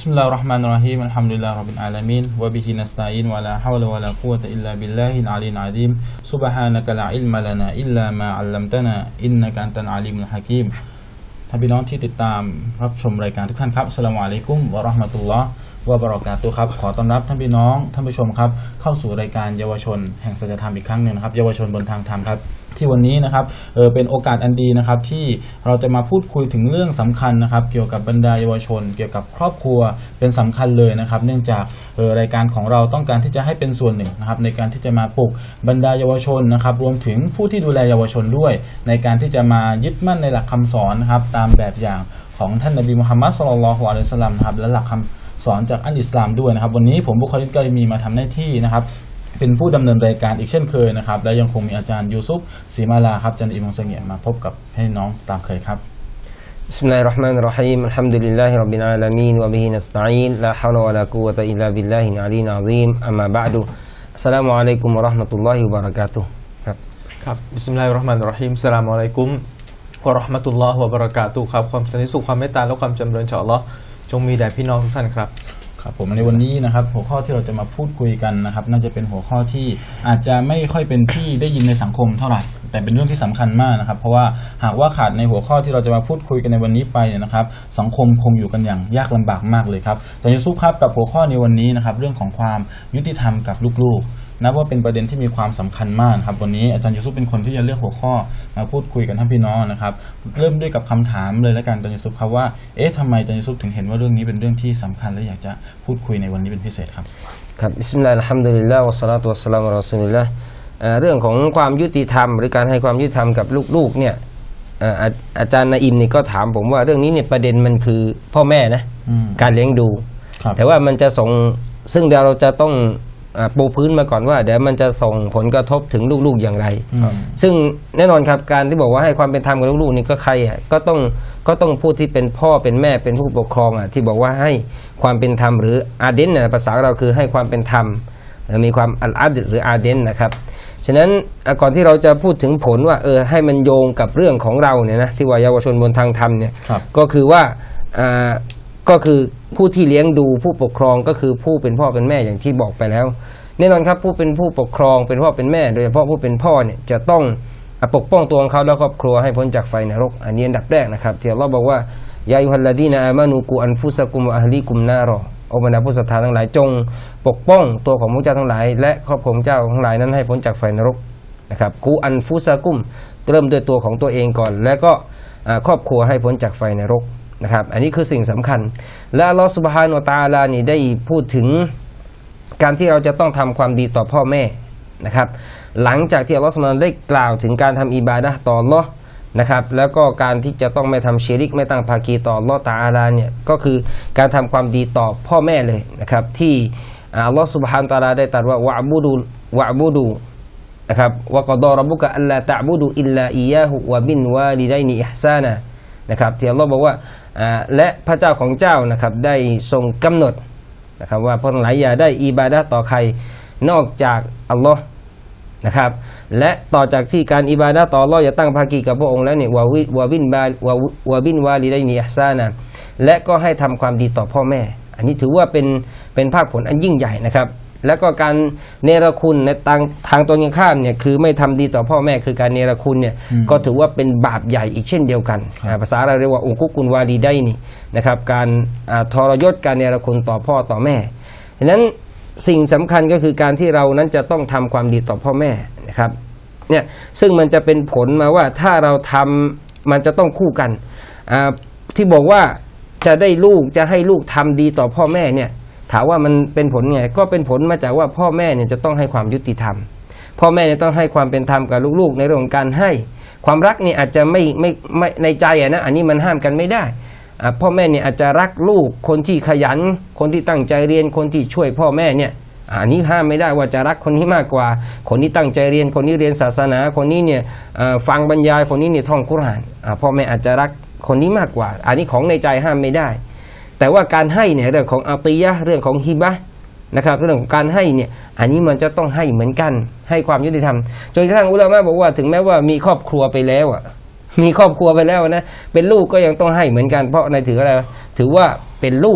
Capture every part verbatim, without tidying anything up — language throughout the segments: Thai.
Bismillahirrahmanirrahim. Alhamdulillahirabbil alamin wa bihi nasta'in wa la hawla wa la quwwata illa billahil aliyyil azim. Subhanaka la ilma lana illa ma 'allamtana innaka antal alimul hakim. ท่านพี่น้องที่ติดตามรับชมรายการทุกท่านครับอัสสลามุอะลัยกุมวะเราะห์มะตุลลอฮ์วะบะเราะกาตุฮ์ครับขอต้อนรับท่านพี่น้องท่านผู้ชมครับเข้าสู่รายการเยาวชนแห่งสัจธรรมอีกครั้งหนึ่งนะครับเยาวชนบนทางธรรมครับที่วันนี้นะครับเออเป็นโอกาสอันดีนะครับที่เราจะมาพูดคุยถึงเรื่องสำคัญนะครับเกี่ยวกับบรรดาเยาวชนเกี่ยวกับครอบครัวเป็นสำคัญเลยนะครับเนื่องจากเออรายการของเราต้องการที่จะให้เป็นส่วนหนึ่งนะครับในการที่จะมาปลุกบรรดาเยาวชนนะครับรวมถึงผู้ที่ดูแลเยาวชนด้วยในการที่จะมายึดมั่นในหลักคำสอนนะครับตามแบบอย่างของท่านนบีมุฮัมมัดศ็อลลัลลอฮุอะลัยฮิวะซัลลัมนะครับและหลักคำสอนจากอัลอิสลามด้วยนะครับวันนี้ผมบุคลิตกาลิมีมาทำหน้าที่นะครับเป็นผู้ดำเนินรายการอีกเช่นเคยนะครับและยังคงมีอาจารย์ยูซุฟศรีมาลาครับอาจารย์อิมองเสงี่ยมมาพบกับให้น้องตามเคยครับบิสมิลลาฮิรเราะห์มานิรเราะฮีมอัลฮัมดุลิลลาฮิร็อบบิลอาลามีนวะบิฮินัสตะอีนลาฮาวละวะลากุวะตะอิลลาบิลลาฮิลอะลียอะซีมอัมมาบะอ์ดุอัสสลามุอะลัยกุมวะเราะห์มะตุลลอฮิวะบะเราะกาตุฮ์ครับครับบิสมิลลาฮิรเราะห์มานิรเราะฮีมอัสสลามุอะลัยกุมวะเราะห์มะตุลลอฮิวะบะเราะกาตุฮ์ครับความสันติสุขความเมตตาและความจำเริญจากอัลเลาะห์จงมีแด่พี่น้องทุกท่านครับครับผมในวันนี้นะครับหัวข้อที่เราจะมาพูดคุยกันนะครับน่าจะเป็นหัวข้อที่อาจจะไม่ค่อยเป็นที่ได้ยินในสังคมเท่าไหร่แต่เป็นเรื่องที่สำคัญมากนะครับเพราะว่าหากว่าขาดในหัวข้อที่เราจะมาพูดคุยกันในวันนี้ไปเนี่ยนะครับสังคมคงอยู่กันอย่างยากลำบากมากเลยครับอาจารย์ยูซุฟครับกับหัวข้อในวันนี้นะครับเรื่องของความยุติธรรมกับลูกๆนับว่าเป็นประเด็นที่มีความสำคัญมากครับวันนี้อาจารย์ยูซุฟเป็นคนที่จะเลือกหัวข้อมาพูดคุยกันท่านพี่น้องนะครับเริ่มด้วยกับคำถามเลยแล้วกันอาจารย์ยูซุฟครับว่าเอ๊ะทำไมอาจารย์ยูซุฟถึงเห็นว่าเรื่องนี้เป็นเรื่องที่สำคัญและอยากจะพูดคุยในวันนี้เป็นพิเศษครับครับบิสมิลลาฮิรเราะห์มานิรเราะฮีมอัลฮัมดุลิลลาฮ์วัสศอลาตุวัสสลามุอะลารอซูลิลลาฮ์เรื่องของความยุติธรรมหรือการให้ความยุติธรรมกับลูกๆเนี่ยอาจารย์นาอิมนี่ก็ถามผมว่าเรื่องนี้เนี่ยประเด็นมันคือพ่อแม่นะการเลี้ยงดูแต่ว่ามันจะส่งซึ่งเดี๋ยวเราจะต้องปูพื้นมาก่อนว่าเดี๋ยวมันจะส่งผลกระทบถึงลูกๆอย่างไรซึ่งแน่นอนครับการที่บอกว่าให้ความเป็นธรรมกับลูกๆนี่ก็ใครอ่ะก็ต้องก็ต้องพูดที่เป็นพ่อเป็นแม่เป็นผู้ปกครองอ่ะที่บอกว่าให้ความเป็นธรรมหรืออาเดนเนี่ยภาษาเราคือให้ความเป็นธรรมมีความอัลอาดหรืออาเดนนะครับฉะนั้นก่อนที่เราจะพูดถึงผลว่าเออให้มันโยงกับเรื่องของเราเนี่ยนะที่ว่าเยาวชนบนทางธรรมเนี่ยก็คือว่าอ่าก็คือผู้ที่เลี้ยงดูผู้ปกครองก็คือผู้เป็นพ่อเป็นแม่อย่างที่บอกไปแล้วแน่นอนครับผู้เป็นผู้ปกครองเป็นพ่อเป็นแม่โดยเฉพาะผู้เป็นพ่อเนี่ยจะต้องปกป้องตัวของเขาและครอบครัวให้พ้นจากไฟนรกอันนี้อันดับแรกนะครับที่อัลเลาะห์บอกว่ายาอัยยูฮัลลดีนะอามานูกุอันฟุซะกุมวะอะฮลีกุมนารอโอบรรดาผู้ศรัทธาทั้งหลายจงปกป้องตัวของพระเจ้าทั้งหลายและครอบครัวเจ้าทั้งหลายนั้นให้พ้นจากไฟนรกนะครับกุอันฟุซะกุมเริ่มด้วยตัวของตัวเองก่อนแล้วก็ครอบครัวให้พ้นจากไฟนรกนะครับอันนี้คือสิ่งสำคัญและอัลเลาะห์ซุบฮานะฮูวะตะอาลานี่ได้พูดถึงการที่เราจะต้องทำความดีต่อพ่อแม่นะครับหลังจากที่อัลเลาะห์ซุบฮานะฮูวะตะอาลาได้กล่าวถึงการทำอิบาดะห์ต่ออัลเลาะห์นะครับแล้วก็การที่จะต้องไม่ทำชิริกไม่ตั้งภาคีต่ออัลเลาะห์ตะอาลาเนี่ยก็คือการทำความดีต่อพ่อแม่เลยนะครับที่อัลเลาะห์ซุบฮานะฮูวะตะอาลาได้ตรัสว่าวะอ์บุดูวะอ์บุดูนะครับวะกอฎอร็อบบุกะอัลลาตะอ์บุดูอิลลาอิยาฮุวะบิลวาลิดัยนิอิห์ซานะนะครับที่อัลเลาะห์บอกว่าและพระเจ้าของเจ้านะครับได้ทรงกำหนดนะครับว่าพวกหลายอย่าได้อิบาดะห์ต่อใครนอกจากอัลลอฮ์นะครับและต่อจากที่การอิบาดะห์ต่ออัลลอฮ์อย่าตั้งภาคีกับพระองค์แล้วเนี่ยวะวิวะบินบาวะบินวาลิดัยนิอิห์ซานะและก็ให้ทำความดีต่อพ่อแม่อันนี้ถือว่าเป็นเป็นภาคผลอันยิ่งใหญ่นะครับแล้วก็การเนรคุณในทางทางตรงกันข้ามเนี่ยคือไม่ทำดีต่อพ่อแม่คือการเนรคุณเนี่ยก็ถือว่าเป็นบาปใหญ่อีกเช่นเดียวกันภาษาเราเรียกว่าอุกุกุลวาลีได้นี่นะครับการทรยศการเนรคุณต่อพ่อต่อแม่ฉะนั้นสิ่งสำคัญก็คือการที่เรานั้นจะต้องทำความดีต่อพ่อแม่นะครับเนี่ยซึ่งมันจะเป็นผลมาว่าถ้าเราทำมันจะต้องคู่กันที่บอกว่าจะได้ลูกจะให้ลูกทำดีต่อพ่อแม่เนี่ยถามว่ามันเป็นผลไงก็เป็นผลมาจากว่าพ่อแม่เนี่ยจะต้องให้ความยุติธรรมพ่อแม่เนี่ยต้องให้ความเป็นธรรมกับลูกๆในเรื่องของการให้ความรักนี่อาจจะไม่ไม่ไม่ในใจอ่ะนะอันนี้มันห้ามกันไม่ได้พ่อแม่เนี่ยอาจจะรักลูกคนที่ขยันคนที่ตั้งใจเรียนคนที่ช่วยพ่อแม่เนี่ยอันนี้ห้ามไม่ได้ว่าจะรักคนนี้มากกว่าคนที่ตั้งใจเรียนคนนี้เรียนศาสนาคนนี้เนี่ยฟังบรรยายคนนี้เนี่ยท่องกุรอานพ่อแม่อาจจะรักคนนี้มากกว่าอันนี้ของในใจห้ามไม่ได้แต่ว่าการให้เนี่ยเรื่องของอาติยะห์เรื่องของฮิบะห์นะครับเรื่องของการให้เนี่ยอันนี้มันจะต้องให้เหมือนกันให้ความยุติธรรมจนกระทั่งอุลามะบอกว่าถึงแม้ว่ามีครอบครัวไปแล้วอ่ะมีครอบครัวไปแล้วนะเป็นลูกก็ยังต้องให้เหมือนกันเพราะในถืออะไรถือว่าเป็นลูก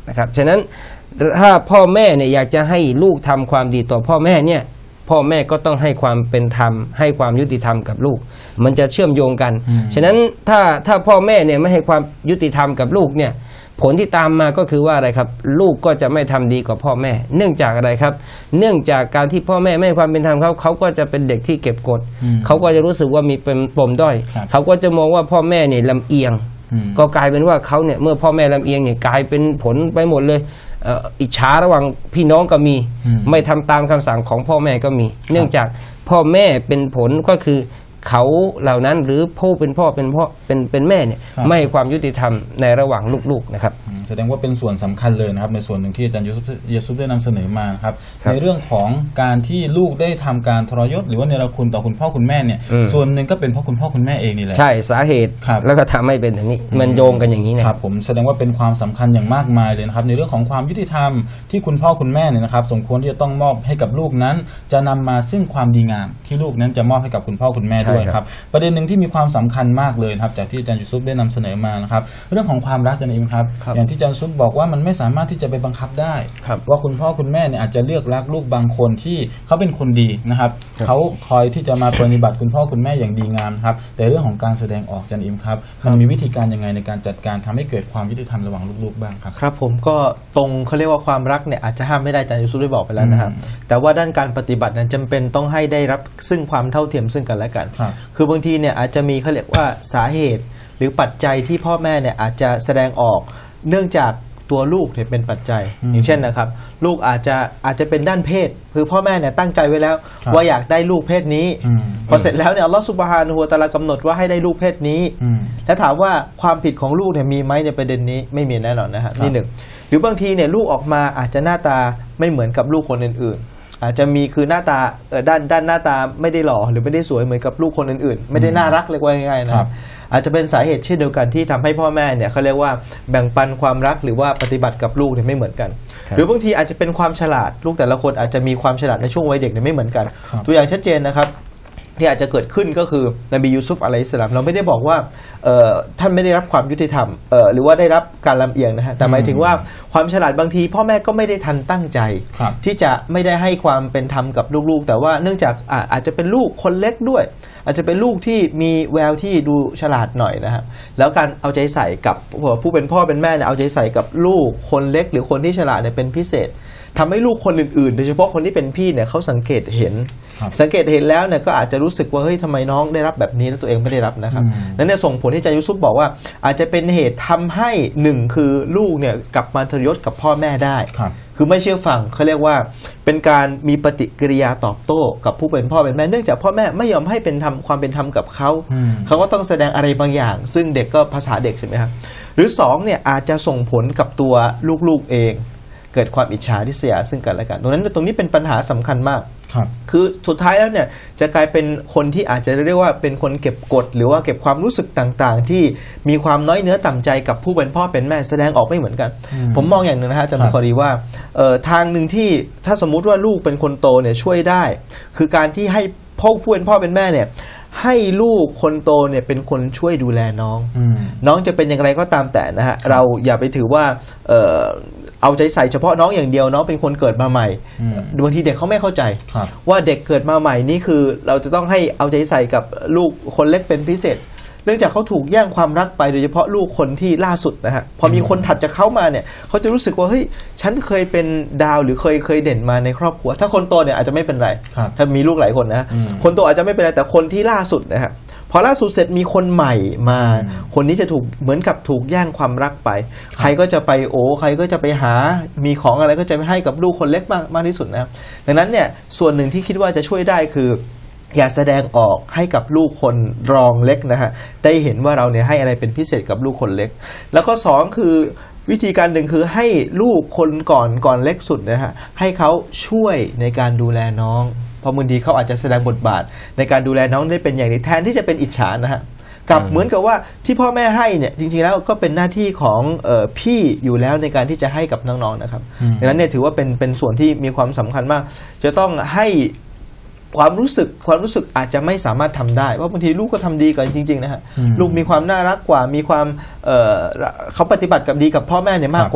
นะครับฉะนั้นถ้าพ่อแม่เนี่ยอยากจะให้ลูกทำความดีต่อพ่อแม่เนี่ยพ่อแม่ก็ต้องให้ความเป็นธรรมให้ความยุติธรรมกับลูกมันจะเชื่อมโยงกันฉะนั้นถ้าถ้าพ่อแม่เนี่ยไม่ให้ความยุติธรรมกับลูกเนี่ยผลที่ตามมาก็คือว่าอะไรครับลูกก็จะไม่ทำดีกับพ่อแม่เนื่องจากอะไรครับเนื่องจากการที่พ่อแม่ไม่ให้ความเป็นธรรมเขาเขาก็จะเป็นเด็กที่เก็บกดเขาก็จะรู้สึกว่ามีเป็นปมด้อยเขาก็จะมองว่าพ่อแม่เนี่ยลำเอียงก็กลายเป็นว่าเขาเนี่ยเมื่อพ่อแม่ลำเอียงเนี่ยกลายเป็นผลไปหมดเลยอิจฉาระหว่างพี่น้องก็มีไม่ทำตามคำสั่งของพ่อแม่ก็มี เนื่องจากพ่อแม่เป็นผลก็คือเขาเหล่านั้นหรือผู้เป็นพ่อเป็นพ่อเป็นเป็นแม่เนี่ยไม่ให้ความยุติธรรมในระหว่างลูกๆนะครับแสดงว่าเป็นส่วนสำคัญเลยนะครับในส่วนหนึ่งที่อาจารย์ยูซุฟยูซุฟได้นำเสนอมาครับในเรื่องของการที่ลูกได้ทำการทรยศหรือว่าเนรคุณต่อคุณพ่อคุณแม่เนี่ยส่วนหนึ่งก็เป็นเพราะคุณพ่อคุณแม่เองนี่แหละใช่สาเหตุแล้วก็ทำให้เป็นอย่างนี้มันโยงกันอย่างนี้นะครับผมแสดงว่าเป็นความสำคัญอย่างมากมายเลยนะครับในเรื่องของความยุติธรรมที่คุณพ่อคุณแม่เนี่ยนะครับสมควรที่จะต้องมอบให้กับลูกนั้นจะนำมาซึ่งความดีงามที่ลูกนั้นจะมอบให้กับคุณพ่อคุณแม่ด้วยครับประเด็นหนึ่งที่มีความสำคัญมากเลยครับจากที่อาจารย์ยูซุฟได้นำเสนอมานะครับเรื่องของความรักอาจารย์อิมครับอย่างที่อาจารย์ยูซุฟบอกว่ามันไม่สามารถที่จะไปบังคับได้ว่าคุณพ่อคุณแม่เนี่ยอาจจะเลือกรักลูกบางคนที่เขาเป็นคนดีนะครับเขาคอยที่จะมาปฏิบัติคุณพ่อคุณแม่อย่างดีงามครับแต่เรื่องของการแสดงออกอาจารย์อิมครับมันมีวิธีการยังไงในการจัดการทำให้เกิดความยุติธรรมระหว่างลูกๆบ้างครับครับผมก็ตรงเขาเรียกว่าความรักเนี่ยอาจจะห้ามไม่ได้อาจารย์ยูซุฟได้บอกไปแล้วนะครับแต่ว่าด้านการปฏิบัตินั้นจำเป็นต้องให้ได้รับซึ่งความเท่าเทียมซึ่งกันและกันคือบางทีเนี่ยอาจจะมีเขาเรียกว่าสาเหตุหรือปัจจัยที่พ่อแม่เนี่ยอาจจะแสดงออกเนื่องจากตัวลูกเนี่ยเป็นปัจจัยอย่างเช่นนะครับลูกอาจจะอาจจะเป็นด้านเพศคือพ่อแม่เนี่ยตั้งใจไว้แล้วว่าอยากได้ลูกเพศนี้พอเสร็จแล้วเนี่ยอัลลอฮฺซุบฮานะฮูวะตะอาลากำหนดว่าให้ได้ลูกเพศนี้แล้วถามว่าความผิดของลูกเนี่ยมีไหมในประเด็นนี้ไม่มีแน่นอนนะฮะนี่หนึ่งหรือบางทีเนี่ยลูกออกมาอาจจะหน้าตาไม่เหมือนกับลูกคนอื่นๆอาจจะมีคือหน้าตาเออด้านด้านหน้าตาไม่ได้หล่อหรือไม่ได้สวยเหมือนกับลูกคนอื่นๆไม่ได้น่ารักเลยว่าง่ายๆนะครับอาจจะเป็นสาเหตุเช่นเดียวกันที่ทำให้พ่อแม่เนี่ยเขาเรียกว่าแบ่งปันความรักหรือว่าปฏิบัติกับลูกเนี่ยไม่เหมือนกันหรือบางทีอาจจะเป็นความฉลาดลูกแต่ละคนอาจจะมีความฉลาดในช่วงวัยเด็กเนี่ยไม่เหมือนกันตัวอย่างชัดเจนนะครับที่อาจจะเกิดขึ้นก็คือนบียูซุฟอะลัยฮิสสลามเราไม่ได้บอกว่าท่านไม่ได้รับความยุติธรรมหรือว่าได้รับการลำเอียงนะฮะแต่หมายถึงว่าความฉลาดบางทีพ่อแม่ก็ไม่ได้ทันตั้งใจที่จะไม่ได้ให้ความเป็นธรรมกับลูกๆแต่ว่าเนื่องจากอาจจะเป็นลูกคนเล็กด้วยอาจจะเป็นลูกที่มีแววที่ดูฉลาดหน่อยนะฮะแล้วการเอาใจใส่กับผู้เป็นพ่อเป็นแม่เนี่ยเอาใจใส่กับลูกคนเล็กหรือคนที่ฉลาดเนี่ยเป็นพิเศษทำให้ลูกคนอื่นๆโดยเฉพาะคนที่เป็นพี่เนี่ยเขาสังเกตเห็นสังเกตเห็นแล้วเนี่ยก็อาจจะรู้สึกว่าเฮ้ยทำไมน้องได้รับแบบนี้แล้วตัวเองไม่ได้รับนะครับนั่นเนี่ยส่งผลที่อาจารย์ยูซุฟบอกว่าอาจจะเป็นเหตุทำให้หนึ่งคือลูกเนี่ยกลับมาทรยศกับพ่อแม่ได้คือไม่เชื่อฟังเขาเรียกว่าเป็นการมีปฏิกิริยาตอบโต้กับผู้เป็นพ่อเป็นแม่เนื่องจากพ่อแม่ไม่ยอมให้เป็นธรรมความเป็นธรรมกับเขาเขาก็ต้องแสดงอะไรบางอย่างซึ่งเด็กก็ภาษาเด็กใช่ไหมครับหรือสองเนี่ยอาจจะส่งผลกับตัวลูกๆเองเกิดความอิจฉาริษยาซึ่งกันและกันตรงนั้นตรงนี้เป็นปัญหาสำคัญมากครับคือสุดท้ายแล้วเนี่ยจะกลายเป็นคนที่อาจจะเรียกว่าเป็นคนเก็บกดหรือว่าเก็บความรู้สึกต่างๆที่มีความน้อยเนื้อต่ำใจกับผู้เป็นพ่อเป็นแม่แสดงออกไม่เหมือนกันผมมองอย่างหนึ่งนะฮะอาจารย์บุคอรีว่าทางหนึ่งที่ถ้าสมมุติว่าลูกเป็นคนโตเนี่ยช่วยได้คือการที่ให้พ่อผู้เป็นพ่อเป็นแม่เนี่ยให้ลูกคนโตเนี่ยเป็นคนช่วยดูแลน้องน้องจะเป็นอย่างไรก็ตามแต่นะฮะเราอย่าไปถือว่าเออเอาใจใส่เฉพาะน้องอย่างเดียวน้องเป็นคนเกิดมาใหม่บางทีเด็กเขาไม่เข้าใจว่าเด็กเกิดมาใหม่นี่คือเราจะต้องให้เอาใจใส่กับลูกคนเล็กเป็นพิเศษเนื่องจากเขาถูกแย่งความรักไปโดยเฉพาะลูกคนที่ล่าสุดนะฮะพอมีคนถัดจากเขามาเนี่ยเขาจะรู้สึกว่าเฮ้ยฉันเคยเป็นดาวหรือเคยเคยเด่นมาในครอบครัวถ้าคนโตเนี่ยอาจจะไม่เป็นไรถ้ามีลูกหลายคนนะคนโตอาจจะไม่เป็นไรแต่คนที่ล่าสุดนะฮะพอล่าสุดเสร็จมีคนใหม่มาคนนี้จะถูกเหมือนกับถูกแย่งความรักไปใครก็จะไปโอ้ใครก็จะไปหามีของอะไรก็จะไปให้กับลูกคนเล็กมากมากที่สุดนะครับดังนั้นเนี่ยส่วนหนึ่งที่คิดว่าจะช่วยได้คืออย่าแสดงออกให้กับลูกคนรองเล็กนะฮะได้เห็นว่าเราเนี่ยให้อะไรเป็นพิเศษกับลูกคนเล็กแล้วก็สองคือวิธีการหนึ่งคือให้ลูกคนก่อนก่อนเล็กสุดนะฮะให้เขาช่วยในการดูแลน้องเพราะบางทีเขาอาจจะแสดงบทบาทในการดูแลน้องได้เป็นอย่างดีแทนที่จะเป็นอิจฉานะฮะกับเหมือนกับว่าที่พ่อแม่ให้เนี่ยจริงๆแล้วก็เป็นหน้าที่ของเอ่อพี่อยู่แล้วในการที่จะให้กับน้องๆนะครับดังนั้นเนี่ยถือว่าเป็นเป็นส่วนที่มีความสำคัญมากจะต้องให้ความรู้สึกความรู้สึกอาจจะไม่สามารถทำได้เพราะบางทีลูกก็ทำดีกันจริงๆนะฮะลูกมีความน่ารักกว่ามีความเอ่อเขาปฏิบัติกับดีกับพ่อแม่เนี่ยมากกว่า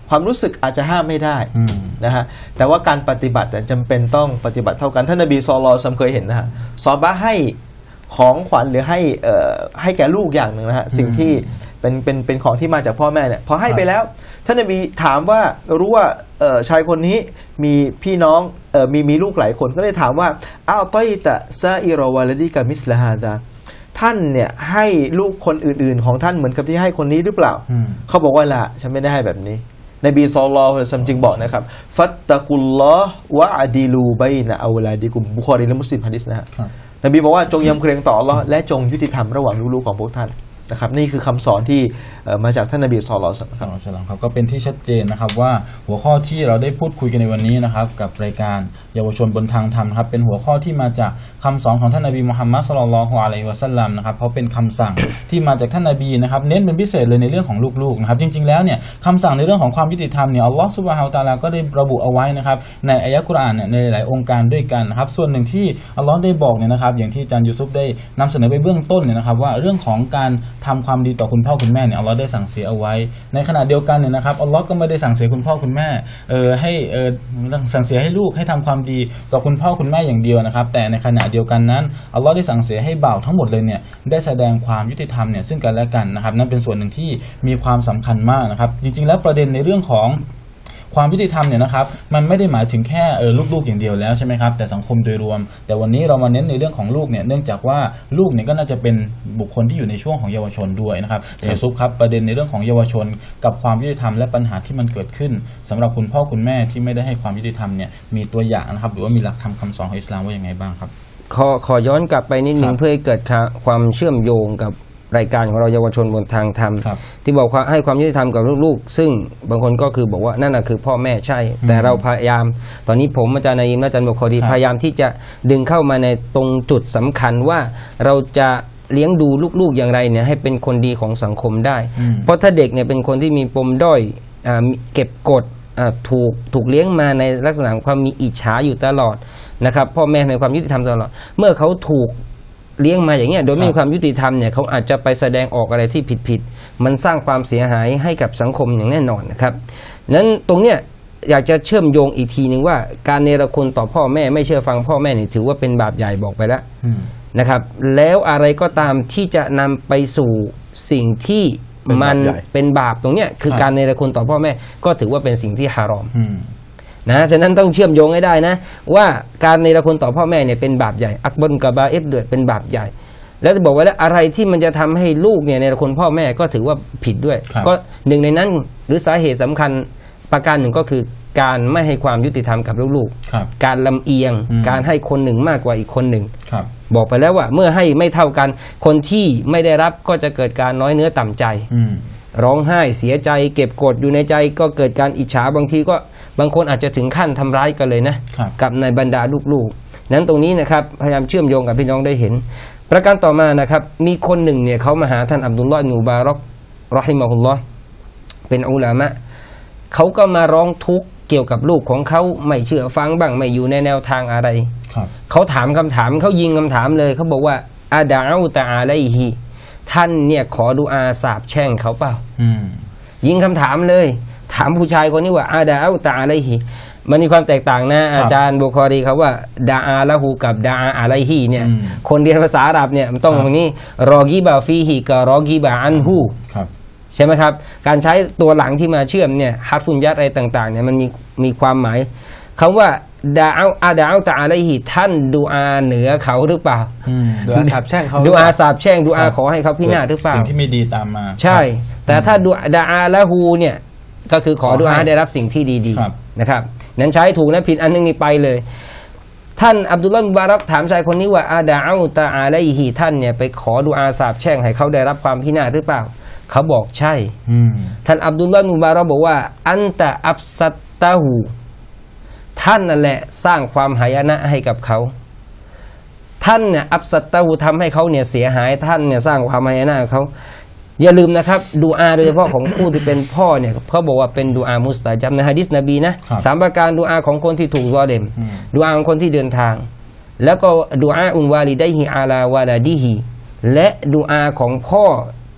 ความรู้สึกอาจจะห้ามไม่ได้นะฮะแต่ว่าการปฏิบัติจำเป็นต้องปฏิบัติเท่ากันท่านนบีศ็อลลัลลอฮุอะลัยฮิวะซัลลัมเคยเห็นนะฮะซอฮาบะห์ให้ของขวัญหรือให้เอ่อให้แก่ลูกอย่างหนึ่งนะฮะสิ่งที่เป็นเป็นเป็นของที่มาจากพ่อแม่เนี่ยพอให้ไปแล้วท่านนบีถามว่ารู้ว่าเอ่อชายคนนี้มีพี่น้องเอ่อมีมีลูกหลายคนก็เลยถามว่าอ้าวต้อยตะซาอิรอวาลดีกามิสลาฮาดาท่านเนี่ยให้ลูกคนอื่นๆของท่านเหมือนกับที่ให้คนนี้หรือเปล่าเขาบอกว่าละฉันไม่ได้ให้แบบนี้นบีศ็อลลัลลอฮุอะลัยฮิวะซัลลัมจึงบอกนะครับฟัตตะกุลลอฮ์วะอะดีลูบัยนะอาวลาดิกุมบุคอรีและมุสลิมหะดีษนะฮะนบีบอกว่าจงยำเกรงต่ออัลเลาะห์และจงยุติธรรมระหว่างลูกๆของพวกท่านนะครับนี่คือคำสอนที่มาจากท่านนบีศ็อลลัลลอฮุอะลัยฮิวะซัลลัมครับก็เป็นที่ชัดเจนนะครับว่าหัวข้อที่เราได้พูดคุยกันในวันนี้นะครับกับรายการเยาวชนบนทางธรรมครับเป็นหัวข้อที่มาจากคำสอนของท่านนบีมุฮัมมัดศ็อลลัลลอฮุอะลัยฮิวะซัลลัมนะครับเพราะเป็นคำสั่งที่มาจากท่านนบีนะครับเน้นเป็นพิเศษเลยในเรื่องของลูกๆนะครับจริงๆแล้วเนี่ยคำสั่งในเรื่องของความยุติธรรมเนี่ยอัลลอฮฺซุบฮานะฮูวะตะอาลาก็ได้ระบุเอาไว้นะครับในอายะห์กุรอานเนี่ยในหลายองค์การด้วยกันนะครับส่วนหนึ่งที่อัลลอฮฺได้บอกเนี่ยนะครับอย่างที่อาจารย์ยูซุฟได้นำเสนอไปเบื้องต้นเนี่ยนะครับว่าเรื่องของการทำความดีต่อคุณพ่อคุณแม่เนี่ยอัลลอฮ์ได้สั่งเสียเอาไว้ในขณะเดียวกันเนี่ยนะครับอัลลอฮ์ก็ไม่ได้สั่งเสียคุณพ่อคุณแม่เออให้เออสั่งเสียให้ลูกให้ทำความดีต่อคุณพ่อคุณแม่อย่างเดียวนะครับแต่ในขณะเดียวกันนั้นอัลลอฮ์ได้สั่งเสียให้บ่าวทั้งหมดเลยเนี่ยได้แสดงความยุติธรรมเนี่ยซึ่งกันและกันนะครับนั่นเป็นส่วนหนึ่งที่มีความสำคัญมากนะครับจริงๆแล้วประเด็นในเรื่องของความยุติธรรมเนี่ยนะครับมันไม่ได้หมายถึงแค่เออลูกๆอย่างเดียวแล้วใช่ไหมครับแต่สังคมโดยรวมแต่วันนี้เรามาเน้นในเรื่องของลูกเนี่ยเนื่องจากว่าลูกเนี่ยก็น่าจะเป็นบุคคลที่อยู่ในช่วงของเยาวชนด้วยนะครับแต่ซุปครับประเด็นในเรื่องของเยาวชนกับความยุติธรรมและปัญหาที่มันเกิดขึ้นสำหรับคุณพ่อคุณแม่ที่ไม่ได้ให้ความยุติธรรมเนี่ยมีตัวอย่างนะครับหรือว่ามีหลักธรรมคำสอนของอิสลามว่าอย่างไงบ้างครับขอขอย้อนกลับไปนิดนึงเพื่อให้เกิดความเชื่อมโยงกับรายการของเราเยาวชนบนทางธรรมที่บอกว่าให้ความยุติธรรมกับลูกๆซึ่งบางคนก็คือบอกว่านั่นน่ะคือพ่อแม่ใช่แต่เราพยายามตอนนี้ผมอาจารย์นายิมและอาจารย์บุคอรีพยายามที่จะดึงเข้ามาในตรงจุดสำคัญว่าเราจะเลี้ยงดูลูกๆอย่างไรเนี่ยให้เป็นคนดีของสังคมได้เพราะถ้าเด็กเนี่ยเป็นคนที่มีปมด้อยเก็บกดถูกถูกเลี้ยงมาในลักษณะความมีอิจฉาอยู่ตลอดนะครับพ่อแม่มีความยุติธรรมตลอดเมื่อเขาถูกเลี้ยงมาอย่างเงี้ยโดยไม่มีความยุติธรรมเนี่ยเขาอาจจะไปแสดงออกอะไรที่ผิดๆมันสร้างความเสียหายให้กับสังคมอย่างแน่นอนนะครับนั้นตรงเนี้ยอยากจะเชื่อมโยงอีกทีนึงว่าการเนรคุณต่อพ่อแม่ไม่เชื่อฟังพ่อแม่นี่ถือว่าเป็นบาปใหญ่บอกไปแล้วนะครับแล้วอะไรก็ตามที่จะนำไปสู่สิ่งที่มันเป็นบาปตรงเนี้ยคือการเนรคุณต่อพ่อแม่ก็ถือว่าเป็นสิ่งที่ฮารอมนะฉะนั้นต้องเชื่อมโยงให้ได้นะว่าการเนรคุณต่อพ่อแม่เนี่ยเป็นบาปใหญ่อักบัรกะบาอิรเดือดเป็นบาปใหญ่แล้วจะบอกไว้แล้วอะไรที่มันจะทำให้ลูกเนี่ยเนรคุณพ่อแม่ก็ถือว่าผิดด้วยก็หนึ่งในนั้นหรือสาเหตุสำคัญประการหนึ่งก็คือการไม่ให้ความยุติธรรมกับลูกๆการลำเอียงการให้คนหนึ่งมากกว่าอีกคนหนึ่งบอกไปแล้วว่าเมื่อให้ไม่เท่ากันคนที่ไม่ได้รับก็จะเกิดการน้อยเนื้อต่ำใจร้องไห้เสียใจเก็บกดอยู่ในใจก็เกิดการอิจฉาบางทีก็บางคนอาจจะถึงขั้นทำร้ายกันเลยนะกับในบรรดาลูกๆนั้นตรงนี้นะครับพยายามเชื่อมโยงกับพี่น้องได้เห็นประการต่อมานะครับมีคนหนึ่งเนี่ยเขามาหาท่านอับดุลลอฮ์อิบนุบารอกรอฮิมะฮุลลอฮ์เป็นอุลามะเขาก็มาร้องทุกข์เกี่ยวกับลูกของเขาไม่เชื่อฟังบ้างไม่อยู่ในแนวทางอะไรเขาถามคำถามเขายิงคำถามเลยเขาบอกว่าอาดาอูตะอาลัยฮิท่านเนี่ยขอดุอาสาบแช่งเขาเปล่ายิงคำถามเลยถามผู้ชายคนนี้ว่าอาดาอูตะอาลัยฮิมันมีความแตกต่างนะอาจารย์บุคอรีเขาว่าดาอาละหูกับดาอาอะไลฮีเนี่ยคนเรียนภาษาอาหรับเนี่ยมันต้องตรงนี้รอกีบะฟีฮิกับรอกีบะอันฮูใช่ไหมครับการใช้ตัวหลังที่มาเชื่อมเนี่ยฮัรฟุนยัดอะไรต่างๆเนี่ยมันมีมีความหมายคำว่าดาอาอาดาอูตะอาลัยฮิท่านดูอาเหนือเขาหรือเปล่าดูอาสาบแช่งเขาดูอาสาบแช่งดูอาขอให้เขาพินาศหรือเปล่าสิ่งที่ไม่ดีตามมาใช่แต่ถ้าดูดาอาละฮูเนี่ยก็คือขอดุอาได้รับสิ่งที่ดีๆนะครับนั้นใช้ถูกนะผิดอันนึงนี่ไปเลยท่านอับดุลลอฮ์ มุบารักถามชายคนนี้ว่าอาดาอูตะอาลัยฮิท่านเนี่ยไปขอดุอาสาบแช่งให้เขาได้รับความพินาศหรือเปล่าเขาบอกใช่ท่านอับดุลลอฮ์ มุบารักบอกว่าอันตะอับซัตตะฮูท่านนั่นแหละสร้างความหายนะให้กับเขาท่านเนี่ยอับซัตตะฮูทำให้เขาเนี่ยเสียหายท่านเนี่ยสร้างความหายนะให้เขาอย่าลืมนะครับดูอาโดยเฉพาะของผู้ที่เป็นพ่อเนี่ยเขาบอกว่าเป็นดูอามุสตาจับในหะดีษนบีนะสามประการดูอาของคนที่ถูกซอเลมดูอาของคนที่เดินทางแล้วก็ดูอาอุนวาลิดัยฮิอาลาวาลาดิฮิและดูอาของพ่อ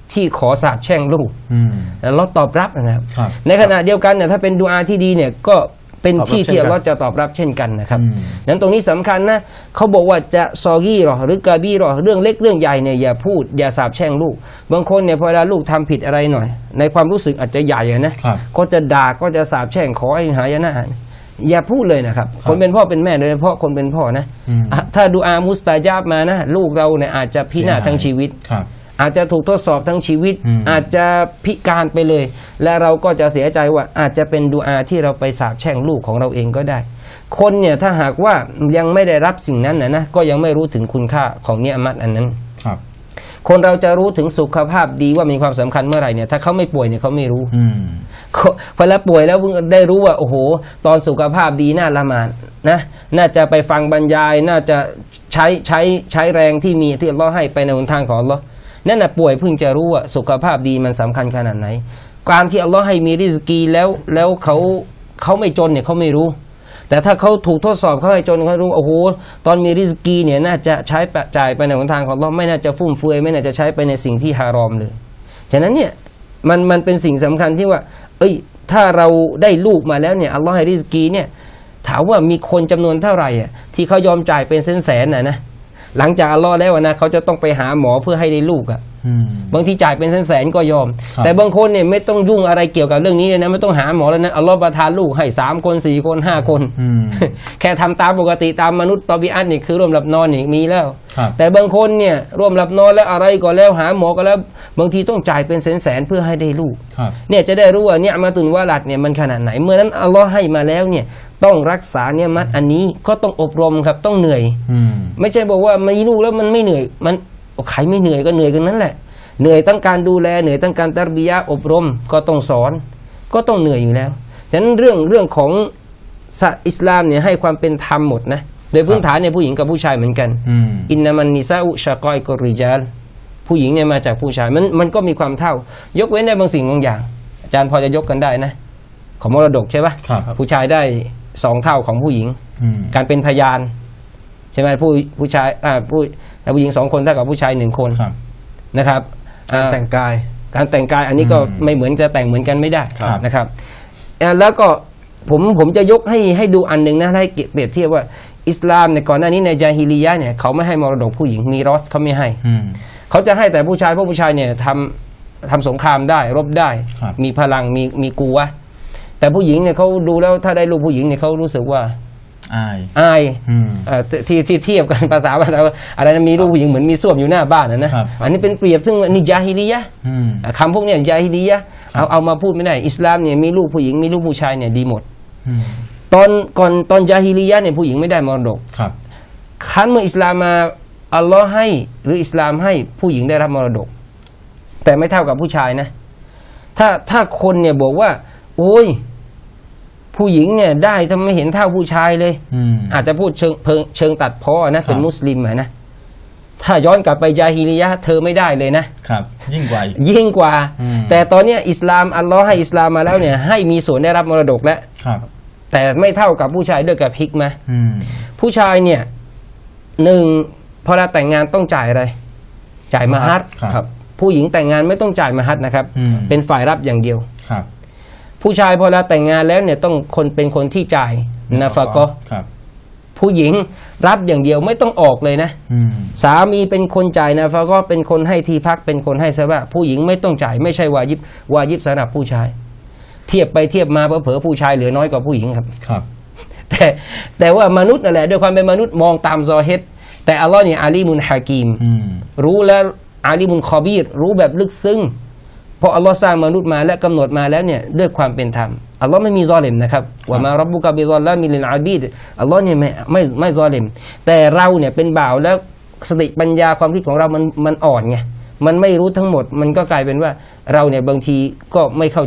ที่ขอสาปแช่งลูกอืมอัลลอฮ์ตอบรับนะครับครับในขณะเดียวกันเนี่ยถ้าเป็นดุอาที่ดีเนี่ยก็เป็นที่ที่อัลลอฮ์จะตอบรับเช่นกันนะครับอืมนั้นตรงนี้สำคัญนะเขาบอกว่าจะซอกี้หรอหรือกาบีหรอเรื่องเล็กเรื่องใหญ่เนี่ยอย่าพูดอย่าสาปแช่งลูกบางคนเนี่ยพอเวลาลูกทำผิดอะไรหน่อยในความรู้สึกอาจจะใหญ่นะครับ ก็จะด่าก็จะสาปแช่งขอให้หายนะอย่าพูดเลยนะครับคนเป็นพ่อเป็นแม่โดยเฉพาะคนเป็นพ่อนะอืมอ่ะถ้าดูอามุสตาญาบมานะลูกเราเนี่ยอาจจะพินาศทั้งชีวิตครับอาจจะถูกทดสอบทั้งชีวิตอืมอาจจะพิการไปเลย และเราก็จะเสียใจว่าอาจจะเป็นดุอาที่เราไปสาปแช่งลูกของเราเองก็ได้ คนเนี่ยถ้าหากว่ายังไม่ได้รับสิ่งนั้นนะนะก็ยังไม่รู้ถึงคุณค่าของเนียมัตอันนั้นครับคนเราจะรู้ถึงสุขภาพดีว่ามีความสำคัญเมื่อไหร่เนี่ยถ้าเขาไม่ป่วยเนี่ยเขาไม่รู้อืมพอแล้วป่วยแล้วเพิ่งได้รู้ว่าโอ้โหตอนสุขภาพดีน่าละหมาดนะน่าจะไปฟังบรรยายน่าจะใช้ใช้ใช้แรงที่มีที่อัลเลาะห์ให้ไปในหนทางของอัลเลาะห์นั่นน่ะป่วยเพิ่งจะรู้ว่าสุขภาพดีมันสำคัญขนาดไหนการที่อัลเลาะห์ให้มีริสกีแล้วแล้วเขาเขาไม่จนเนี่ยเขาไม่รู้ แต่ถ้าเขาถูกทดสอบเขาให้จนเขารู้โอ้โหตอนมีริสกีเนี่ยน่าจะใช้จ่ายไปในหนทางของอัลเลาะห์ไม่น่าจะฟุ่มเฟือยไม่น่าจะใช้ไปในสิ่งที่ฮารอมเลยฉะนั้นเนี่ยมันมันเป็นสิ่งสำคัญที่ว่าเอ้ยถ้าเราได้ลูกมาแล้วเนี่ยอัลเลาะห์ให้ริสกีเนี่ยถามว่ามีคนจำนวนเท่าไหร่อ่ะที่เขายอมจ่ายเป็นแสนๆน่ะนะหลังจากอัลเลาะห์แล้วนะเขาจะต้องไปหาหมอเพื่อให้ได้ลูกอ่ะอืมบางทีจ่ายเป็นแสนๆก็ยอมครับแต่บางคนเนี่ยไม่ต้องยุ่งอะไรเกี่ยวกับเรื่องนี้เลยนะไม่ต้องหาหมอแล้วนะอัลเลาะห์ประทานลูกให้สามคนสี่คนห้าคนอืมแค่ทำตามปกติตามมนุษย์ตอบีอัตนี่คือร่วมหลับนอนนี่มีแล้วครับแต่บางคนเนี่ยร่วมหลับนอนแล้วอะไรก็แล้วหาหมอก็แล้วบางทีต้องจ่ายเป็นแสนๆเพื่อให้ได้ลูกครับเนี่ยจะได้รู้ว่าเนี่ยมาตุนวาลัดเนี่ยมันขนาดไหนเมื่อนั้นอัลเลาะห์ให้มาแล้วเนี่ยต้องรักษาเนี่ยมัดอันนี้ก็ต้องอบรมครับต้องเหนื่อยอืมไม่ใช่บอกว่ามีลูกแล้วมันไม่เหนื่อยมันใครไม่เหนื่อยก็เหนื่อยกันนั้นแหละเหนื่อยตั้งการดูแลเหนื่อยตั้งการตัรบียะห์อบรมก็ต้องสอนก็ต้องเหนื่อยอยู่แล้วฉะนั้นเรื่องเรื่องของศาสนาอิสลามเนี่ยให้ความเป็นธรรมหมดนะโดยพื้นฐานเนี่ยผู้หญิงกับผู้ชายเหมือนกันอืมอินนามันนิซาอุชากอยกอริจาลผู้หญิงเนี่ยมาจากผู้ชายมันมันก็มีความเท่ายกเว้นในบางสิ่งบางอย่าง อาจารย์พอจะยกกันได้นะของมรดกใช่ปะครับผู้ชายได้สองเท่าของผู้หญิงอืมการเป็นพยานใช่ไหมผู้ผู้ชายอ่าผู้ผู้หญิงสองคนเท่ากับผู้ชายหนึ่งคนครับนะครับการอ่าแต่งกายการแต่งกายอันนี้ก็อืมไม่เหมือนจะแต่งเหมือนกันไม่ได้ครับนะครับอ่าแล้วก็ผมผมจะยกให้ให้ดูอันหนึ่งนะให้เปรียบเทียบว่าอิสลามเนี่ยก่อนหน้านี้ในญาฮิลียะห์เนี่ยเขาไม่ให้มรดกผู้หญิงมีรอสเขาไม่ให้อืมเขาจะให้แต่ผู้ชายเพราะผู้ชายเนี่ยทำทำสงครามได้รบได้ครับมีพลังมีมีกูวะแต่ผู้หญิงเนี่ยเขาดูแล้วถ้าได้ลูกผู้หญิงเนี่ยเขารู้สึกว่าอายอายอืมเอ่อที่ที่เทียบกันภาษาบ้านเราอะไรนะมีลูกผู้หญิงเหมือนมีส้วมอยู่หน้าบ้านนะนะครับ อันนี้เป็นเปรียบซึ่งนี่ญาฮิลียะห์อืมอ่ะคำพวกเนี้ยญาฮิลียะห์ครัเอาบเอามาพูดไม่ได้อิสลามเนี่ยมีลูกผู้หญิงมีลูกผู้ชายเนี่ยดีหมดอืมตอนก่อนตอนญาฮิลียะห์เนี่ยผู้หญิงไม่ได้มรดกครับครั้นเมื่ออิสลามมาอัลลอฮ์ให้หรืออิสลามให้ผู้หญิงได้รับมรดก แต่ไม่เท่ากับผู้ชายนะ ถ้าถ้าคนเนี่ยบอกว่า โอ้ยผู้หญิงเนี่ยได้ทำไมเห็นเท่าผู้ชายเลยอืมอาจจะพูดเชิงเพิงเชิงตัดพ้อนะครับเป็นมุสลิมอะนะถ้าย้อนกลับไปญาฮิลียะห์เธอไม่ได้เลยนะครับยิ่งกว่าอีกยิ่งกว่าอืมแต่ตอนเนี้ยอิสลามอัลลอฮ์ให้อิสลามมาแล้วเนี่ยให้มีส่วนได้รับมรดกแล้วครับแต่ไม่เท่ากับผู้ชายด้วยกับฮิกมะห์อืมผู้ชายเนี่ยหนึ่งพอเราแต่งงานต้องจ่ายอะไร จ่ายมหัศครับผู้หญิงแต่งงานไม่ต้องจ่ายมหัศนะครับอืมเป็นฝ่ายรับอย่างเดียวครับผู้ชายพอเราแต่งงานแล้วเนี่ยต้องคนเป็นคนที่จ่ายนาฟะกอฮ์ครับผู้หญิงรับอย่างเดียวไม่ต้องออกเลยนะอืมสามีเป็นคนจ่ายนาฟะกอฮ์เป็นคนให้ที่พักเป็นคนให้สบะผู้หญิงไม่ต้องจ่ายไม่ใช่วาญิบวาญิบสำหรับผู้ชาย เทียบไปเทียบมาเผลอๆผู้ชายเหลือน้อยกว่าผู้หญิงครับครับแต่แต่ว่ามนุษย์นั่นแหละด้วยความเป็นมนุษย์มองตามซอฮิดแต่อัลลอฮ์เนี่ยอาลีมุนฮากีมอืมรู้แล้วอาลีมุนคอบีรรู้แบบลึกซึ้งเพราะอัลลอฮ์สร้างมนุษย์มาและกำหนดมาแล้วเนี่ยด้วยความเป็นธรรมอัลลอฮ์ไม่มีซอลิมนะครับว่ามารับบุกะบิซอลลามิลินอาบีดอัลลอฮ์เนี่ยไม่ไม่ไม่ซอลิมแต่เราเนี่ยเป็นบ่าวแล้วสติปัญญาความคิดของเรามันมันอ่อนไงมันไม่รู้ทั้งหมดมันก็กลายเป็นว่าเราเนี่ยบางทีก็ไม่เข้าใจ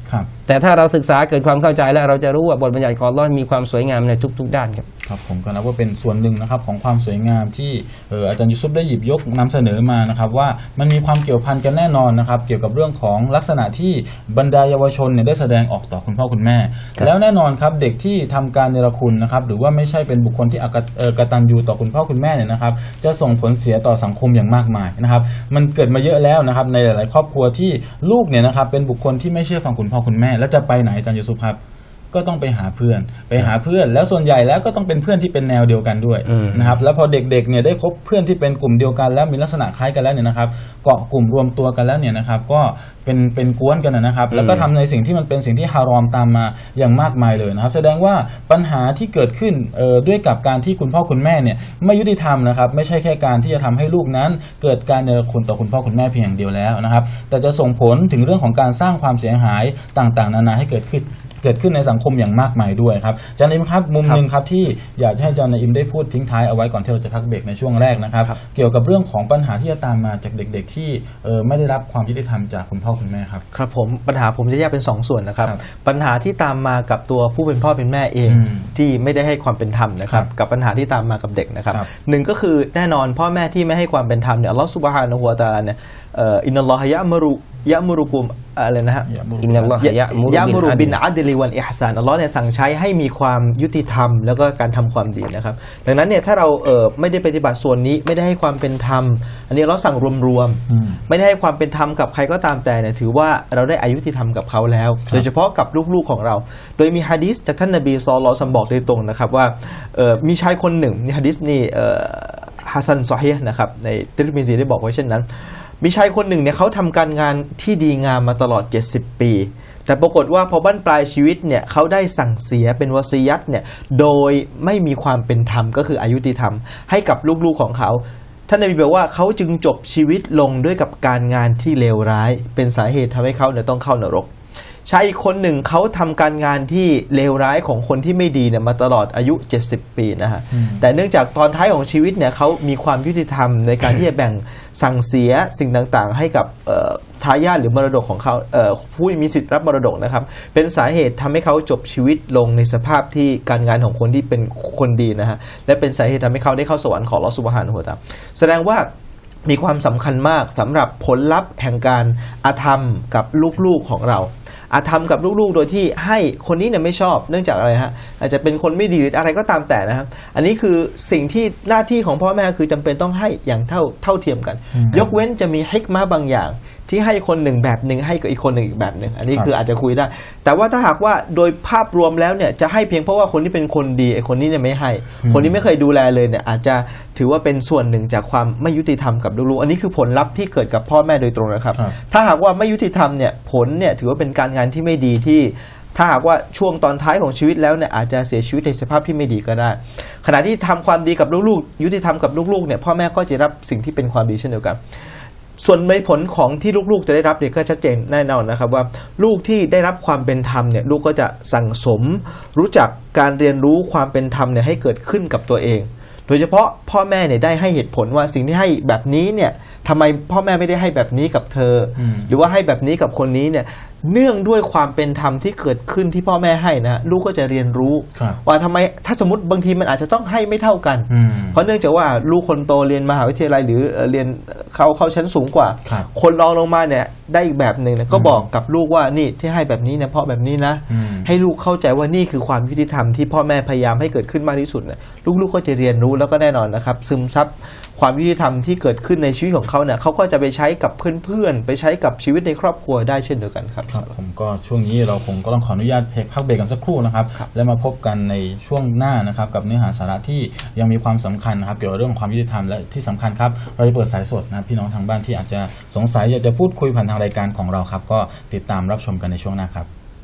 แต่ถ้าเราศึกษาเกิดความเข้าใจแล้วเราจะรู้ว่าบทบัญญัติของอัลเลาะห์มีความสวยงามในทุกๆด้านครับครับผมก็นับว่าเป็นส่วนหนึ่งนะครับของความสวยงามที่เอ่ออาจารย์ยูซุฟได้หยิบยกนำเสนอมานะครับว่ามันมีความเกี่ยวพันกันแน่นอนนะครับเกี่ยวกับเรื่องของลักษณะที่บรรดาเยาวชนเนี่ยได้แสดงออกต่อคุณพ่อคุณแม่แล้วแน่นอนครับเด็กที่ทำการเนรคุณนะครับหรือว่าไม่ใช่เป็นบุคคลที่อกตัญญูต่อคุณพ่อคุณแม่เนี่ยนะครับจะส่งผลเสียต่อสังคมอย่างมากมายนะครับมันเกิดมาเยอะแล้วนะครับในหลายๆครอบครัวที่ลูกเนี่ยนะครับเป็นบุคคลที่ไม่เชื่อฟังคุณพ่อคุณแม่แล้วจะไปไหนอาจารย์ยูซุฟครับก็ต้องไปหาเพื่อนไปหาเพื่อนแล้วส่วนใหญ่แล้วก็ต้องเป็นเพื่อนที่เป็นแนวเดียวกันด้วยนะครับแล้วพอเด็กๆเนี่ยได้คบเพื่อนที่เป็นกลุ่มเดียวกันแล้วมีลักษณะคล้ายกันแล้วเนี่ยนะครับเกาะกลุ่มรวมตัวกันแล้วเนี่ยนะครับก็เป็นเป็นกวนกันนะครับแล้วก็ทำในสิ่งที่มันเป็นสิ่งที่ฮารอมตามมาอย่างมากมายเลยนะครับแสดงว่าปัญหาที่เกิดขึ้นด้วยกับการที่คุณพ่อคุณแม่เนี่ยไม่ยุติธรรมนะครับไม่ใช่แค่การที่จะทำให้ลูกนั้นเกิดการเนรคุณต่อคุณพ่อคุณแม่เพียงอย่างเดียวแล้วนะครับแต่จะส่งผลถึงเรื่องของการสร้างความเสียหายต่างๆนานาให้เกิดขึ้นเกิดขึ้นในสังคมอย่างมากมายด้วยครับอาจารย์อิมครับมุมหนึ่งครับที่อยากให้อาจารย์อิมได้พูดทิ้งท้ายเอาไว้ก่อนที่เราจะพักเบรกในช่วงแรกนะครับเกี่ยวกับเรื่องของปัญหาที่จะตามมาจากเด็กๆที่เออไม่ได้รับความยุติธรรมจากคุณพ่อคุณแม่ครับครับผมปัญหาผมจะแยกเป็นสองส่วนนะครับปัญหาที่ตามมากับตัวผู้เป็นพ่อเป็นแม่เองที่ไม่ได้ให้ความเป็นธรรมนะครับกับปัญหาที่ตามมากับเด็กนะครับหนึ่งก็คือแน่นอนพ่อแม่ที่ไม่ให้ความเป็นธรรมเนี่ยอัลลอฮฺซุบฮานะฮูวะตะอาลาเนี่ยอินนัลลอฮะยะมุรุยะมุรุกุมอะไรนะฮะอินนัลลอฮะยะมุรุบินอัดลิวัลอิห์ซานอัลลอฮ์เนี่ยสั่งใช้ให้มีความยุติธรรมแล้วก็การทำความดีนะครับดังนั้นเนี่ยถ้าเราเอ่อไม่ได้ปฏิบัติส่วนนี้ไม่ได้ให้ความเป็นธรรมอันนี้เราสั่งรวมๆไม่ได้ให้ความเป็นธรรมกับใครก็ตามแต่เนี่ยถือว่าเราได้อายุติธรรมกับเขาแล้วโดยเฉพาะกับลูกๆของเราโดยมีหะดีษจากท่านนบีศ็อลลัลลอฮุอะลัยฮิวะซัลลัมบอกโดยตรงนะครับว่าเอ่อมีชายคนหนึ่งในหะดีษนี่เอ่อฮัสซันซอฮีฮ์นะครับในติรมิซีได้บอกไว้เช่นนั้นมีชายคนหนึ่งเนี่ยเขาทำการงานที่ดีงามมาตลอดเจ็ดสิบปีแต่ปรากฏว่าพอบั้นปลายชีวิตเนี่ยเขาได้สั่งเสียเป็นวะซียัตเนี่ยโดยไม่มีความเป็นธรรมก็คืออายุติธรรมให้กับลูกๆของเขาท่านนบีบอกว่าเขาจึงจบชีวิตลงด้วยกับการงานที่เลวร้ายเป็นสาเหตุทำให้เขาเนี่ยต้องเข้านรกชายอีกคนหนึ่งเขาทำการงานที่เลวร้ายของคนที่ไม่ดีเนี่ยมาตลอดอายุเจ็ดสิบปีนะฮะแต่เนื่องจากตอนท้ายของชีวิตเนี่ยเขามีความยุติธรรมในการที่จะแบ่งสั่งเสียสิ่งต่างๆให้กับทายาทหรือมรดกของเขาผู้มีสิทธิ์รับมรดกนะครับเป็นสาเหตุทำให้เขาจบชีวิตลงในสภาพที่การงานของคนที่เป็นคนดีนะฮะและเป็นสาเหตุทำให้เขาได้เข้าสวรรค์ของอัลเลาะห์ซุบฮานะฮูวะตะอาลาแสดงว่ามีความสำคัญมากสำหรับผลลัพธ์แห่งการอาธรรมกับลูกๆของเราอาธรรมกับลูกๆโดยที่ให้คนนี้เนี่ยไม่ชอบเนื่องจากอะไรฮะอาจจะเป็นคนไม่ดีหรืออะไรก็ตามแต่นะครับอันนี้คือสิ่งที่หน้าที่ของพ่อแม่คือจำเป็นต้องให้อย่างเท่าเท่าเทียมกันยกเว้นจะมีฮิกมะห์บางอย่างที่ให้คนหนึ่งแบบหนึ่งให้กับอีกคนหนึ่งอีกแบบหนึ่งอันนี้คืออาจจะคุยได้แต่ว่าถ้าหากว่าโดยภาพรวมแล้วเนี่ยจะให้เพียงเพราะว่าคนที่เป็นคนดีไอ้คนนี้เนี่ยไม่ให้คนที่ไม่เคยดูแลเลยเนี่ยอาจจะถือว่าเป็นส่วนหนึ่งจากความไม่ยุติธรรมกับลูกๆอันนี้คือผลลัพธ์ที่เกิดกับพ่อแม่โดยตรงนะครับถ้าหากว่าไม่ยุติธรรมเนี่ยผลเนี่ยถือว่าเป็นการงานที่ไม่ดีที่ถ้าหากว่าช่วงตอนท้ายของชีวิตแล้วเนี่ยอาจจะเสียชีวิตในสภาพที่ไม่ดีก็ได้ขณะที่ทำความดีกับลูกๆยุติธรรมกับลูกๆเนี่ยพ่อแม่ก็จะรับสิ่งที่เป็นความดีเช่นเดียวกันส่วนในผลของที่ลูกๆจะได้รับเนี่ยก็ชัดเจนแน่นอนนะครับว่าลูกที่ได้รับความเป็นธรรมเนี่ยลูกก็จะสั่งสมรู้จักการเรียนรู้ความเป็นธรรมเนี่ยให้เกิดขึ้นกับตัวเองโดยเฉพาะพ่อแม่เนี่ยได้ให้เหตุผลว่าสิ่งที่ให้แบบนี้เนี่ยทำไมพ่อแม่ไม่ได้ให้แบบนี้กับเธอหรือว่าให้แบบนี้กับคนนี้เนี่ยเนื่องด้วยความเป็นธรรมที่เกิดขึ้นที่พ่อแม่ให้นะลูกก็จะเรียนรู้ว่าทำไมถ้าสมมติบางทีมันอาจจะต้องให้ไม่เท่ากันเพราะเนื่องจากว่าลูกคนโตเรียนมหาวิทยาลัยหรือเรียนเขาเขาชั้นสูงกว่าคนรองลงมาเนี่ยได้อีกแบบหนึ่งก็บอกกับลูกว่านี่ที่ให้แบบนี้เนี่ยเพราะแบบนี้นะให้ลูกเข้าใจว่านี่คือความยุติธรรมที่พ่อแม่พยายามให้เกิดขึ้นมากที่สุดเนี่ยลูกๆก็จะเรียนรู้แล้วก็แน่นอนนะครับซึมซับความยุติธรรมที่เกิดขึ้นในชีวิตของเขาเนี่ยเขาก็จะไปใช้กับเพื่อนๆไปใช้กับชีวิตในครอบครัวได้เช่นเดียวกันครับครับผมก็ช่วงนี้เราคงก็ต้องขออนุญาตพักเบรกกันสักครู่นะครับแล้วมาพบกันในช่วงหน้านะครับกับเนื้อหาสาระที่ยังมีความสำคัญนะครับเกี่ยวกับเรื่องของความยุติธรรมและที่สำคัญครับเราจะเปิดสายสดนะพี่น้องทางบ้านที่อาจจะสงสัยอยากจะพูดคุยผ่านทางรายการของเราครับก็ติดตามรับชมกันในช่วงหน้าครับ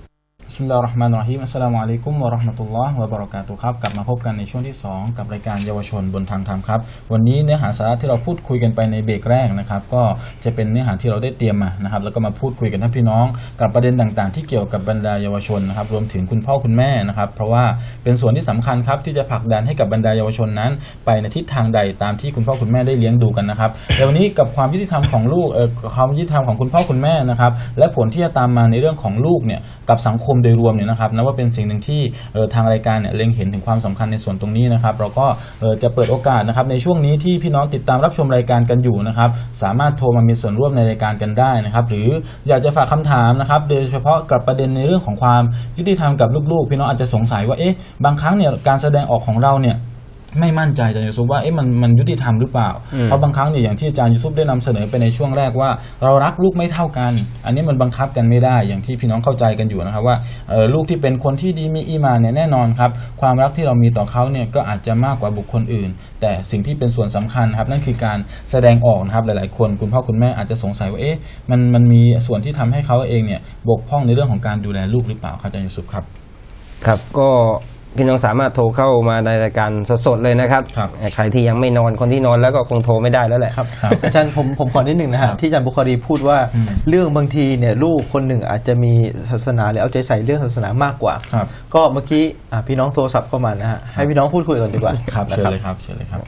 บิสมิลลาฮิรเราะห์มานิรเราะฮีมอัสสลามุอะลัยกุมวะเราะห์มะตุลลอฮ์วะบะเราะกาตุฮ์ครับกลับมาพบกันในช่วงที่สองกับรายการเยาวชนบนทางธรรมครับวันนี้เนื้อหาสาระที่เราพูดคุยกันไปในเบรกแรกนะครับก็จะเป็นเนื้อหาที่เราได้เตรียมมานะครับแล้วก็มาพูดคุยกันท่านพี่น้องกับประเด็นต่างๆที่เกี่ยวกับบรรดาเยาวชนนะครับรวมถึงคุณพ่อคุณแม่นะครับเพราะว่าเป็นส่วนที่สำคัญครับที่จะผลักดันให้กับบรรดาเยาวชนนั้นไปในทิศทางใดตามที่คุณพ่อคุณแม่ได้เลี้ยงดูกันนะครับแต่วันนี้กับความยุติธรรมของลูกเอ่อความยุติธรรมของคุณพ่อคุณแม่นะครับและผลที่จะตามมาในเรื่องของลูกเนี่ยกับสังคมโดยรวมเนี่ยนะครับนับว่าเป็นสิ่งหนึ่งที่ทางรายการเนี่ยเล็งเห็นถึงความสำคัญในส่วนตรงนี้นะครับเราก็จะเปิดโอกาสนะครับในช่วงนี้ที่พี่น้องติดตามรับชมรายการกันอยู่นะครับสามารถโทรมามีส่วนร่วมในรายการกันได้นะครับหรืออยากจะฝากคำถามนะครับโดยเฉพาะกับประเด็นในเรื่องของความยุติธรรมกับลูกๆพี่น้องอาจจะสงสัยว่าเอ๊ะบางครั้งเนี่ยการแสดงออกของเราเนี่ยไม่มั่นใจอาจารย์ยูซุฟว่าเอ๊ะมันมันยุติธรรมหรือเปล่าเพราะบางครั้งเนี่ยอย่างที่อาจารย์ยูซุฟได้นำเสนอไปในช่วงแรกว่าเรารักลูกไม่เท่ากันอันนี้มันบังคับกันไม่ได้อย่างที่พี่น้องเข้าใจกันอยู่นะครับว่าลูกที่เป็นคนที่ดีมีอีหม่านเนี่ยแน่นอนครับความรักที่เรามีต่อเขาเนี่ยก็อาจจะมากกว่าบุคคลอื่นแต่สิ่งที่เป็นส่วนสำคัญครับนั่นคือการแสดงออกนะครับหลายๆคนคุณพ่อคุณแม่อาจจะสงสัยว่าเอ๊ะมันมันมีส่วนที่ทำให้เขาเองเนี่ยบกพร่องในเรื่องของการดูแลลูกหรือเปล่าครับอาจารย์ยูซุฟครับครับก็พี่น้องสามารถโทรเข้ามาในรายการสดๆเลยนะครับใครที่ยังไม่นอนคนที่นอนแล้วก็คงโทรไม่ได้แล้วแหละครับอาจารย์ผมผมขอนิดหนึ่งนะฮะที่อาจารย์บุคอรีพูดว่าเรื่องบางทีเนี่ยลูกคนหนึ่งอาจจะมีศาสนาหรือเอาใจใส่เรื่องศาสนามากกว่าก็เมื่อกี้พี่น้องโทรศัพท์เข้ามานะฮะให้พี่น้องพูดคุยกันดีกว่าครับเชิญเลยครับเชิญเลยครับ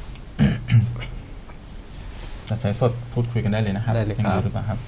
จะสายสดพูดคุยกันได้เลยนะครับได้เลยครับหรือเปล่าครับ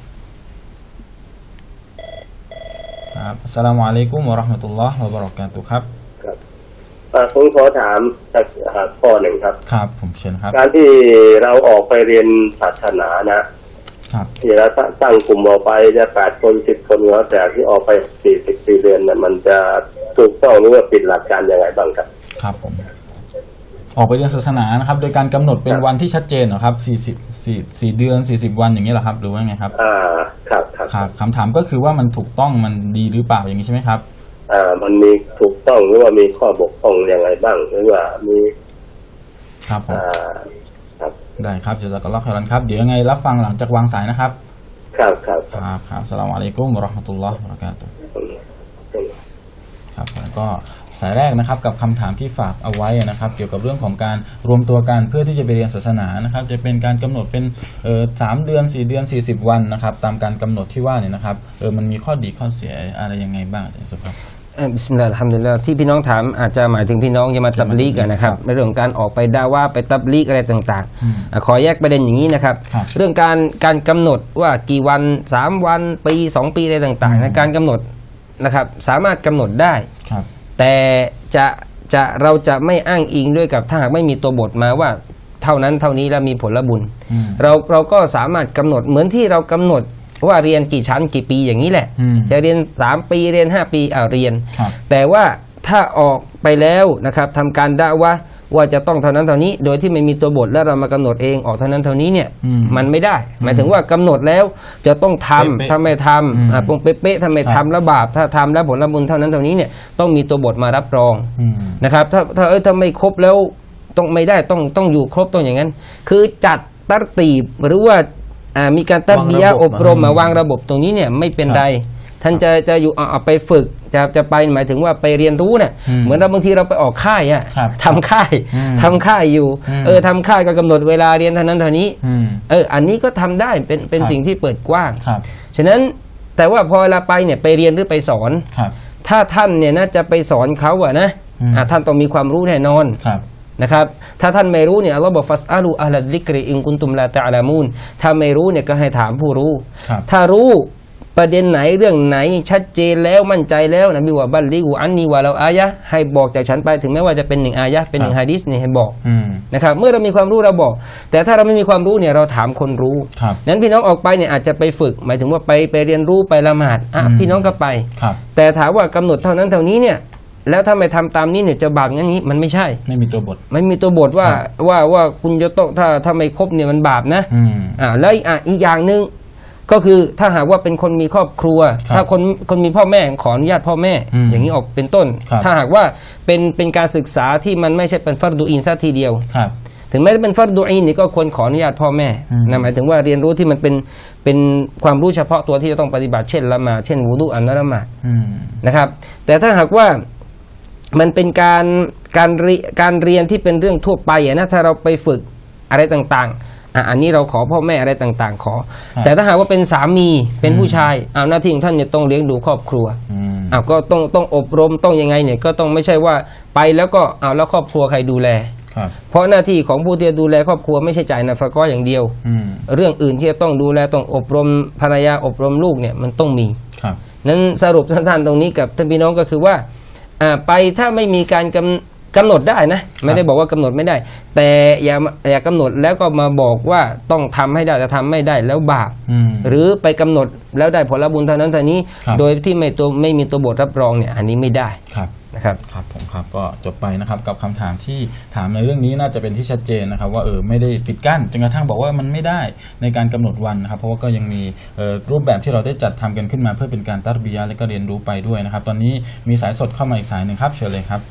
ครับอัสสลามุอะลัยกุมวะเราะห์มะตุลลอฮ์วะบะเราะกาตุฮ์ครับผมขอถามจากข้อหนึ่งครับครับผมเชิญครับการที่เราออกไปเรียนศาสนานะครับที่เราตั้งกลุ่มออกไปจะแปดคนสิบคนแล้วแต่ที่ออกไปสี่สิบสี่เดือนเนี่ยมันจะถูกต้องหรือว่าผิดหลักการยังไงบ้างครับครับผมออกไปเรียนศาสนานะครับโดยการกำหนดเป็นวันที่ชัดเจนเหรอครับสี่สิบสี่สี่เดือนสี่สิบวันอย่างนี้เหรอครับหรือว่าไงครับอ่าครับครับครับคำถามก็คือว่ามันถูกต้องมันดีหรือเปล่าอย่างนี้ใช่ไหมครับอ่ามันมีถูกต้องหรือว่ามีข้อบกพร่องยังไงบ้างหรือว่ามีครับผมครับได้ครับจะจักรล็อกให้ครับเดี๋ยวยังไงรับฟังหลังจากวางสายนะครับครับครับครับครับอัสสลามุอะลัยกุมวะเราะห์มะตุลลอฮ์วะบะเราะกาตุฮ์ครับแล้วก็สายแรกนะครับกับคำถามที่ฝากเอาไว้นะครับเกี่ยวกับเรื่องของการรวมตัวกันเพื่อที่จะไปเรียนศาสนานะครับจะเป็นการกำหนดเป็นเอ่อสามเดือนสี่เดือนสี่สิบวันนะครับตามการกำหนดที่ว่าเนี่ยนะครับเออมันมีข้อดีข้อเสียอะไรยังไงบ้างอาจารย์สุภาพบิสมิลลาฮิรเราะห์มานิรเราะฮีมที่พี่น้องถามอาจจะหมายถึงพี่น้องจะมาตับลีกกันนะครับในเรื่องการออกไปดาว่าไปตับลีกอะไรต่างๆขอแยกประเด็นอย่างนี้นะครับเรื่องการการกำหนดว่ากี่วันสามวันปีสองปีอะไรต่างๆในการกำหนดนะครับสามารถกำหนดได้แต่จะจะเราจะไม่อ้างอิงด้วยกับถ้าหากไม่มีตัวบทมาว่าเท่านั้นเท่านี้แล้วมีผลบุญเราเราก็สามารถกำหนดเหมือนที่เรากำหนดว่าเรียนกี่ชั้นกี่ปีอย่างนี้แหละจะเรียนสามปีเรียนห้าปีอ่าเรียนแต่ว่าถ้าออกไปแล้วนะครับทำการด่าว่าว่าจะต้องเท่านั้นเท่านี้โดยที่ไม่มีตัวบทแล้วเรามากำหนดเองออกเท่านั้นเท่านี้เนี่ยมันไม่ได้หมายถึงว่ากำหนดแล้วจะต้องทำถ้าไม่ทำอ่าปงเป๊ะๆถ้าไม่ทำแล้วบาปถ้าทำแล้วผลบุญเท่านั้นเท่านี้เนี่ยต้องมีตัวบทมารับรองนะครับถ้าถ้าเออถ้าไม่ครบแล้วต้องไม่ได้ต้องต้องอยู่ครบต้องอย่างนั้น คือจัดตัรตีบหรือว่ามีการตัดเบียอบรมมาวางระบบตรงนี้เนี่ยไม่เป็นไรท่านจะจะอยู่เอาไปฝึกจะจะไปหมายถึงว่าไปเรียนรู้เนี่ยเหมือนเราบางทีเราไปออกค่ายอ่ะทำค่ายทำค่ายอยู่เออทำค่ายก็กำหนดเวลาเรียนเท่านั้นเท่านี้เอออันนี้ก็ทำได้เป็นเป็นสิ่งที่เปิดกว้างฉะนั้นแต่ว่าพอเวลาไปเนี่ยไปเรียนหรือไปสอนถ้าท่านเนี่ยน่าจะไปสอนเขาอะนะท่านต้องมีความรู้แน่นอนนะครับถ้าท่านไม่รู้เนี่ยอัลลอฮฺบอกฟัสอาลูอัลลิกริอินกุนตุมลาตะอาลามูนถ้าไม่รู้เนี่ยก็ให้ถามผู้รู้ถ้ารู้ประเด็นไหนเรื่องไหนชัดเจนแล้วมั่นใจแล้วนะบิวะบัลลิกุอันนีวะเราอายะให้บอกจากฉันไปถึงแม้ว่าจะเป็นหนึ่งอายะเป็นหนึ่งฮะดีษเนี่ยให้บอกนะครับเมื่อเรามีความรู้เราบอกแต่ถ้าเราไม่มีความรู้เนี่ยเราถามคนรู้นั้นพี่น้องออกไปเนี่ยอาจจะไปฝึกหมายถึงว่าไปไปเรียนรู้ไปละหมาดอ่ะพี่น้องก็ไปแต่ถามว่ากำหนดเท่านั้นเท่านี้เนี่ยแล้วถ้าไม่ทำตามนี้เนี่ยจะบาปอย่างนี้มันไม่ใช่ไม่มีตัวบทไม่มีตัวบทว่าว่าว่าคุณจะต้องถ้าถ้าไม่ครบเนี่ยมันบาปนะอ่าแล้วอีกอย่างหนึ่งก็คือถ้าหากว่าเป็นคนมีครอบครัวถ้าคนคนมีพ่อแม่ขออนุญาตพ่อแม่อย่างนี้ออกเป็นต้นถ้าหากว่าเป็นเป็นการศึกษาที่มันไม่ใช่เป็นฟัรดูอินซะทีเดียวถึงแม้จะเป็นฟัรดูอีนนี่ก็ควรขออนุญาตพ่อแม่นะหมายถึงว่าเรียนรู้ที่มันเป็นเป็นความรู้เฉพาะตัวที่จะต้องปฏิบัติเช่นละหมาดเช่นวุดุอันละหมาดนะครับแต่ถ้าหากว่ามันเป็นการการเรียนการเรียนที่เป็นเรื่องทั่วไปนะถ้าเราไปฝึกอะไรต่างๆอ่ะอันนี้เราขอพ่อแม่อะไรต่างๆขอแต่ถ้าหากว่าเป็นสามีเป็นผู้ชายเอาหน้าที่ของท่านเนี่ยต้องเลี้ยงดูครอบครัวอ้าวก็ต้องต้องอบรมต้องยังไงเนี่ยก็ต้องไม่ใช่ว่าไปแล้วก็เอาแล้วครอบครัวใครดูแลเพราะหน้าที่ของผู้ที่จะดูแลครอบครัวไม่ใช่จ่ายนาฟะกออย่างเดียวเรื่องอื่นที่จะต้องดูแลต้องอบรมภรรยาอบรมลูกเนี่ยมันต้องมีนั้นสรุปสั้นๆตรงนี้กับท่านพี่น้องก็คือว่าไปถ้าไม่มีการกำกำหนดได้นะไม่ได้บอกว่ากำหนดไม่ได้แต่อย่าอย่ากำหนดแล้วก็มาบอกว่าต้องทำให้ได้จะทำไม่ได้แล้วบาปหรือไปกำหนดแล้วได้ผลบุญเท่านั้นเท่านี้โดยที่ไม่ตัวไม่มีตัวบทรับรองเนี่ยอันนี้ไม่ได้นะครับครับผมครับก็จบไปนะครับกับคำถามที่ถามในเรื่องนี้น่าจะเป็นที่ชัดเจนนะครับว่าเออไม่ได้ปิดกั้นจนกระทั่งบอกว่ามันไม่ได้ในการกำหนดวันนะครับเพราะว่าก็ยังมีรูปแบบที่เราได้จัดทำกันขึ้นมาเพื่อเป็นการตัรบียะห์และก็เรียนรู้ไปด้วยนะครับตอนนี้มีสายสดเข้ามาอีกสายหนึ่งครับเชิญเลยครับ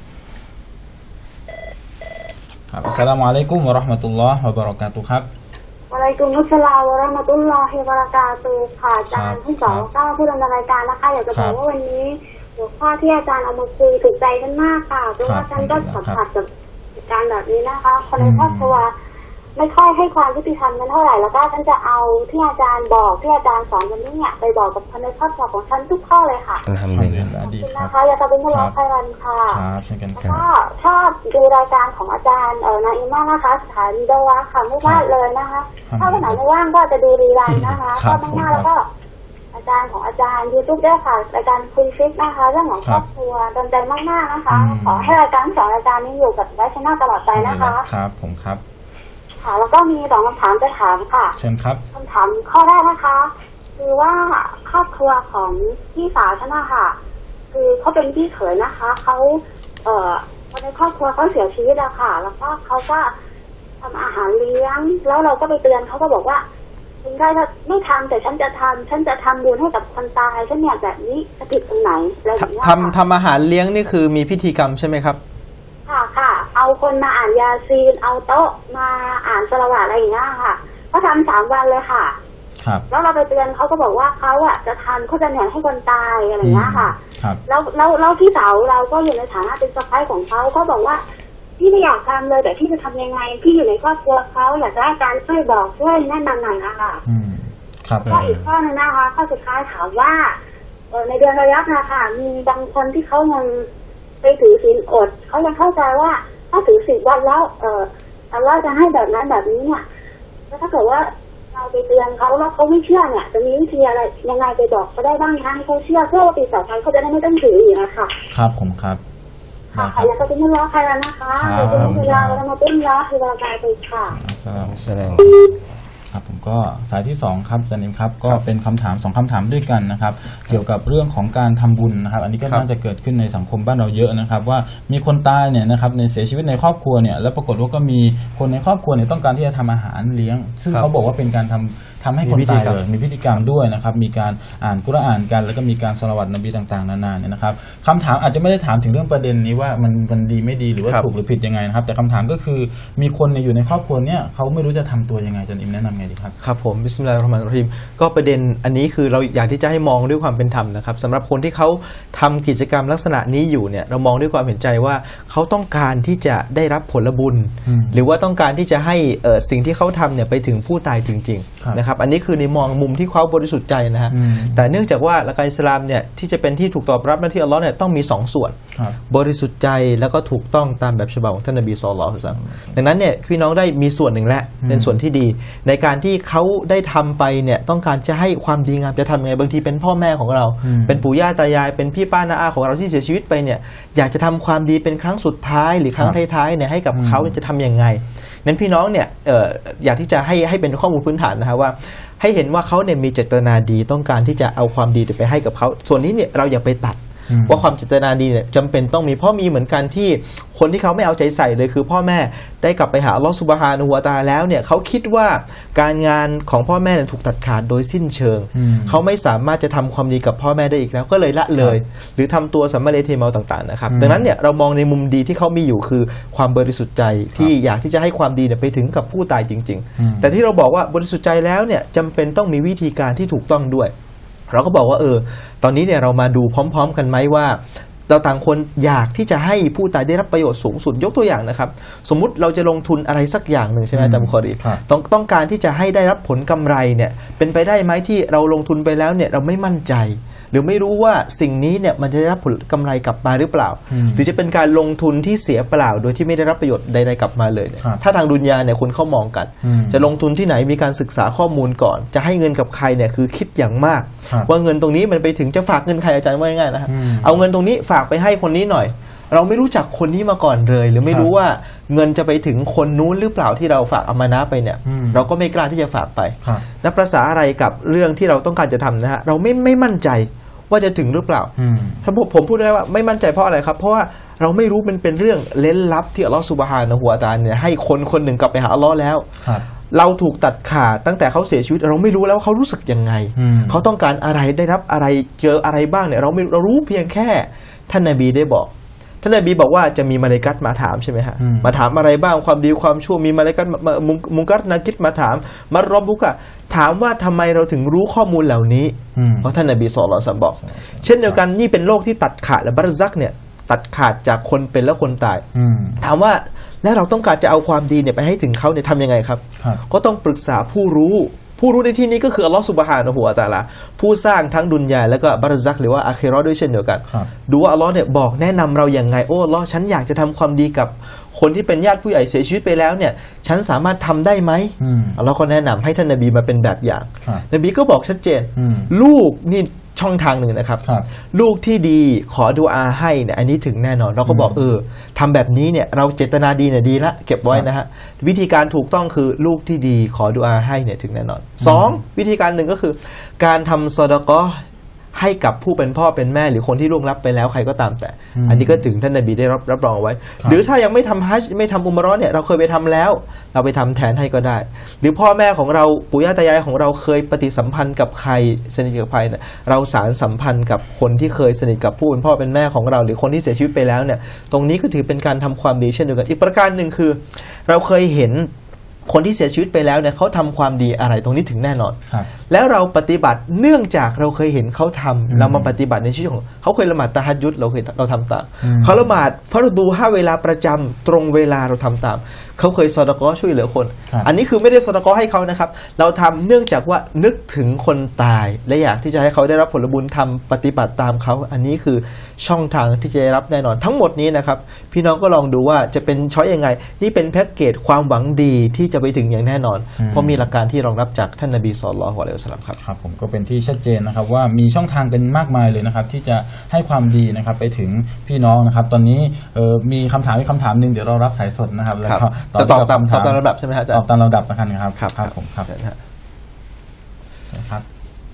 ครับอัสสลามุอะลัยกุมวะเราะห์มะตุลลอฮ์วะบะเราะกาตุฮ์ครับวะอะลัยกุมุสสลามวะเราะห์มะตุลลอฮิวะบะเราะกาตุฮ์ค่ะอาจารย์ทั้งสองก็ผู้ดำเนินรายการนะคะอยากจะบอกว่าวันนี้หัวข้อที่อาจารย์เอามาคุยถูกใจกันมากค่ะเพราะว่าท่านก็สัมผัสกับการแบบนี้นะคะคนในครอบครัวไม่ค่อยให้ความยุติธรรมกันเท่าไหร่แล้วก็ฉันจะเอาที่อาจารย์บอกที่อาจารย์สอนวันนี้เนี่ยไปบอกกับคนในครอบครัวของฉันทุกข้อเลยค่ะอัลฮัมดุลิลลาห์ดีครับนะคะอยากจะเป็นผู้รับใครวันค่ะครับเช่นกันครับก็ชอบดูรายการของอาจารย์เอ่อนาอิมะนะคะสถานีดาวะค่ะไม่พลาดเลยนะคะถ้าวันไหนไม่ว่างก็จะดูรีรันนะคะก็มากๆแล้วก็อาจารย์ของอาจารย์ยูทูบด้วยค่ะรายการคุยฟิกนะคะเรื่องของครอบครัวโดนใจมากๆนะคะขอให้รายการสองรายการนี้อยู่กับไว้ชนะตลอดไปนะคะครับผมครับค่ะแล้วก็มีสองคำถามจะถามค่ะเชิญครับคำถามข้อแรกนะคะคือว่าครอบครัวของพี่สาวฉันนะคะคือเขาเป็นพี่เขยนะคะเขาเอ่อคนในครอบครัวเขาเสียชีวิตอะค่ะแล้วก็เขาก็ทำอาหารเลี้ยงแล้วเราก็ไปเตือนเขาก็บอกว่าคุณได้ถ้าไม่ทำแต่ฉันจะทำฉันจะทำบุญให้กับคนตายฉันเนี่ยแบบนี้จะผิดตรงไหนอะไรอย่างเงี้ยทำทำอาหารเลี้ยงนี่คือมีพิธีกรรมใช่ไหมครับค่ะค่ะเอาคนมาอ่านยาซีนเอาโต๊ะมาอ่านสละวาดอะไรอย่างเงี้ยค่ะเขาทำสามวันเลยค่ะครับแล้วเราไปเตือนเขาก็บอกว่าเขาอ่ะจะทำเขาจะแหน่ให้คนตายอะไรอย่างเงี้ยค่ะครับแล้วแล้วแล้วพี่สาวเราก็อยู่ในฐานะเป็นสะใภ้ของเขาก็บอกว่าพี่ไม่อยากทำเลยแต่พี่จะทำยังไงพี่อยู่ในครอบครัวเขาอยากได้การช่วยบอกช่วยแนะนำหน่อยนะคะอืมครับก็อีกข้อนึงนะคะข้อสุดท้ายถามว่าเออในเดือนระยะนะคะมีบางคนที่เขายังไปถือศีลอดเขายังเข้าใจว่าถ้าถือศีลวันแล้วเออเราจะให้แบบนั้นแบบนี้เนี่ยแล้วถ้าเกิดว่าเราไปเตือนเขาแล้วเขาไม่เชื่อเนี่ยจะมีวิธีอะไรยังไงไปบอกเขาได้บ้างคะให้เขาเชื่อเพื่อว่าปีต่อไปเขาจะได้ไม่ต้องถืออีกนะคะครับผมครับค่ะใครอยากจะเป็นผู้ร้องใครแล้วนะคะเดี๋ยวจะมีเวลาเรามาเป็นร้องคือเวลากายไปค่ะแสดงครับผมก็สายที่สองครับอาจารย์นิมครับก็เป็นคำถามสองคำถามด้วยกันนะครับเกี่ยวกับเรื่องของการทำบุญนะครับอันนี้ก็น่าจะเกิดขึ้นในสังคมบ้านเราเยอะนะครับว่ามีคนตายเนี่ยนะครับในเสียชีวิตในครอบครัวเนี่ยแล้วปรากฏว่าก็มีคนในครอบครัวเนี่ยต้องการที่จะทำอาหารเลี้ยงซึ่งเขาบอกว่าเป็นการทำทำให้คนตายเลยมีพิธีกรรมด้วยนะครับมีการอ่านกุรอานกันแล้วก็มีการสละวัตนบีต่างๆนานาเนี่ยนะครับคำถามอาจจะไม่ได้ถามถึงเรื่องประเด็นนี้ว่ามันมันดีไม่ดีหรือว่าถูกหรือผิดยังไงนะครับแต่คำถามก็คือมีคนอยู่ในครอบครัวเนี่ยเขาไม่รู้จะทำตัวยังไงอาจารย์อิมแนะนำไงดีครับครับผมบิสมิลลาฮิรเราะห์มานิรเราะฮีมก็ประเด็นอันนี้คือเราอยากที่จะให้มองด้วยความเป็นธรรมนะครับสำหรับคนที่เขาทำกิจกรรมลักษณะนี้อยู่เนี่ยเรามองด้วยความเห็นใจว่าเขาต้องการที่จะได้รับผลบุญหรือว่าต้องการที่จะให้สิ่งที่เขาทำเนี่ยไปถึงผู้ตายจริงๆนะครับอันนี้คือในมองมุมที่เขาบริสุทธิ์ใจนะฮะแต่เนื่องจากว่าหลักการอิสลามเนี่ยที่จะเป็นที่ถูกตอบรับหน้าที่อัลลอฮ์เนี่ยต้องมีสองส่วนบริสุทธิ์ใจแล้วก็ถูกต้องตามแบบฉบับของท่านนบีศ็อลลัลลอฮุอะลัยฮิวะซัลลัมดังนั้นเนี่ยพี่น้องได้มีส่วนหนึ่งและเป็นส่วนที่ดีในการที่เขาได้ทำไปเนี่ยต้องการจะให้ความดีงามจะทำไงบางทีเป็นพ่อแม่ของเราเป็นปู่ย่าตายายเป็นพี่ป้าน้าอาของเราที่เสียชีวิตไปเนี่ยอยากจะทำความดีเป็นครั้งสุดท้ายหรือครั้งท้ายๆเนี่ยให้กับเขาจะทำยังไงนั้นพี่น้องเนี่ย เอ่อ อยากที่จะให้ให้เป็นข้อมูลพื้นฐานนะครับว่าให้เห็นว่าเขาเนี่ยมีเจตนาดีต้องการที่จะเอาความดีไปให้กับเขาส่วนนี้เนี่ยเราอย่าไปตัดว่าความเจตนาดีเนี่ยจำเป็นต้องมีเพราะมีเหมือนกันที่คนที่เขาไม่เอาใจใส่เลยคือพ่อแม่ได้กลับไปหาอัลเลาะห์ซุบฮานะฮูวะตะอาลาแล้วเนี่ยเขาคิดว่าการงานของพ่อแม่ถูกตัดขาดโดยสิ้นเชิงเขาไม่สามารถจะทำความดีกับพ่อแม่ได้อีกแล้วก็เลยละเลยหรือทำตัวสัมมาเลเทเมาต่างๆนะครับดังนั้นเนี่ยเรามองในมุมดีที่เขามีอยู่คือความบริสุทธิ์ใจที่อยากที่จะให้ความดีเนี่ยไปถึงกับผู้ตายจริงๆแต่ที่เราบอกว่าบริสุทธิ์ใจแล้วเนี่ยจำเป็นต้องมีวิธีการที่ถูกต้องด้วยเราก็บอกว่าเออตอนนี้เนี่ยเรามาดูพร้อมๆกันไหมว่าเราต่างคนอยากที่จะให้ผู้ตายได้รับประโยชน์สูงสุดยกตัวอย่างนะครับสมมุติเราจะลงทุนอะไรสักอย่างหนึ่งใช่ไหมอาจารย์บุคอรีต้องต้องการที่จะให้ได้รับผลกำไรเนี่ยเป็นไปได้ไหมที่เราลงทุนไปแล้วเนี่ยเราไม่มั่นใจหรือไม่รู้ว่าสิ่งนี้เนี่ยมันจะได้รับผลกำไรกลับมาหรือเปล่าหรือจะเป็นการลงทุนที่เสียเปล่าโดยที่ไม่ได้รับประโยชน์ใดๆกลับมาเลยเนี่ยถ้าทางดุนยาเนี่ยคนเขามองกันจะลงทุนที่ไหนมีการศึกษาข้อมูลก่อนจะให้เงินกับใครเนี่ยคือคิดอย่างมากว่าเงินตรงนี้มันไปถึงจะฝากเงินใครอาจารย์ว่าง่ายๆนะฮะเอาเงินตรงนี้ฝากไปให้คนนี้หน่อยเราไม่รู้จักคนนี้มาก่อนเลยหรือไม่รู้ว่าเงินจะไปถึงคนนู้นหรือเปล่าที่เราฝากอามานะไปเนี่ยเราก็ไม่กล้าที่จะฝากไปนับประสาอะไรกับเรื่องที่เราต้องการจะทำนะฮะเราไม่ไม่มั่นใจว่าจะถึงหรือเปล่าถ้าผมผมพูดได้ว่าไม่มั่นใจเพราะอะไรครับเพราะว่าเราไม่รู้มันเป็นเรื่องเล้นลับที่อัลลอฮฺซุบฮานะฮูวะตะอาลาเนี่ยให้คนคนหนึ่งกลับไปหาอัลลอฮ์แล้วเราถูกตัดขาดตั้งแต่เขาเสียชีวิตเราไม่รู้แล้วเขารู้สึกยังไงเขาต้องการอะไรได้รับอะไรเจออะไรบ้างเนี่ยเราไม่เรารู้เพียงแค่ท่านนบีได้บอกท่านนบีบอกว่าจะมีมาลาอิกัตมาถามใช่ไหมฮะมาถามอะไรบ้างความดีความชั่วมีมาลาอิกัตมุงกัตนากิดมาถามมารอบบุกะถามว่าทำไมเราถึงรู้ข้อมูลเหล่านี้เพราะท่านนบีศ็อลลัลลอฮุอะลัยฮิวะซัลลัมบอกเช่นเดียวกันนี่เป็นโลกที่ตัดขาดและบัรซักเนี่ยตัดขาดจากคนเป็นและคนตายถามว่าแล้วเราต้องการจะเอาความดีเนี่ยไปให้ถึงเขาเนี่ยทำยังไงครับก็ต้องปรึกษาผู้รู้ผู้รู้ในที่นี้ก็คืออัลลอฮฺซุบฮานะฮูวะตะอาลาผู้สร้างทั้งดุนยาและก็บัรซักหรือว่าอาคิเราะห์ด้วยเช่นเดียวกันดูว่าอัลลอฮ์เนี่ยบอกแนะนำเราอย่างไงโอ้อัลลอฮ์ฉันอยากจะทำความดีกับคนที่เป็นญาติผู้ใหญ่เสียชีวิตไปแล้วเนี่ยฉันสามารถทำได้ไหมอัลลอฮ์ก็แนะนำให้ท่านนบีมาเป็นแบบอย่างนบีก็บอกชัดเจนลูกนี่ช่องทางหนึ่งนะครับลูกที่ดีขอดุอาให้เนี่ยอันนี้ถึงแน่นอนเราก็บอกเออทำแบบนี้เนี่ยเราเจตนาดีเนี่ยดีละเก็บไว้นะฮะวิธีการถูกต้องคือลูกที่ดีขอดุอาให้เนี่ยถึงแน่นอนสองวิธีการหนึ่งก็คือการทำซอดะกอฮ์ให้กับผู้เป็นพ่อเป็นแม่หรือคนที่ล่วงลับไปแล้วใครก็ตามแต่อันนี้ก็ถึงท่านนบีได้รับรับรองไว้หรือถ้ายังไม่ทำฮัจญ์ไม่ทำอุมเราะห์เนี่ยเราเคยไปทำแล้วเราไปทำแทนให้ก็ได้หรือพ่อแม่ของเราปู่ย่าตายายของเราเคยปฏิสัมพันธ์กับใครสนิทกับใครเนี่ยเราสารสัมพันธ์กับคนที่เคยสนิทกับผู้เป็นพ่อเป็นแม่ของเราหรือคนที่เสียชีวิตไปแล้วเนี่ยตรงนี้ก็ถือเป็นการทำความดีเช่นเดียวกันอีกประการหนึ่งคือเราเคยเห็นคนที่เสียชีวิตไปแล้วเนี่ยเขาทำความดีอะไรตรงนี้ถึงแน่นอนแล้วเราปฏิบัติเนื่องจากเราเคยเห็นเขาทำเรามาปฏิบัติในชีวิตของเขาเคยละหมาดตะฮัจญุดเราเคยเราทำตามเขาละหมาดฟารดูห้าเวลาประจำตรงเวลาเราทำตามเขาเคยซอดะกอฮ์ช่วยเหลือคนอันนี้คือไม่ได้ซอดะกอฮ์ให้เขานะครับเราทำเนื่องจากว่านึกถึงคนตายและอยากที่จะให้เขาได้รับผลบุญทำปฏิบัติตามเขาอันนี้คือช่องทางที่จะได้รับแน่นอนทั้งหมดนี้นะครับพี่น้องก็ลองดูว่าจะเป็นช้อยยังไงนี่เป็นแพ็กเกจความหวังดีที่จะไปถึงอย่างแน่นอนเพราะมีหลักการที่รองรับจากท่านนบีศ็อลลัลลอฮุอะลัยฮิวะซัลลัมครับครับผมก็เป็นที่ชัดเจนนะครับว่ามีช่องทางกันมากมายเลยนะครับที่จะให้ความดีนะครับไปถึงพี่น้องนะครับตอนนี้มีคำถามอีกคำถามหนึ่งเดี๋ยวเรารับสายสดนะครับแล้วก็จะตอบตามตอบตามระดับใช่ไหมฮะตอบตามระดับนะครับครับครับผมครับครับ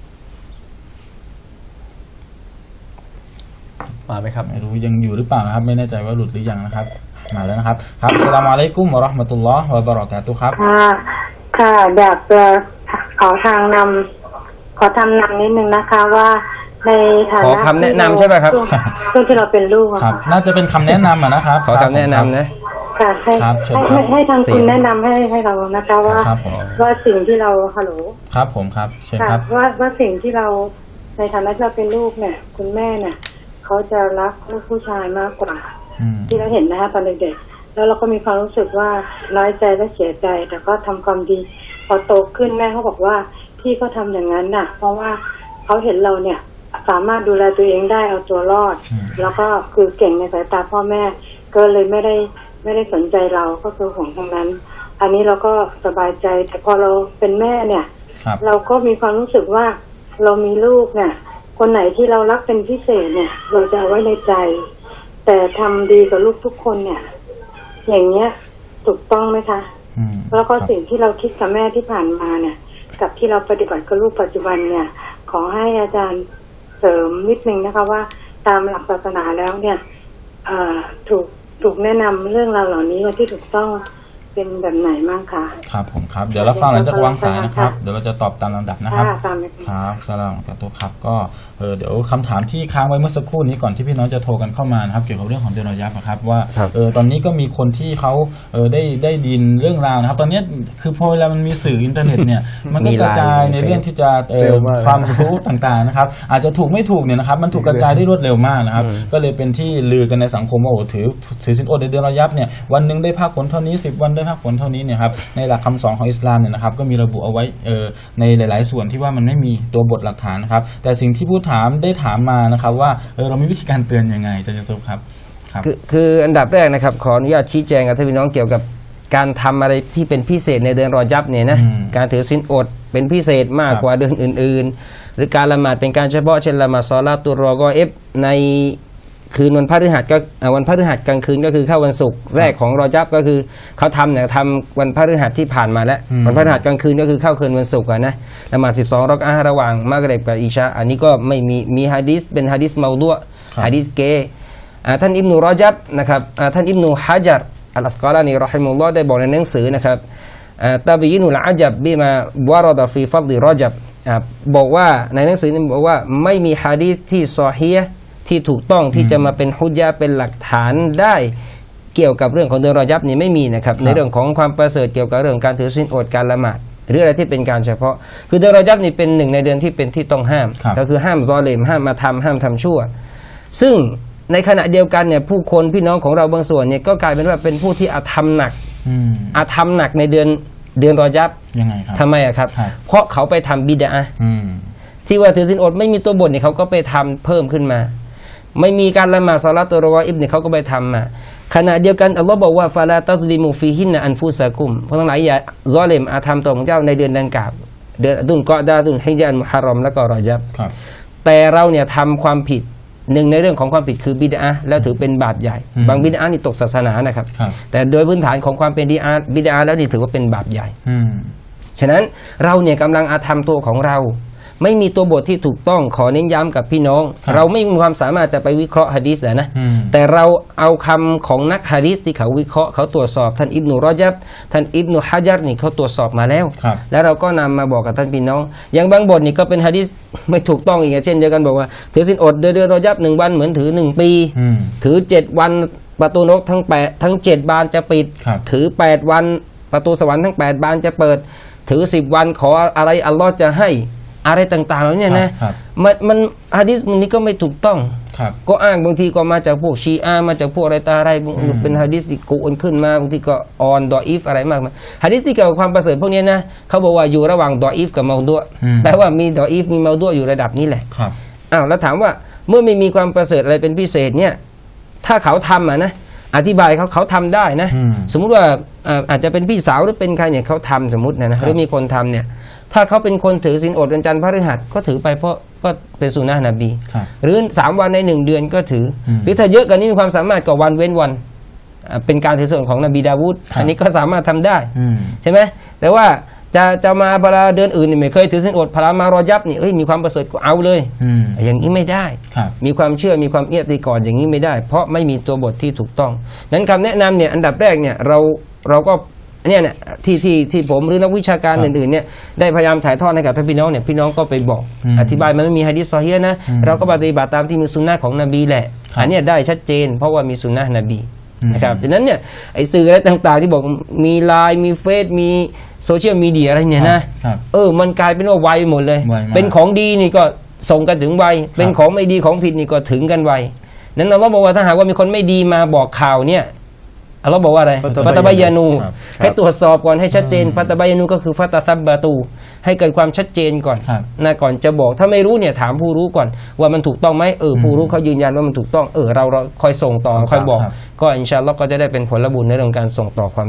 มาไหมครับไม่รู้ยังอยู่หรือเปล่านะครับไม่แน่ใจว่าหลุดหรือยังนะครับมาแล้วนะครับครับอัสสลามุอะลัยกุมวะเราะห์มะตุลลอฮ์วะบะเราะกาตุฮ์ครับค่ะค่ะอยากจะขอทางนำขอทำนำนิดนึงนะคะว่าในฐานะขอคำแนะนำใช่ไหมครับช่วงที่เราเป็นลูกครับน่าจะเป็นคำแนะนำนะครับขอคำแนะนำนะค่ะให้ให้ให้ทางคุณแนะนำให้ให้เรานะคะว่าว่าสิ่งที่เราฮัลโหลครับผมครับเชิญครับว่าว่าสิ่งที่เราในฐานะที่เราเป็นลูกเนี่ยคุณแม่เนี่ยเขาจะรักลูกผู้ชายมากกว่าที่เราเห็นนะคะตอนเด็กๆแล้วเราก็มีความรู้สึกว่าน้อยใจและเสียใจแต่ก็ทำความดีพอโตขึ้นแม่เขาบอกว่าที่เขาทำอย่างนั้นน่ะเพราะว่าเขาเห็นเราเนี่ยสามารถดูแลตัวเองได้เอาตัวรอดแล้วก็คือเก่งในสายตาพ่อแม่ก็เลยไม่ได้ไม่ได้สนใจเราก็คือห่วงตรงนั้นอันนี้เราก็สบายใจแต่พอเราเป็นแม่เนี่ยเราก็มีความรู้สึกว่าเรามีลูกเนี่ยคนไหนที่เรารักเป็นพิเศษเนี่ยเราจะเอาไว้ในใจแต่ทำดีกับลูกทุกคนเนี่ยอย่างเงี้ยถูกต้องไหมคะแล้วก็สิ่งที่เราคิดกับแม่ที่ผ่านมาเนี่ยกับที่เราปฏิบัติกับลูกปัจจุบันเนี่ยขอให้อาจารย์เสริมนิดนึงนะคะว่าตามหลักศาสนาแล้วเนี่ยถูกถูกแนะนำเรื่องราวเหล่านี้ว่าที่ถูกต้องเป็นแบบไหนบ้างคะครับผมครับเดี๋ยวเราฟังหลังจากวางสายนะครับเดี๋ยวเราจะตอบตามลำดับนะครับครับสลามกับตัวครับก็เออเดี๋ยวคำถามที่ค้างไว้เมื่อสักครู่นี้ก่อนที่พี่น้องจะโทรกันเข้ามานะครับเกี่ยวกับเรื่องของเดือนรอญับนะครับว่าเออตอนนี้ก็มีคนที่เขาเออได้ได้ดินเรื่องราวนะครับตอนนี้คือพอเวลามันมีสื่ออินเทอร์เน็ตเนี่ยมันก็กระจายในเรื่องที่จะเออความรู้ต่างๆนะครับอาจจะถูกไม่ถูกเนี่ยนะครับมันถูกกระจายได้รวดเร็วมากนะครับก็เลยเป็นที่ลือกันในสังคมว่าโอ้ถือถือศีลอดในเดือนรอญับเนี่ยวันนึงได้ภาคผลเท่านี้สิบวันได้ภาคผลเท่านี้เนี่ยครับในหลักคำสอนของอิสลามเนี่ยนะครับก็มีระบุเอาไว้เออในหลายๆส่วนที่ว่ามันไม่มีตัวบทหลักฐานนะครับแต่สิ่งที่ผู้ถามได้ถามมานะครับว่าเออเรามีวิธีการเตือนยังไงอาจารย์ยูซุฟครับครับคือคืออันดับแรกนะครับขออนุญาตชี้แจงกับท่านพี่น้องเกี่ยวกับการทำอะไรที่เป็นพิเศษในเดือนรอญับเนี่ยนะการถือศีลอดเป็นพิเศษมากกว่าเดือนอื่นๆหรือการละหมาดเป็นการเฉพาะเช่นละหมาดซอลาตุรรอกอเอฟในคืนวันพฤหัสก็วันพฤหัสกลางคืนก็คือเข้าวันศุกร์แรกของรอญับก็คือเขาทำเนี่ยทำวันพฤหัสที่ผ่านมาแล้ววันพฤหัสกลางคืนก็คือเข้าคืนวันศุกร์นะละหมาดสิบสองรอกอะฮ์ระหว่างมักริบกับอิชาอันนี้ก็ไม่มีมีหะดีษเป็นหะดีษเมาดุอ์หะดีษเกท่านอิบนุรอญับนะครับท่านอิบนุฮะญัรอัลอัสกอลานีเราะฮิมุลลอฮ์ได้บอกในหนังสือนะครับตะบียินุลอะญับบิมาวะรอดะฟีฟัฎลิรอญับบอกว่าในหนังสือนี้บอกว่าไม่มีหะดีษที่ซอฮีฮ์ที่ถูกต้องที่จะมาเป็นฮุญญะห์เป็นหลักฐานได้เกี่ยวกับเรื่องของเดือนรอญับนี่ไม่มีนะครับในเรื่องของความประเสริฐเกี่ยวกับเรื่องการถือศีลอดการละหมาดหรืออะไรที่เป็นการเฉพาะคือเดือนรอญับนี่เป็นหนึ่งในเดือนที่เป็นที่ต้องห้ามก็คือห้ามซอลิมห้ามมาทำห้ามทำชั่วซึ่งในขณะเดียวกันเนี่ยผู้คนพี่น้องของเราบางส่วนเนี่ยก็กลายเป็นว่าเป็นผู้ที่อาธรรมหนักอาธรรมหนักในเดือนเดือนรอญับยังไงครับทำไมอะครับเพราะเขาไปทำบิดอะห์ที่ว่าถือศีลอดไม่มีตัวบทเนี่ยเขาก็ไปทำเพิ่มขึ้นมาไม่มีการละหมาดศอลาตุรออิบเนี่ยเขาก็ไปทำมาขณะเดียวกันอัลลอฮ์บอกว่าฟาลาตัซลิมูฟีฮินนะอันฟุซะกุมเพราะทั้งหลายอย่าซอลิมอาธรรมตัวของเจ้าในเดือนดังกล่าวเดือนดุลกอดาดุลฮิญญะอันมุฮัรรอมและก็รอญับแต่เราเนี่ยทำความผิดหนึ่งในเรื่องของความผิดคือบิดอะห์แล้วถือเป็นบาปใหญ่บางบิดอะห์นี่ตกศาสนานะครับแต่โดยพื้นฐานของความเป็นบิดอะห์บิดอะห์แล้วนี่ถือว่าเป็นบาปใหญ่ฉะนั้นเราเนี่ยกำลังอาธรรมตัวของเราไม่มีตัวบทที่ถูกต้องขอเน้นย้ำกับพี่น้องเราไม่มีความสามารถจะไปวิเคราะห์หะดีษนะแต่เราเอาคำของนักหะดีษที่เขาวิเคราะห์เขาตรวจสอบท่านอิบนุรอญับท่านอิบนุฮะญัรนี่เขาตรวจสอบมาแล้วแล้วเราก็นำมาบอกกับท่านพี่น้องอย่างบางบทนี่ก็เป็นหะดีษไม่ถูกต้องอีกเช่นเดียวกันบอกว่าถือศีลอดเดือนเดือนรอญับหนึ่งวันเหมือนถือหนึ่งปีถือเจ็ดวันประตูนรกทั้งแปดทั้งเจ็ดบานจะปิดถือแปดวันประตูสวรรค์ทั้งแปดบานจะเปิดถือสิบวันขออะไรอัลลอฮ์จะให้อะไรต่างๆแล้วเนี่ยนะมันมันหะดีษมันนี้ก็ไม่ถูกต้องก็อ้างบางทีก็มาจากพวกชีอะห์มาจากพวกอะไรตาอะไรเป็นหะดีษที่กุนขึ้นมาบางทีก็ออนดออีฟอะไรมากมายหะดีษที่เกี่ยวกับความประเสริฐพวกนี้นะเขาบอกว่าอยู่ระหว่างดออีฟกับเมาดุอ์แปลว่ามีดออีฟมีเมาดุอ์อยู่ระดับนี้แหละอ้าวแล้วถามว่าเมื่อไม่มีความประเสริฐอะไรเป็นพิเศษเนี่ยถ้าเขาทำอ่ะนะอธิบายเขาเขาทำได้นะสมมุติว่าอาจจะเป็นพี่สาวหรือเป็นใครเนี่ยเขาทำสมมุตินะนะหรือมีคนทำเนี่ยถ้าเขาเป็นคนถือศีลอดวันจันทร์พฤหัสก็ถือไปเพราะก็เป็นสุนนะห์นบีหรือสามวันในหนึ่งเดือนก็ถือหรือถ้าเยอะกว่านี้มีความสามารถก็วันเว้นวันเป็นการถือศีลของนบีดาวูดอันนี้ก็สามารถทำได้ใช่ไหมแต่ว่าจะจะมาพลาเดือนอื่นนี่ไม่เคยถือศีลอดพลามารอญับนี่เอ้ยมีความประเสริฐก็เอาเลยอย่างนี้ไม่ได้มีความเชื่อมีความเอียดตีก่อนอย่างนี้ไม่ได้เพราะไม่มีตัวบทที่ถูกต้องนั้นคำแนะนำเนี่ยอันดับแรกเนี่ยเราเราก็เนี่ยเนี่ยที่ที่ที่ผมหรือนักวิชาการอื่นๆเนี่ยได้พยายามถ่ายทอดให้กับท่านพี่น้องเนี่ยพี่น้องก็ไปบอกอธิบายมันไม่มีหะดีษซอฮีฮ์นะเราก็ปฏิบัติตามที่มีสุนนะของนบีแหละอันนี้ได้ชัดเจนเพราะว่ามีสุนนะนบีนะครับดังนั้นเนี่ยไอ้สื่ออะไรต่างๆที่บอกมีไลน์มีเฟซมีโซเชียลมีเดียอะไรเนี่ยนะเออมันกลายเป็นว่าไวหมดเลยเป็นของดีนี่ก็ส่งกันถึงไวเป็นของไม่ดีของผิดนี่ก็ถึงกันไวนั้นเราบอกว่าถ้าหากว่ามีคนไม่ดีมาบอกข่าวเนี่ยเราบอกว่าอะไรฟัตบายานูให้ตรวจสอบก่อนให้ชัดเจนฟัตบายานูก็คือฟัตซับบาตูให้เกิดความชัดเจนก่อนนะก่อนจะบอกถ้าไม่รู้เนี่ยถามผู้รู้ก่อนว่ามันถูกต้องไหมเออผู้รู้เขายืนยันว่ามันถูกต้องเออเราเราคอยส่งต่อคอยบอกก็อินชาอัลลอฮ์ก็จะได้เป็นผลบุญในเรื่องการส่งต่อความดี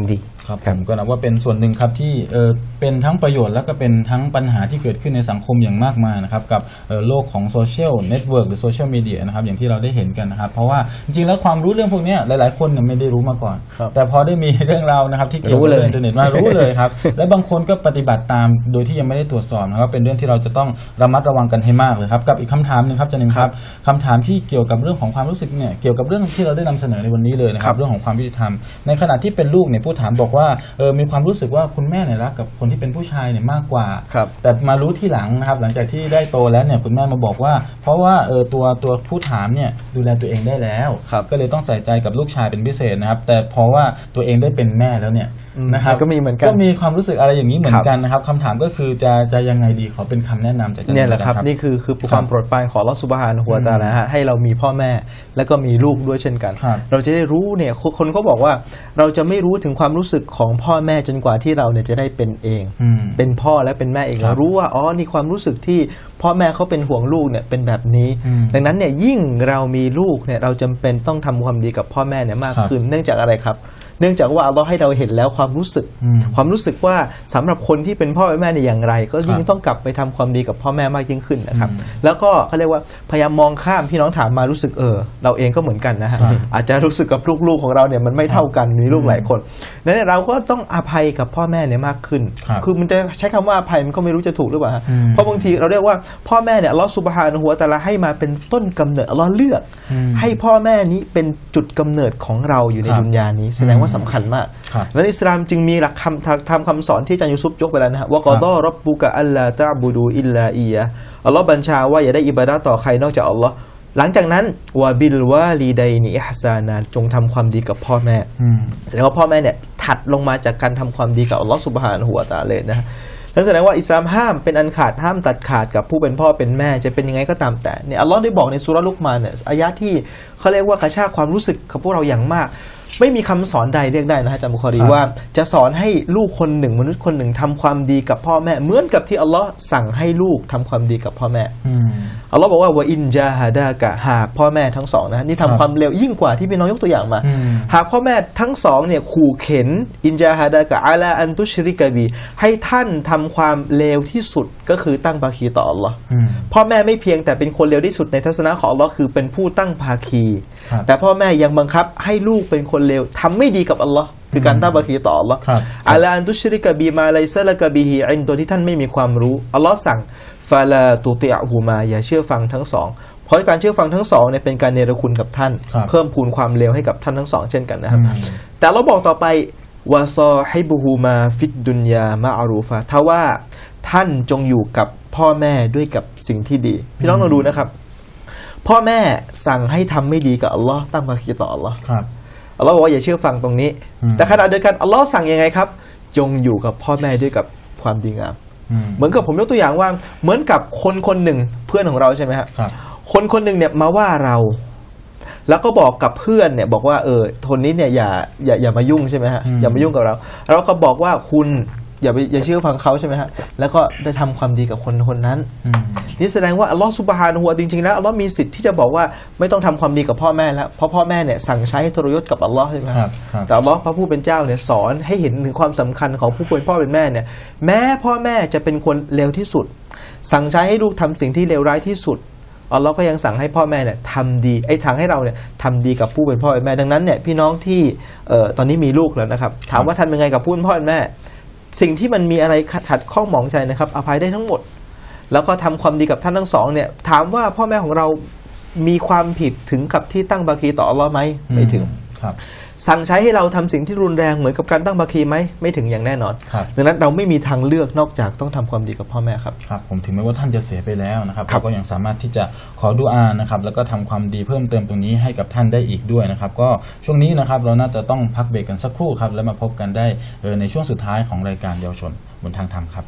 ครับผมก็นับว่าเป็นส่วนหนึ่งครับที่เออเป็นทั้งประโยชน์แล้วก็เป็นทั้งปัญหาที่เกิดขึ้นในสังคมอย่างมากมายนะครับกับเออโลกของโซเชียลเน็ตเวิร์กหรือโซเชียลมีเดียนะครับอย่างที่เราได้เห็นกันนะครับเพราะว่าจริงๆแล้วความรู้เรื่องพวกนี้หลายๆคนเนี่ยไม่ได้รู้มาก่อนแต่พอได้มีเรื่องราวนะครับที่เกี่ยวกับอินเทอร์เน็ตมารู้เลยครับและบางคนก็ปฏิบัติตามโดยที่ยังไม่ได้ตรวจสอบนะครับเป็นเรื่องที่เราจะต้องระมัดระวังกันให้มากเลยครับกับอีกคำถามนึงครับอาจารย์นิมครับคำถามที่เกี่ยวกับเรื่องของความรู้สึกเนี่ยเกี่ยวกับเรื่องที่เราได้นำเสนอในวันนี้เลยนะครับเรื่องของความยุติธรรมในขณะที่เป็นลูกเนี่ยผู้ถามบอกว่าเออมีความรู้สึกว่าคุณแม่เนี่ยรักกับคนที่เป็นผู้ชายเนี่ยมากกว่าแต่มารู้ที่หลังนะครับหลังจากที่ได้โตแล้วเนี่ยคุณแม่มาบอกว่าเพราะว่าเออตัวตัวผู้ถามเนี่ยดูแลตัวเองได้แล้วก็เลยต้องใส่ใจกับลูกชายเป็นพิเศษนะครับแต่เพราะว่าตัวเองได้เป็นแม่แล้วเนี่ยนะครับก็มีเหมือนกันก็มีความรู้สึกอะไรอย่างนี้เหมือนกันนะครับคำถามก็คือจะจะยังไงดีขอเป็นคำแนะนำจากอาจารย์เนี่ยแหละครับนี่คือคือความโปรดปรานของอัลเลาะห์ซุบฮานะฮูวะตะอาลาให้เรามีพ่อแม่แล้วก็มีลูกด้วยเช่นกันเราจะได้รู้เนี่ยคนเขาบอกว่าเราจะไม่รู้ถึงความรู้สึกของพ่อแม่จนกว่าที่เราเนี่ยจะได้เป็นเองเป็นพ่อและเป็นแม่เองรู้ว่าอ๋อนี่ความรู้สึกที่พ่อแม่เขาเป็นห่วงลูกเนี่ยเป็นแบบนี้ดังนั้นเนี่ยยิ่งเรามีลูกเนี่ยเราจำเป็นต้องทำความดีกับพ่อแม่เนี่ยมากขึ้นเนื่องจากอะไรครับเนื่องจากว่าอัลเลาะห์ให้เราเห็นแล้วความรู้สึกความรู้สึกว่าสำหรับคนที่เป็นพ่อเป็นแม่ในอย่างไรก็ยิ่งต้องกลับไปทำความดีกับพ่อแม่มากยิ่งขึ้นนะครับแล้วก็เขาเรียกว่าพยายามมองข้ามพี่น้องถามมารู้สึกเออเราเองก็เหมือนกันนะฮะอาจจะรู้สึกกับลูกๆของเราเนี่ยมันไม่เท่ากันมีลูกหลายคนนั้นเราก็ต้องอภัยกับพ่อแม่เนี่ยมากขึ้นคือมันจะใช้คำว่าอภัยมันก็ไม่รู้จะถูกหรือเปล่าเพราะบางทีเราเรียกว่าพ่อแม่เนี่ยอัลเลาะห์ซุบฮานะฮูวะตะอาลาให้มาเป็นต้นกำเนิดอัลเลาะห์เลือกให้พ่อแม่นี้เป็นจุดกำเนิดของเราอยู่ในดุนยานี้แสดงว่าสำคัญมากและอิสลามจึงมีหลักคำทำคำสอนที่อาจารย์ยูซุฟยกไปแล้วนะฮะวะกอฎอร็อบบุกะอัลลาตะอ์บุดูอิลลาอียะอัลลอฮ์บัญชาว่าอย่าได้อิบาดะห์ต่อใครนอกจากอัลลอฮ์หลังจากนั้นวะบิลวาลิดัยนิอิห์ซานะจงทำความดีกับพ่อแม่แสดงว่าพ่อแม่เนี่ยถัดลงมาจากการทำความดีกับอัลลอฮ์ซุบฮานะฮูวะตะอาลานะนั่นแสดงว่าอิสลามห้ามเป็นอันขาดห้ามตัดขาดกับผู้เป็นพ่อเป็นแม่จะเป็นยังไงก็ตามแต่เนี่ยอัลลอฮ์ได้บอกในซูเราะห์ลุกมานเนี่ยอายะห์ที่เขาเรียกว่ากระชากความรู้สึกของพวกเราอย่างมากไม่มีคำสอนใดเรียกได้นะอาจารย์บุคอรีว่าจะสอนให้ลูกคนหนึ่งมนุษย์คนหนึ่งทำความดีกับพ่อแม่เหมือนกับที่อัลลอฮ์สั่งให้ลูกทำความดีกับพ่อแม่อัลลอฮ์บอกว่าวะอินจาฮาดากะหากพ่อแม่ทั้งสองนะนี่ทำความเลวยิ่งกว่าที่พี่น้องยกตัวอย่างมาหากพ่อแม่ทั้งสองเนี่ยขู่เข็นอินจาฮาดากะอาลาอันตุชริกะบีให้ท่านทำความเลวที่สุดก็คือตั้งภาคีต่ออัลลอฮ์พ่อแม่ไม่เพียงแต่เป็นคนเลวที่สุดในทัศนะของอัลลอฮ์คือเป็นผู้ตั้งภาคีแต่พ่อแม่ยังบังคับให้ลูกเป็นคนเลวทำไม่ดีกับอัลลอฮ์คือการตั้งภาคีต่ออัลลอฮ์อาลาอันตุชริกะบีมาไลซะละกะบิฮิอินตัวที่ท่านไม่มีความรู้อัลลอฮ์สั่งฟาลาตุติอะฮูมาอย่าเชื่อฟังทั้งสองเพราะการเชื่อฟังทั้งสองเนี่ยเป็นการเนรคุณกับท่านเพิ่มพูนความเลวให้กับท่านทั้งสองเช่นกันนะครับแต่เราบอกต่อไปวะซอฮิบุฮูมาฟิดดุนยามะอารูฟะถ้าว่าท่านจงอยู่กับพ่อแม่ด้วยกับสิ่งที่ดีพี่น้องลองดูนะครับพ่อแม่สั่งให้ทำไม่ดีกับอัลลอฮ์ตั้งภาคีต่ออัลลอฮ์อัลลอฮ์บอกว่าอย่าเชื่อฟังตรงนี้แต่ขณะเดียวกันอัลลอฮ์สั่งยังไงครับจงอยู่กับพ่อแม่ด้วยกับความดีงามเหมือนกับผมยกตัวอย่างว่าเหมือนกับคนคนหนึ่งเพื่อนของเราใช่ไหมครับคนคนหนึ่งเนี่ยมาว่าเราแล้วก็บอกกับเพื่อนเนี่ยบอกว่าเออคนนี้เนี่ยอย่าอย่าอย่ามายุ่งใช่ไหมฮะอย่ามายุ่งกับเราเราก็บอกว่าคุณอย่าไปอย่าเชื่อฟังเขาใช่ไหมฮะแล้วก็ได้ทำความดีกับคนคนนั้นนี่แสดงว่าอัลลอฮฺซุบฮานะฮูวะตะอาลาจริงๆแล้วอัลลอฮ์มีสิทธิ์ที่จะบอกว่าไม่ต้องทำความดีกับพ่อแม่แล้วเพราะพ่อแม่เนี่ยสั่งใช้ให้ทรยศกับอัลลอฮ์ใช่ไหมครับแต่อัลลอฮ์พระผู้เป็นเจ้าเนี่ยสอนให้เห็นถึงความสำคัญของผู้เป็นพ่อเป็นแม่เนี่ยแม้พ่อแม่จะเป็นคนเลวที่สุดสั่งใช้ให้ลูกทำสิ่งที่เลวร้ายที่สุดอัลลอฮ์ก็ยังสั่งให้พ่อแม่เนี่ยทำดีไอ้ทางให้เราเนี่ยทำดีกับผู้เป็นพ่อเป็นแม่ดังนั้นเนี่ยพี่น้องที่เอ่อตอนนี้มีลูกแล้วนะครับถามว่าทำยังไงกับผู้เป็นพ่อเป็นแม่สิ่งที่มันมีอะไรขัดขัดข้องหมองใจนะครับอภัยได้ทั้งหมดแล้วก็ทำความดีกับท่านทั้งสองเนี่ยถามว่าพ่อแม่ของเรามีความผิดถึงกับที่ตั้งภาคีต่ออัลลอฮ์ไหมไม่ถึงสั่งใช้ให้เราทำสิ่งที่รุนแรงเหมือนกับการตั้งภาคีไหมไม่ถึงอย่างแน่นอนดังนั้นเราไม่มีทางเลือกนอกจากต้องทำความดีกับพ่อแม่ครับครับผมถึงแม้ว่าท่านจะเสียไปแล้วนะครับเราก็ยังสามารถที่จะขอดุอานะครับแล้วก็ทำความดีเพิ่มเติมตรงนี้ให้กับท่านได้อีกด้วยนะครับก็ช่วงนี้นะครับเราน่าจะต้องพักเบรกกันสักครู่ครับแล้วมาพบกันได้ในช่วงสุดท้ายของรายการเยาวชนบนทางธรรมครับ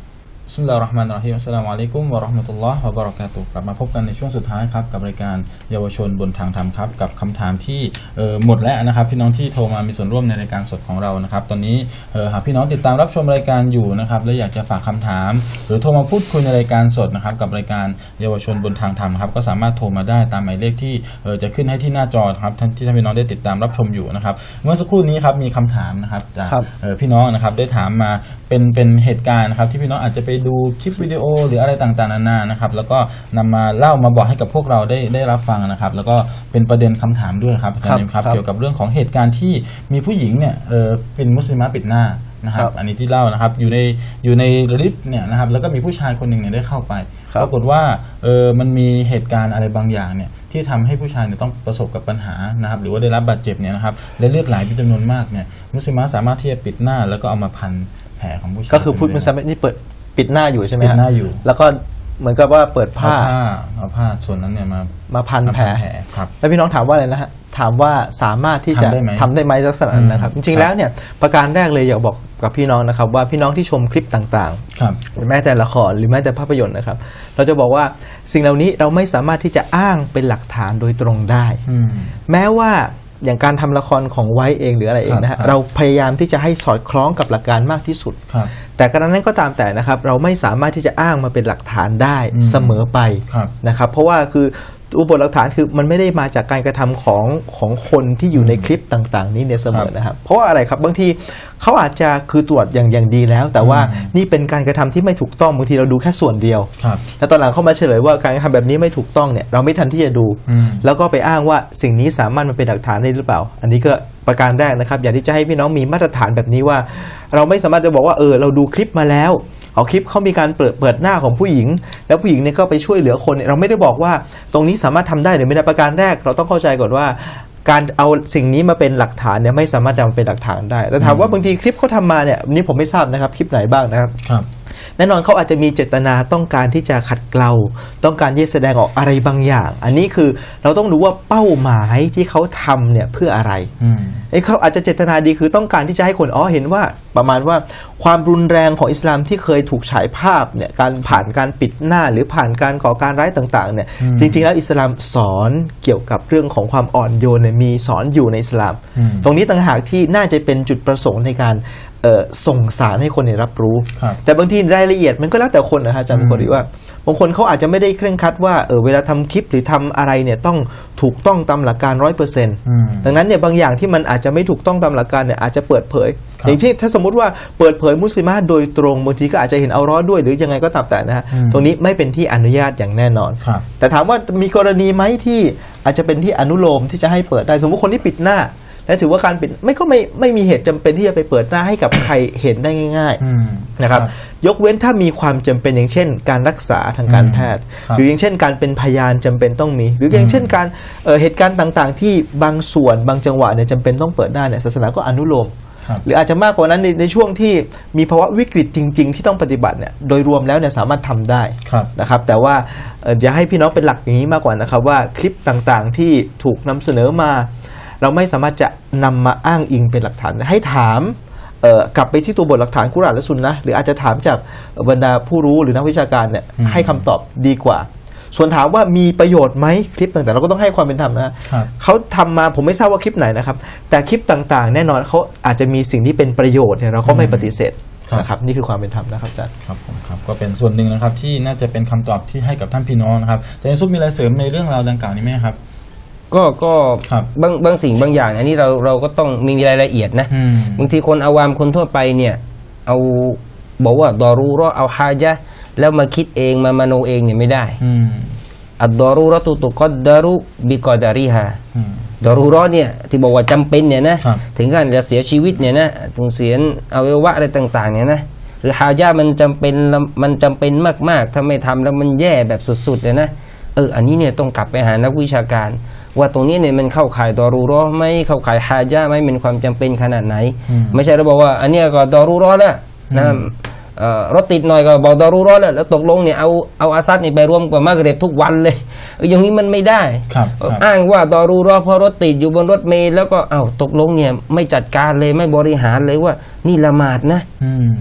บิสมิลลาฮิรเราะห์มานิรเราะฮีมอัสสลามุอะลัยกุมวะเราะห์มะตุลลอฮ์วะบะเราะกาตุฮ์กลับมาพบกันในช่วงสุดท้ายครับกับรายการเยาวชนบนทางธรรมครับกับคำถามที่เอ่อหมดแล้วนะครับพี่น้องที่โทรมามีส่วนร่วมในรายการสดของเรานะครับตอนนี้เอ่อหากพี่น้องติดตามรับชมรายการอยู่นะครับและอยากจะฝากคำถามหรือโทรมาพูดคุยในรายการสดนะครับกับรายการเยาวชนบนทางธรรมครับก็สามารถโทรมาได้ตามหมายเลขที่เอ่อจะขึ้นให้ที่หน้าจอครับท่านที่ท่านพี่น้องได้ติดตามรับชมอยู่นะครับเมื่อสักครู่นี้ครับมีคำถามนะครับจากเอ่อพี่น้องนะครับได้ถามมาเป็นเป็นเหตุการณ์นะครับที่พี่น้องอาจจะไปดูคลิปวิดีโอหรืออะไรต่างๆนานานะครับแล้วก็นำมาเล่ามาบอกให้กับพวกเราได้ได้รับฟังนะครับแล้วก็เป็นประเด็นคำถามด้วยครับอาจารย์ครับเกี่ยวกับเรื่องของเหตุการณ์ที่มีผู้หญิงเนี่ยเออเป็นมุสลิมะปิดหน้านะครับอันนี้ที่เล่านะครับอยู่ในอยู่ในลิฟต์เนี่ยนะครับแล้วก็มีผู้ชายคนหนึ่งเนี่ยได้เข้าไปปรากฏว่าเออมันมีเหตุการณ์อะไรบางอย่างเนี่ยที่ทำให้ผู้ชายเนี่ยต้องประสบกับปัญหานะครับหรือว่าได้รับบาดเจ็บเนี่ยนะครับและเลือดไหลเป็นจำนวนมากเนี่ยมุสลิมะสามารถที่จะปิดหน้าแล้วก็เอามาพันแผลของผู้ชายก็คือพูดมุสลิมะนี่เปิดปิดหน้าอยู่ใช่ไหมปิดหน้าอยู่แล้วก็เหมือนกับว่าเปิดผ้าเอาผ้าส่วนนั้นเนี่ยมามาพันแผลครับแล้วพี่น้องถามว่าอะไรนะฮะถามว่าสามารถที่จะทำได้ไหมลักษณะนั้นนะครับจริงๆแล้วเนี่ยประการแรกเลยอยากบอกกับพี่น้องนะครับว่าพี่น้องที่ชมคลิปต่างๆหรือแม้แต่ละครหรือแม้แต่ภาพยนตร์นะครับเราจะบอกว่าสิ่งเหล่านี้เราไม่สามารถที่จะอ้างเป็นหลักฐานโดยตรงได้แม้ว่าอย่างการทำละครของไว้เองหรืออะไรเองนะฮะเราพยายามที่จะให้สอดคล้องกับหลักการมากที่สุดแต่กระนั้นก็ตามแต่นะครับเราไม่สามารถที่จะอ้างมาเป็นหลักฐานได้เสมอไปนะครับเพราะว่าคืออุปหลักฐานคือมันไม่ได้มาจากการกระทำของของคนที่อยู่ในคลิปต่างๆนี้เนี่ยเสมอนะครับเพราะว่าอะไรครับบางทีเขาอาจจะคือตรวจอย่างอย่างดีแล้วแต่ว่านี่เป็นการกระทำที่ไม่ถูกต้องบางทีเราดูแค่ส่วนเดียวแต่ตอนหลังเขามาเฉลยว่าการกระทำแบบนี้ไม่ถูกต้องเนี่ยเราไม่ทันที่จะดูแล้วก็ไปอ้างว่าสิ่งนี้สามารถมันเป็นหลักฐานได้หรือเปล่าอันนี้ก็ประการแรกนะครับอยากที่จะให้พี่น้องมีมาตรฐานแบบนี้ว่าเราไม่สามารถจะบอกว่าเออเราดูคลิปมาแล้วเอาคลิปเขามีการเปิดเปิดหน้าของผู้หญิงแล้วผู้หญิงเนี่ยก็ไปช่วยเหลือคนเราไม่ได้บอกว่าตรงนี้สามารถทำได้หรือไม่ได้ประการแรกเราต้องเข้าใจก่อนว่าการเอาสิ่งนี้มาเป็นหลักฐานเนี่ยไม่สามารถจะมาเป็นหลักฐานได้แต่ถามว่าบางทีคลิปเขาทำมาเนี่ยนี่ผมไม่ทราบนะครับคลิปไหนบ้างนะครับแน่นอนเขาอาจจะมีเจตนาต้องการที่จะขัดเกลาต้องการที่จะแสดงออกอะไรบางอย่างอันนี้คือเราต้องรู้ว่าเป้าหมายที่เขาทำเนี่ยเพื่ออะไรไอ้เขาอาจจะเจตนาดีคือต้องการที่จะให้คนอ๋อเห็นว่าประมาณว่าความรุนแรงของอิสลามที่เคยถูกฉายภาพเนี่ยการผ่านการปิดหน้าหรือผ่านการก่อการร้ายต่างๆเนี่ยจริงๆแล้วอิสลามสอนเกี่ยวกับเรื่องของความอ่อนโยนเนี่ยมีสอนอยู่ในอิสลามตรงนี้ต่างหากที่น่าจะเป็นจุดประสงค์ในการส่งสารให้คนรับรู้แต่บางทีรายละเอียดมันก็แล้วแต่คนนะฮะอาจารย์บอกดีว่าบางคนเขาอาจจะไม่ได้เคร่งครัดว่าเออเวลาทำคลิปหรือทำอะไรเนี่ยต้องถูกต้องตามหลักการร้อยเปอร์เซ็นต์ดังนั้นเนี่ยบางอย่างที่มันอาจจะไม่ถูกต้องตามหลักการเนี่ยอาจจะเปิดเผยอย่างที่ถ้าสมมุติว่าเปิดเผยมุสลิมะโดยตรงบางทีก็อาจจะเห็นเอาร้อด้วยหรือยังไงก็ตามแต่นะฮะตรงนี้ไม่เป็นที่อนุญาตอย่างแน่นอนแต่ถามว่ามีกรณีไหมที่อาจจะเป็นที่อนุโลมที่จะให้เปิดได้สมมติคนที่ปิดหน้าและถือว่าการปิดไม่ก็ไม่ไม่มีเหตุจำเป็นที่จะไปเปิดหน้าให้กับใครเห็นได้ง่ายๆนะครับยกเว้นถ้ามีความจำเป็นอย่างเช่นการรักษาทางการแพทย์หรืออย่างเช่นการเป็นพยานจำเป็นต้องมีหรืออย่างเช่นการเอ่อเหตุการณ์ต่างๆที่บางส่วนบางจังหวะเนี่ยจำเป็นต้องเปิดหน้าเนี่ยศาสนาก็อนุโลมหรืออาจจะมากกว่านั้นในในช่วงที่มีภาวะวิกฤตจริงๆที่ต้องปฏิบัติเนี่ยโดยรวมแล้วเนี่ยสามารถทำได้นะครับแต่ว่าอย่าให้พี่น้องเป็นหลักอย่างนี้มากกว่านะครับว่าคลิปต่างๆที่ถูกนำเสนอมาเราไม่สามารถจะนำมาอ้างอิงเป็นหลักฐานให้ถามกลับไปที่ตัวบทหลักฐานกุรอานและซุนนะห์หรืออาจจะถามจากบรรดาผู้รู้หรือนักวิชาการเนี่ยให้คำตอบดีกว่าส่วนถามว่ามีประโยชน์ไหมคลิปต่างๆเราก็ต้องให้ความเป็นธรรมนะเขาทำมาผมไม่ทราบว่าคลิปไหนนะครับแต่คลิปต่างๆแน่นอนเขาอาจจะมีสิ่งที่เป็นประโยชน์เนี่ยเราก็ไม่ปฏิเสธนะครับนี่คือความเป็นธรรมนะครับอาจารย์ครับผมครับก็เป็นส่วนหนึ่งนะครับที่น่าจะเป็นคำตอบที่ให้กับท่านพี่น้องนะครับอาจารย์ซุปมีอะไรเสริมในเรื่องราวดังกล่าวนี้ไหมครับก็ก็บางบางสิ่งบางอย่างอันนี้เราเราก็ต้องมีรายละเอียดนะบางทีคนอาวามคนทั่วไปเนี่ยเอาบอกว่าดอรูเราะเอาฮาญะห์แล้วมาคิดเองมามโนเองเนี่ยไม่ได้อัดดอรูเราะตุตุกอดดารุบิกอดาริฮาดอรูเราะเนี่ยที่บอกว่าจำเป็นเนี่ยนะถึงขั้นจะเสียชีวิตเนี่ยนะถึงเสียอวัยวะอะไรต่างๆเนี่ยนะหรือฮาญะห์มันจำเป็นมันจำเป็นมากๆถ้าไม่ทำแล้วมันแย่แบบสุดๆเลยนะเอออันนี้เนี่ยต้องกลับไปหานักวิชาการว่าตรงนี้เนี่ยมันเข้าข่ายดอรูเราะห์ไหมเข้าข่ายฮาญะห์ไหมเป็นความจำเป็นขนาดไหนไม่ใช่เราบอกว่าอันนี้ก็ดอรูเราะห์แล้วนะรถติดหน่อยก็บอกดอรูเราะห์แล้วแล้วตกลงเนี่ยเอาเอาอาซัดนี่ไปรวมกับมักริบทุกวันเลยอย่างนี้มันไม่ได้อ้างว่าดอรูเราะห์เพราะรถติดอยู่บนรถเมล์แล้วก็เอ้าตกลงเนี่ยไม่จัดการเลยไม่บริหารเลยว่านี่ละหมาดนะ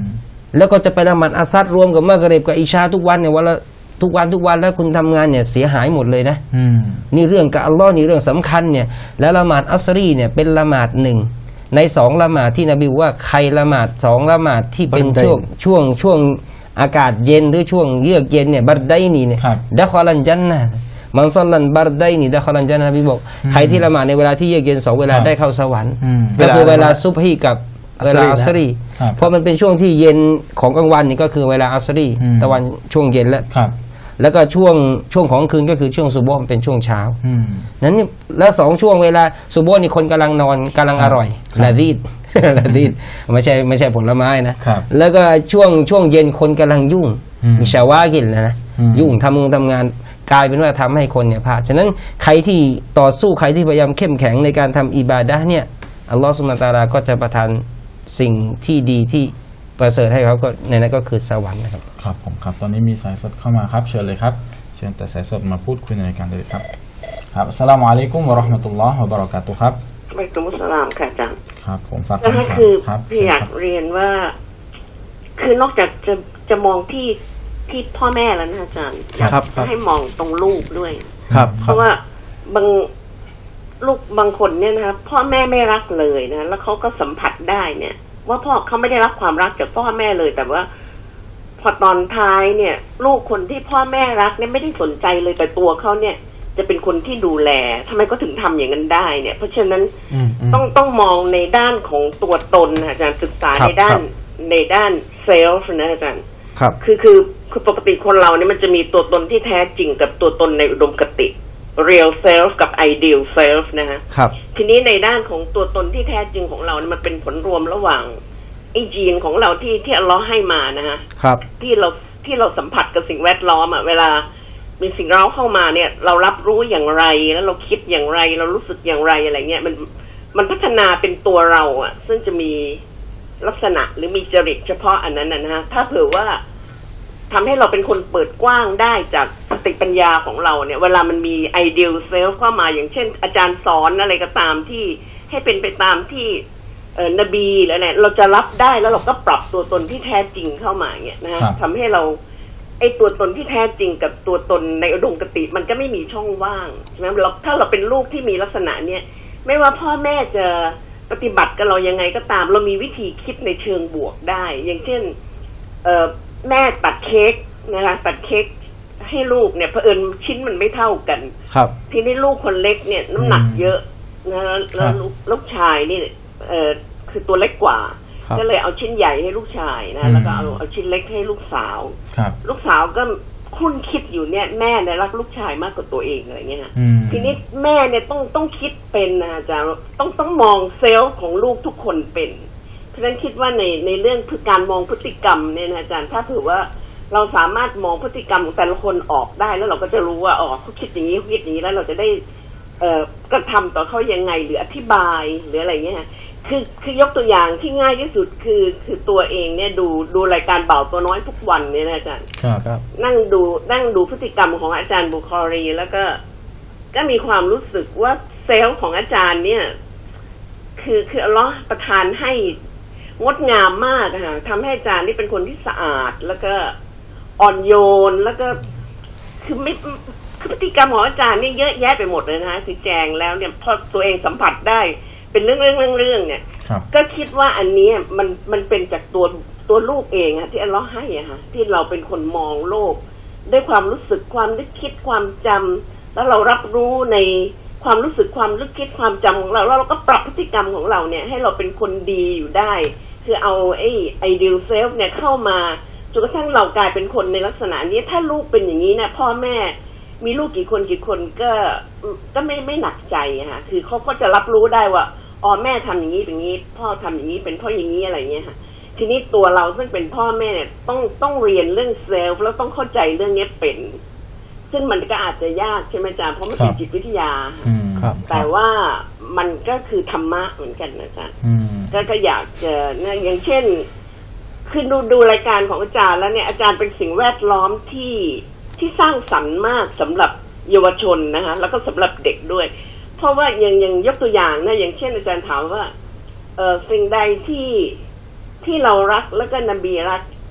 แล้วก็จะไปละหมาดอัสซัดรวมกับมะกริบกับอิชาทุกวันเนี่ยวันละทุกวันทุกวันแล้วคุณทำงานเนี่ยเสียหายหมดเลยนะนี่เรื่องกับอัลลอฮ์นี่เรื่องสำคัญเนี่ยแล้วละหมาดอัสรีเนี่ยเป็นละหมาดหนึ่งในสองละหมาดที่นบีว่าใครละหมาดสองละหมาดที่เป็นช่วงช่วงช่วงอากาศเย็นหรือช่วงเยือกเย็นเนี่ยบัรไดนี่เนี่ยดะคอลันจันนะมันซัลลันบัรไดนี่ดะคอลันจันนะนบีบอกใครที่ละหมาดในเวลาที่เยือกเย็นสองเวลาได้เข้าสวรรค์ก็คือเวลาซุบฮีกับเวลาอัสรีเพราะมันเป็นช่วงที่เย็นของกลางวันนี่ก็คือเวลาอัสรีตะวันช่วงเย็นแล้วแล้วก็ช่วงช่วงของคืนก็คือช่วงซุบฮ์เป็นช่วงเช้านั้นนี่แล้วสองช่วงเวลาซุบฮ์นี่คนกำลังนอนกำลังอร่อยละดีดละดีดไม่ใช่ไม่ใช่ผลไม้นะแล้วก็ช่วงช่วงเย็นคนกำลังยุ่งมีชาวากินนะนะยุ่งทำงานทำงานกลายเป็นว่าทำให้คนเนี่ยพลาดฉะนั้นใครที่ต่อสู้ใครที่พยายามเข้มแข็งในการทำอิบาดะห์เนี่ยอัลลอฮฺซุบฮานะฮูวะตะอาลาก็จะประทานสิ่งที่ดีที่ประเสริฐให้เขาก็ในนั้นก็คือสวรรค์นะครับครับผมครับตอนนี้มีสายสดเข้ามาครับเชิญเลยครับเชิญแต่สายสดมาพูดคุยในรายการเลยครับครับอัสสลามุอะลัยกุมวะเราะห์มะตุลลอฮ์วะบะเราะกาตุฮ์ครับอะลัยกุมุสสลามค่ะอาจารย์ครับผมฝากคำถามครับพี่อยากเรียนว่าคือนอกจากจะจะมองที่ที่พ่อแม่แล้วนะอาจารย์อยากให้มองตรงลูกด้วยครับเพราะว่าบางลูกบางคนเนี่ยนะครับพ่อแม่ไม่รักเลยนะแล้วเขาก็สัมผัสได้เนี่ยว่าพ่อเขาไม่ได้รับความรักจากพ่อแม่เลยแต่ว่าพอตอนท้ายเนี่ยลูกคนที่พ่อแม่รักเนี่ยไม่ได้สนใจเลยแต่ตัวเขาเนี่ยจะเป็นคนที่ดูแลทำไมก็ถึงทำอย่างนั้นได้เนี่ยเพราะฉะนั้นต้องต้องมองในด้านของตัวตนอาจารย์ศึกษาในด้านในด้านเซลฟ์นะอาจารย์ครับคือคือคือปกติคนเราเนี่ยมันจะมีตัวตนที่แท้จริงกับตัวตนในอุดมคติ real self กับ ideal self นะฮะครับทีนี้ในด้านของตัวตนที่แท้จริงของเราเนี่ยมันเป็นผลรวมระหว่างไอ้ยีนของเราที่ที่อัลเลาะห์ให้มานะฮะครับที่เราที่เราสัมผัสกับสิ่งแวดล้อมอ่ะเวลามีสิ่งเร้าเข้ามาเนี่ยเรารับรู้อย่างไรแล้วเราคิดอย่างไรเรารู้สึกอย่างไรอะไรเงี้ยมันมันพัฒนาเป็นตัวเราอ่ะซึ่งจะมีลักษณะหรือมีจริตเฉพาะอันนั้นนะฮะถ้าเผื่อว่าทำให้เราเป็นคนเปิดกว้างได้จากสติปัญญาของเราเนี่ยเวลามันมี ideal self เข้ามาอย่างเช่นอาจารย์สอนอะไรก็ตามที่ให้เป็นไปตามที่เอ่อนบีแล้วเนี่ยเราจะรับได้แล้วเราก็ปรับตัวตนที่แท้จริงเข้ามาเนี่ยนะฮะทำให้เราไอ้ตัวตนที่แท้จริงกับตัวตนในอุดมคติมันก็ไม่มีช่องว่างใช่ไหมเราถ้าเราเป็นลูกที่มีลักษณะเนี่ยไม่ว่าพ่อแม่จะปฏิบัติกับเรายังไงก็ตามเรามีวิธีคิดในเชิงบวกได้อย่างเช่นเอ่อแม่ตัดเค้กนะคะตัดเค้กให้ลูกเนี่ยเผอิญชิ้นมันไม่เท่ากันครับทีนี้ลูกคนเล็กเนี่ยน้ำหนักเยอะนะแล้วลูกชายนี่เอ่อคือตัวเล็กกว่าก็เลยเอาชิ้นใหญ่ให้ลูกชายนะแล้วก็เอาเอาชิ้นเล็กให้ลูกสาวลูกสาวก็คุ้นคิดอยู่เนี่ยแม่เนี่ยรักลูกชายมากกว่าตัวเองอะไรเงี้ยทีนี้แม่เนี่ยต้องต้องคิดเป็นนะอาจารย์ต้องต้องมองเซลล์ของลูกทุกคนเป็นเพราะฉะนั้นคิดว่าในในเรื่องการมองพฤติกรรมเนี่ยนะอาจารย์ถ้าถือว่าเราสามารถมองพฤติกรรมของแต่ละคนออกได้แล้วเราก็จะรู้ว่าอ๋อเขาคิดอย่างนี้คิดอย่างนี้แล้วเราจะได้เอ่อกระทำต่อเขายังไงหรืออธิบายหรืออะไรเงี้ยคือคือยกตัวอย่างที่ง่ายที่สุดคือคือตัวเองเนี่ยดูดูรายการเบาตัวน้อยทุกวันเนี่ยนะอาจารย์ครับนั่งดูนั่งดูพฤติกรรมของอาจารย์บุคอรีแล้วก็ก็มีความรู้สึกว่าเซลล์ของอาจารย์เนี่ยคือคืออัลเลาะห์ประทานให้งดงามมากค่ะทำให้อาจารย์นี่เป็นคนที่สะอาดแล้วก็อ่อนโยนแล้วก็คือไม่คือพฤติกรรมของอาจารย์นี่เยอะแยะไปหมดเลยนะที่แจงแล้วเนี่ยพอตัวเองสัมผัสได้เป็นเรื่องเรื่องเรื่องเรื่องเนี่ยก็คิดว่าอันนี้มันมันเป็นจากตัวตัวลูกเองอะที่อัลเลาะห์ให้อะค่ะที่เราเป็นคนมองโลกด้วยความรู้สึกความนึกคิดความจำแล้วเรารับรู้ในความรู้สึกความนึกคิดความจำของเราแล้วเราก็ปรับพฤติกรรมของเราเนี่ยให้เราเป็นคนดีอยู่ได้คือเอาไอ้ไอเดียลเซลฟ์เนี่ยเข้ามาจนกระทั่งเรากลายเป็นคนในลักษณะนี้ถ้าลูกเป็นอย่างนี้นะพ่อแม่มีลูกกี่คนกี่คนก็ก็ไม่ไม่หนักใจอะค่ะคือเขาก็จะรับรู้ได้ว่าอ๋อแม่ทำอย่างนี้อย่างนี้พ่อทำอย่างนี้เป็นพ่ออย่างนี้อะไรเงี้ยค่ะทีนี้ตัวเราซึ่งเป็นพ่อแม่เนี่ยต้องต้องเรียนเรื่องเซลฟ์แล้วต้องเข้าใจเรื่องนี้เป็นซึ่งมันก็อาจจะยากใช่ไหมจ๊ะเพราะมันเป็นจิตวิทยาแต่ว่ามันก็คือธรรมะเหมือนกันนะจ๊ะก็ก็อยากจะนะอย่างเช่นคือดูดูรายการของอาจารย์แล้วเนี่ยอาจารย์เป็นสิ่งแวดล้อมที่ที่สร้างสรรค์มากสำหรับเยาวชนนะคะแล้วก็สำหรับเด็กด้วยเพราะว่าอย่างอย่างยกตัวอย่างนะอย่างเช่นอาจารย์ถามว่าเออสิ่งใดที่ที่เรารักแล้วก็นบีรัก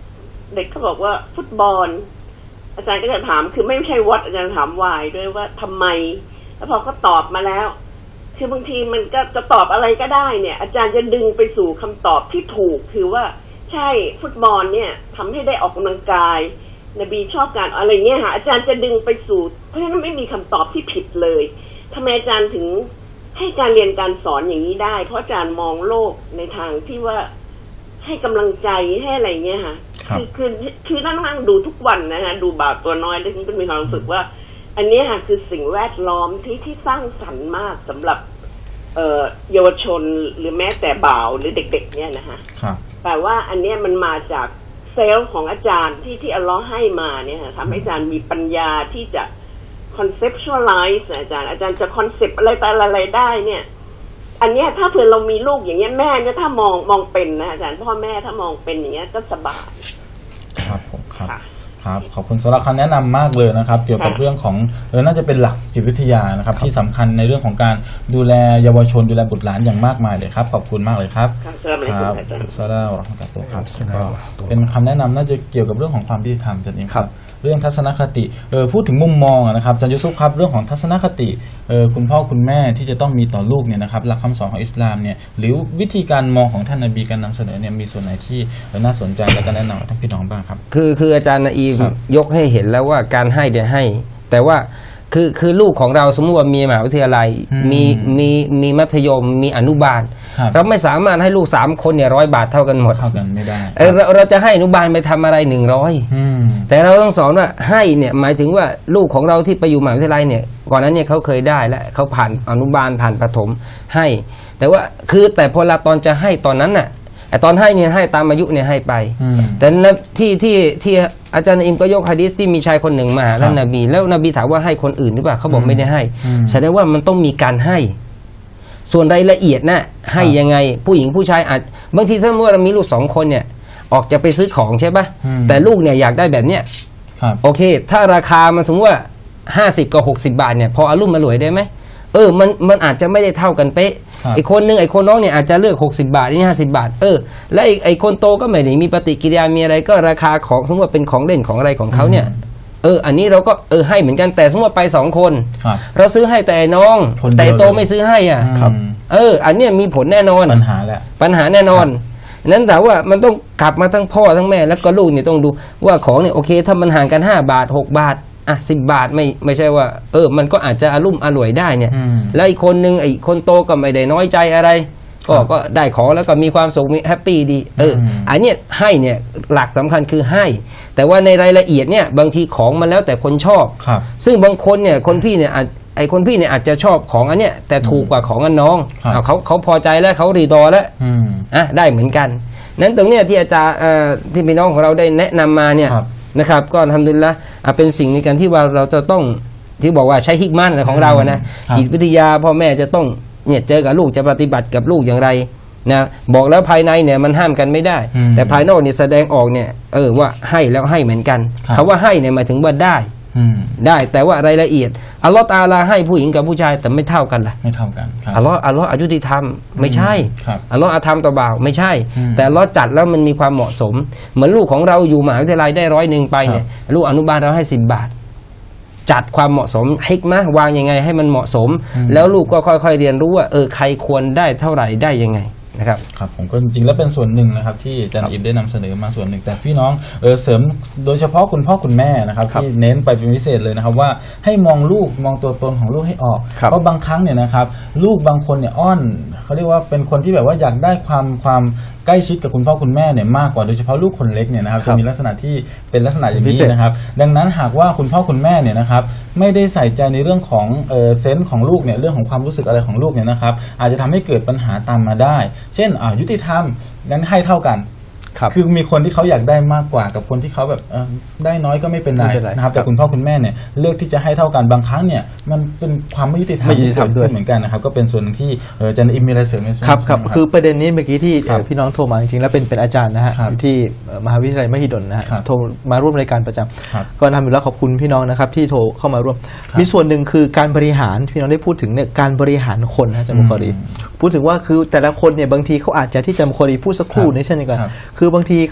เด็กเขาบอกว่าฟุตบอลอาจารย์ก็จะถามคือไม่ใช่วัดอาจารย์ถามวายด้วยว่าทำไมแล้วพอเขาตอบมาแล้วคือบางทีมันก็จะตอบอะไรก็ได้เนี่ยอาจารย์จะดึงไปสู่คำตอบที่ถูกคือว่าใช่ฟุตบอลเนี่ยทำให้ได้ออกกำลังกายนบีชอบการอะไรเงี้ยค่ะอาจารย์จะดึงไปสู่เพราะฉะนั้นไม่มีคำตอบที่ผิดเลยทำไมอาจารย์ถึงให้การเรียนการสอนอย่างนี้ได้เพราะอาจารย์มองโลกในทางที่ว่าให้กำลังใจให้อะไรเงี้ยค่ะคือคือคือนั่งนั่งดูทุกวันนะฮะดูบ่าวตัวน้อยแล้วก็มีความรู้สึกว่าอันนี้ค่ะคือสิ่งแวดล้อมที่ที่สร้างสรรค์มากสำหรับเอ่อเยาวชนหรือแม้แต่บ่าวหรือเด็กๆเนี่ยนะฮะแต่ว่าอันนี้มันมาจากเซลล์ของอาจารย์ที่ที่อัลเลาะห์ให้มาเนี่ยค่ะทำให้อาจารย์มีปัญญาที่จะ conceptualize อาจารย์อาจารย์จะคอนเซปต์อะไรแต่อะไรได้เนี่ยอันนี้ถ้าเผื่อเรามีลูกอย่างเงี้ยแม่เนี่ยถ้ามองมองเป็นนะอาจารย์พ่อแม่ถ้ามองเป็นอย่างเงี้ยก็สบายครับผมครับครับขอบคุณสำหรับคำแนะนำมากเลยนะครับเกี่ยวกับเรื่องของเออน่าจะเป็นหลักจิตวิทยานะครับที่สำคัญในเรื่องของการดูแลเยาวชนดูแลบุตรหลานอย่างมากมายเลยครับขอบคุณมากเลยครับครับซาดาวะครับครับเป็นคำแนะนำน่าจะเกี่ยวกับเรื่องของความยุติธรรมจันเองครับเรื่องทัศนคติเออพูดถึงมุมมองนะครับอาจารย์ยูซุฟครับเรื่องของทัศนคติเออคุณพ่อคุณแม่ที่จะต้องมีต่อลูกเนี่ยนะครับหลักคำสอนของอิสลามเนี่ยหรือวิธีการมองของท่านนบีการนำเสนอเนี่ยมีส่วนไหนที่น่าสนใจและก็แนะนำท่านพี่น้องบ้างครับคือคืออาจารย์นอีมยกให้เห็นแล้วว่าการให้เนี่ยให้แต่ว่าคือคือลูกของเราสมมติว่ามีมหาวิทยาลัยมีมีมีมัธยมมีอนุบาลเราไม่สามารถให้ลูกสามคนเนี่ยร้อยบาทเท่ากันหมดเท่ากันไม่ได้เออเราเราจะให้อนุบาลไปทำอะไรหนึ่งร้อยแต่เราต้องสอนว่าให้เนี่ยหมายถึงว่าลูกของเราที่ไปอยู่มหาวิทยาลัยเนี่ยก่อนนั้นเนี่ยเขาเคยได้แล้วเขาผ่านอนุบาลผ่านประถมให้แต่ว่าคือแต่พอเราตอนจะให้ตอนนั้นน่ะไอตอนให้เนี่ยให้ตามอายุเนี่ยให้ไปแต่ที่ที่ที่อาจารย์อิมก็ยกหะดีษที่มีชายคนหนึ่งมาหาท่านนบีแล้วนบีถามว่าให้คนอื่นหรือเปล่าเขาบอกไม่ได้ให้แสดงว่ามันต้องมีการให้ส่วนรายละเอียดนะให้ยังไงผู้หญิงผู้ชายอาจบางทีถ้าเมื่อเรามีลูกสองคนเนี่ยออกจะไปซื้อของใช่ป่ะแต่ลูกเนี่ยอยากได้แบบเนี้ยโอเคถ้าราคามันสมมติว่าห้าสิบกับหกสิบบาทเนี่ยพออารมณ์มาหลวยได้ไหมเออมันมันอาจจะไม่ได้เท่ากันเป๊ะไอ้คนนึงไอ้คนน้องเนี่ยอาจจะเลือกหกสิบบาทนี่ห้าสิบบาทเออแล้วไอ้ไอ้คนโตก็ไม่ได้มีปฏิกิริยามีอะไรก็ราคาของสมมติว่าเป็นของเล่นของอะไรของเขาเนี่ยเอออันนี้เราก็เออให้เหมือนกันแต่สมมติว่าไปสองคนเราซื้อให้แต่น้องแต่โตไม่ซื้อให้อ่ะเอออันเนี้ยมีผลแน่นอนปัญหาแหละปัญหาแน่นอนนั้นแต่ว่ามันต้องกลับมาทั้งพ่อทั้งแม่แล้วก็ลูกเนี่ยต้องดูว่าของเนี่ยโอเคถ้ามันห่างกันห้าบาทหกบาทอ่ะสิบบาทไม่ไม่ใช่ว่าเออมันก็อาจจะอารมณ์อร่วยได้เนี่ยแล้วอีกคนนึงไอ้คนโตก็ไม่ได้น้อยใจอะไรก็ก็ได้ของแล้วก็มีความสุขมีแฮปปี้ดีเอออันเนี้ยให้เนี่ยหลักสำคัญคือให้แต่ว่าในรายละเอียดเนี่ยบางทีของมันแล้วแต่คนชอบซึ่งบางคนเนี่ยคนพี่เนี่ยไอ้คนพี่เนี่ยอาจจะชอบของอันเนี้ยแต่ถูกกว่าของอันน้องเขาเขาพอใจแล้วเขารีดอแล้วอ่ะได้เหมือนกันนั้นตรงเนี้ยที่อาจารย์ที่พี่น้องของเราได้แนะนำมาเนี่ยนะครับก็ทำดุลละเป็นสิ่งในการที่ว่าเราจะต้องที่บอกว่าใช้ฮิกมันของเราอะนะจิตวิทยาพ่อแม่จะต้องเนี่ยเจอกับลูกจะปฏิบัติกับลูกอย่างไรนะบอกแล้วภายในเนี่ยมันห้ามกันไม่ได้แต่ภายนอกเนี่ยแสดงออกเนี่ยเออว่าให้แล้วให้เหมือนกันคำว่าให้เนี่ยหมายถึงว่าได้ได้แต่ว่ารายละเอียดอัลลอฮฺตาลาให้ผู้หญิงกับผู้ชายแต่ไม่เท่ากันล่ะไม่เท่ากันอัลลอฮฺอัลลอฮฺอายุติธรรมไม่ใช่อัลลอฮฺอาธรรมต่อบ่าวไม่ใช่แต่อัลลอฮฺจัดแล้วมันมีความเหมาะสมเหมือนลูกของเราอยู่มหาวิทยาลัยได้ร้อยหนึ่งไปเนี่ยลูกอนุบาลเราให้สิบบาทจัดความเหมาะสมฮิกมะวางยังไงให้มันเหมาะสมแล้วลูกก็ค่อยๆเรียนรู้ว่าเออใครควรได้เท่าไหร่ได้ยังไงนะครับครับผมก็จริงๆแล้วเป็นส่วนหนึ่งนะครับที่อาจารย์อิมได้นำเสนอมาส่วนหนึ่งแต่พี่น้องเออเสริมโดยเฉพาะคุณพ่อคุณแม่นะครับที่เน้นไปเป็นพิเศษเลยนะครับว่าให้มองลูกมองตัวตนของลูกให้ออกเพราะบางครั้งเนี่ยนะครับลูกบางคนเนี่ยอ้อนเขาเรียกว่าเป็นคนที่แบบว่าอยากได้ความความใกล้ชิดกับคุณพ่อคุณแม่เนี่ยมากกว่าโดยเฉพาะลูกคนเล็กเนี่ยนะครับจะมีลักษณะที่เป็นลักษณะอย่างนี้นะครับดังนั้นหากว่าคุณพ่อคุณแม่เนี่ยนะครับไม่ได้ใส่ใจในเรื่องของเออเซนส์ของลูกเนี่ยเรื่องของความรู้สึกอะไรของลูกเนี่ยนะครับอาจจะทำให้เกิดปัญหาตามมาได้เช่นอ่ายุติธรรมงั้นให้เท่ากันคือมีคนที่เขาอยากได้มากกว่ากับคนที่เขาแบบได้น้อยก็ไม่เป็นไรนะครับแต่คุณพ่อคุณแม่เนี่ยเลือกที่จะให้เท่ากันบางครั้งเนี่ยมันเป็นความไม่ยุติธรรมที่เกิดขึ้นเหมือนกันนะครับก็เป็นส่วนที่อาจารย์อิมมีอะไรเสริมไหมครับครับคือประเด็นนี้เมื่อกี้ที่พี่น้องโทรมาจริงๆแล้วเป็นเป็นอาจารย์นะฮะอยู่ที่มหาวิทยาลัยมหิดลนะฮะโทรมาร่วมรายการประจำก็ทำอยู่แล้วขอบคุณพี่น้องนะครับที่โทรเข้ามาร่วมมีส่วนหนึ่งคือการบริหารพี่น้องได้พูดถึงเนี่ยการบริหารคนนะอาจารย์บุคอรีพูดถึงว่าคือแต่ละคนเนี่ยบางทีเขาอาจจะที่อาจารย์บุคอรีพูดสักครู่นี้เช่นกันคือบางทีเขา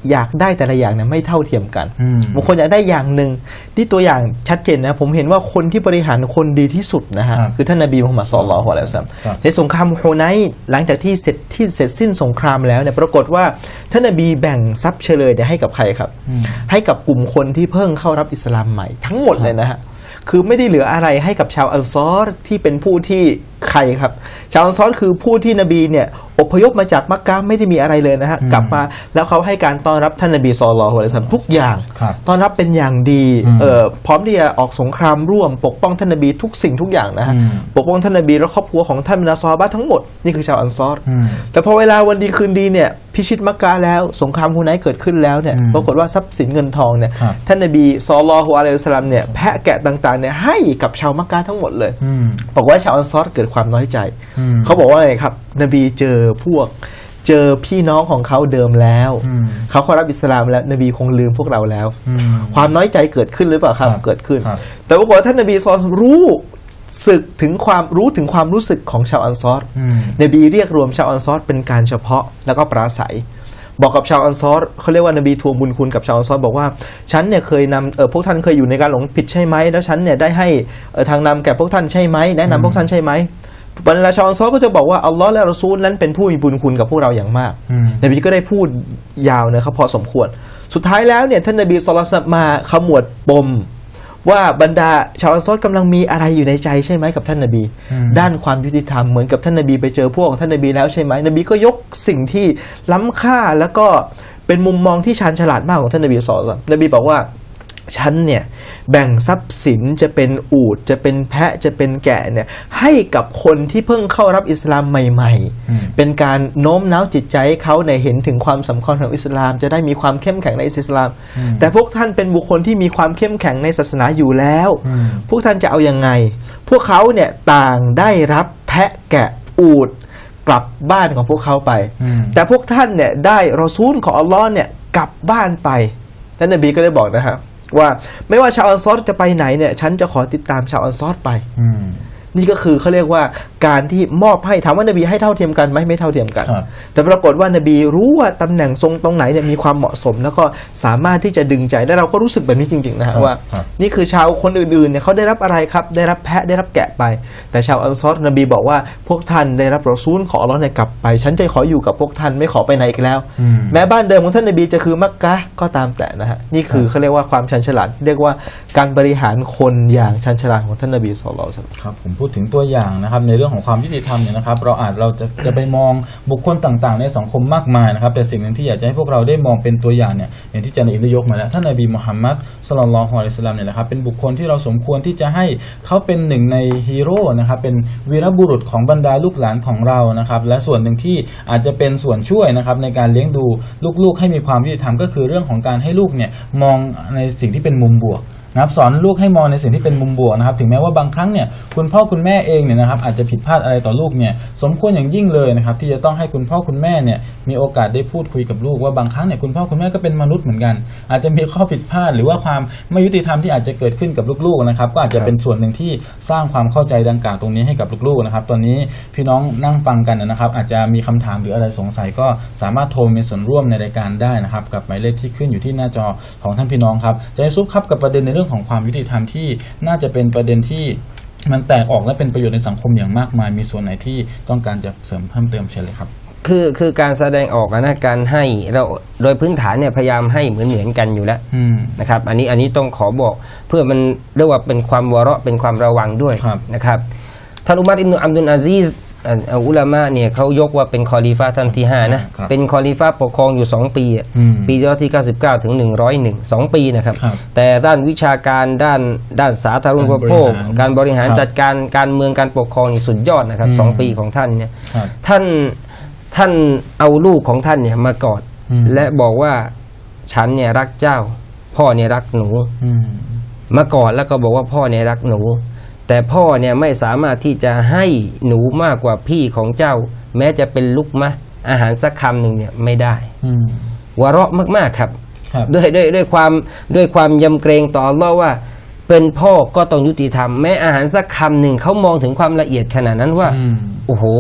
อยากได้แต่ละอย่างเนี่ยไม่เท่าเทียมกันบางคนอยากได้อย่างหนึ่งที่ตัวอย่างชัดเจนนะผมเห็นว่าคนที่บริหารคนดีที่สุดนะฮะคือท่านนบีมุฮัมมัดศ็อลลัลลอฮุอะลัยฮิวะซัลลัมในสงครามฮุนัยน์หลังจากที่เสร็จที่เสร็จสิ้นสงครามแล้วเนี่ยปรากฏว่าท่านนบีแบ่งทรัพย์เฉลยเนี่ยให้กับใครครับให้กับกลุ่มคนที่เพิ่งเข้ารับอิสลามใหม่ทั้งหมดเลยนะฮะคือไม่ได้เหลืออะไรให้กับชาวอันซอรที่เป็นผู้ที่ใครครับชาวอันซอรคือผู้ที่นบีเนี่ยอพยพมาจากมักกะฮ์ไม่ได้มีอะไรเลยนะฮะกลับมาแล้วเขาให้การต้อนรับท่านนบีศ็อลลัลลอฮุอะลัยฮิวะซัลลัมทุกอย่างต้อนรับเป็นอย่างดีเอ่อพร้อมที่จะออกสงครามร่วมปกป้องท่านนบีทุกสิ่งทุกอย่างนะฮะปกป้องท่านนบีและครอบครัวของท่านบรรดาซอฮาบะห์ทั้งหมดนี่คือชาวอันซอรแต่พอเวลาวันดีคืนดีเนี่ยพิชิตมักกะฮ์แล้วสงครามฮุนัยน์เกิดขึ้นแล้วเนี่ยปรากฏว่าทรัพย์สินเงินทองเนี่ยท่านนบีศ็อลลัลลอฮุอะลัยฮิวะซัลลัมเนี่ยแพะแกะต่างๆเนี่ยให้กับชาวมักกะฮ์ทั้งหมดเลยบอกว่าชาวอันซอรเกิดความน้อยใจเขาบอกว่าไงครับนบีเจอพวกเจอพี่น้องของเขาเดิมแล้วเขาเข้ารับอิสลามแล้วนบีคงลืมพวกเราแล้วความน้อยใจเกิดขึ้นหรือเปล่าครับเกิดขึ้นแต่ว่าท่านนบีซอลรู้สึกถึงความรู้ถึงความรู้สึกของชาวอันซอรนบีเรียกรวมชาวอันซอรเป็นการเฉพาะแล้วก็ปราศัยบอกกับชาวอันซอรเขาเรียกว่านบีทวงบุญคุณกับชาวอันซอรบอกว่าฉันเนี่ยเคยนำเออพวกท่านเคยอยู่ในการหลงผิดใช่ไหมแล้วฉันเนี่ยได้ให้ทางนำแก่พวกท่านใช่ไหมแนะนำพวกท่านใช่ไหมบรรดาชาวอันซอรก็จะบอกว่าอัลลอฮ์และรอซูลนั้นเป็นผู้มีบุญคุณกับพวกเราอย่างมากนบีก็ได้พูดยาวนะครับพอสมควรสุดท้ายแล้วเนี่ยท่านนบีศ็อลลัลลอฮุอะลัยฮิวะซัลลัมมาขมวดปมว่าบรรดาชาวอันซอรกำลังมีอะไรอยู่ในใจใช่ไหมกับท่านนบีด้านความยุติธรรมเหมือนกับท่านนบีไปเจอพวกของท่านนบีแล้วใช่ไหมนบีก็ยกสิ่งที่ล้ำค่าแล้วก็เป็นมุมมองที่ชาญฉลาดมากของท่านนบีศ็อลลัลลอฮุอะลัยฮิวะซัลลัมนบีบอกว่าฉันเนี่ยแบ่งทรัพย์สินจะเป็นอูฐจะเป็นแพะจะเป็นแกะเนี่ยให้กับคนที่เพิ่งเข้ารับอิสลามใหม่ๆเป็นการโน้มน้าวจิตใจให้เขาเนี่ยเห็นถึงความสำคัญของอิสลามจะได้มีความเข้มแข็งในอิสลามแต่พวกท่านเป็นบุคคลที่มีความเข้มแข็งในศาสนาอยู่แล้วพวกท่านจะเอายังไงพวกเขาเนี่ยต่างได้รับแพะแกะอูฐกลับบ้านของพวกเขาไปแต่พวกท่านเนี่ยได้รอซูลของอัลลอฮ์เนี่ยกลับบ้านไปท่านนบีก็ได้บอกนะครับว่าไม่ว่าชาวอันซอรจะไปไหนเนี่ยฉันจะขอติดตามชาวอันซอรไปนี่ก็คือเขาเรียกว่าการที่มอบให้ถามว่านบีให้เท่าเทียมกันไหมไม่เท่าเทียมกันแต่ปรากฏว่านบีรู้ว่าตำแหน่งทรงตรงไหนเนี่ยมีความเหมาะสมแล้วก็สามารถที่จะดึงใจและเราก็รู้สึกแบบนี้จริงๆนะฮะว่านี่คือชาวคนอื่นๆเนี่ยเขาได้รับอะไรครับได้รับแพะได้รับแกะไปแต่ชาวอันซอรนบีบอกว่าพวกท่านได้รับรอซูลของอัลเลาะห์เนี่ยกลับไปฉันจะขออยู่กับพวกท่านไม่ขอไปไหนอีกแล้วแม้บ้านเดิมของท่านนบีจะคือมักกะฮ์ก็ตามแต่นะฮะนี่คือเขาเรียกว่าความชันฉลาดเรียกว่าการบริหารคนอย่างชันฉลาดของท่านนบีศ็อลลัลลอฮุอะลัยฮิวะซัลลัมครับผมพูดถึงตัวอย่างนะครับในเรื่องของความยุติธรรมเนี่ยนะครับเราอาจเราจะจะไปมองบุคคลต่างๆในสังคมมากมายนะครับแต่สิ่งหนึ่งที่อยากจะให้พวกเราได้มองเป็นตัวอย่างเนี่ยอย่างที่อาจารย์อิบได้ยกมาแล้วท่านนบีมุฮัมมัดศ็อลลัลลอฮุอะลัยฮิวะซัลลัมเนี่ยนะครับเป็นบุคคลที่เราสมควรที่จะให้เขาเป็นหนึ่งในฮีโร่นะครับเป็นวีรบุรุษของบรรดาลูกหลานของเรานะครับและส่วนหนึ่งที่อาจจะเป็นส่วนช่วยนะครับในการเลี้ยงดูลูกๆให้มีความยุติธรรมก็คือเรื่องของการให้ลูกเนี่ยมองในสิ่งที่เป็นมุมบวกนะครับสอนลูกให้มองในสิ่งที่เป็นมุมบวกนะครับถึงแม้ว่าบางครั้งเนี่ยคุณพ่อคุณแม่เองเนี่ยนะครับอาจจะผิดพลาดอะไรต่อลูกเนี่ยสมควรอย่างยิ่งเลยนะครับที่จะต้องให้คุณพ่อคุณแม่เนี่ยมีโอกาสได้พูดคุยกับลูกว่าบางครั้งเนี่ยคุณพ่อคุณแม่ก็เป็นมนุษย์เหมือนกันอาจจะมีข้อผิดพลาดหรือว่าความไม่ยุติธรรมที่อาจจะเกิดขึ้นกับลูกๆนะครับก็อาจจะเป็นส่วนหนึ่งที่สร้างความเข้าใจดังกล่าวตรงนี้ให้กับลูกๆนะครับตอนนี้พี่น้องนั่งฟังกันนะครับอาจจะมีคำถามหรืออะไรสงสัยก็สามารถโทรมีส่วนร่วมในรายการได้นะครับกับหมายเลขที่ขึ้นอยู่ที่หน้าจอของท่านพี่น้องครับจะซุปครับกับประเด็นในเรื่องของความยุติธรรมที่น่าจะเป็นประเด็นที่มันแตกออกและเป็นประโยชน์ในสังคมอย่างมากมายมีส่วนไหนที่ต้องการจะเสริมเพิ่มเติมเชิญเลยครับคือคือการแสดงออกนะการให้เราโดยพื้นฐานเนี่ยพยายามให้เหมือนเหมือนกันอยู่แล้วนะครับอันนี้อันนี้ต้องขอบอกเพื่อมันเรียกว่าเป็นความวะเราะเป็นความระวังด้วยนะครับท่านอุมัรอิบนุอับดุลอาซีซอุลามะเนี่ยเขายกว่าเป็นคอลีฟะท่านที่ห้านะเป็นคอลีฟะปกครองอยู่สองปีปีที่เก้าสิบเก้าถึงหนึ่งร้อยเอ็ด สองปีนะครับแต่ด้านวิชาการด้านด้านสาธารณูปโภคการบริหารจัดการการเมืองการปกครองนี่สุดยอดนะครับสองปีของท่านเนี่ยท่านท่านเอาลูกของท่านเนี่ยมากอดและบอกว่าฉันเนี่ยรักเจ้าพ่อเนี่ยรักหนูมากอดแล้วก็บอกว่าพ่อเนี่ยรักหนูแต่พ่อเนี่ยไม่สามารถที่จะให้หนูมากกว่าพี่ของเจ้าแม้จะเป็นลุกมะอาหารสักคำหนึ่งเนี่ยไม่ได้วะเราะมากๆครับด้วยด้วยด้วยความด้วยความยำเกรงต่ออัลเลาะห์ว่าเป็นพ่อก็ต้องยุติธรรมแม้อาหารสักคำหนึ่งเขามองถึงความละเอียดขนาดนั้นว่าโอ้โห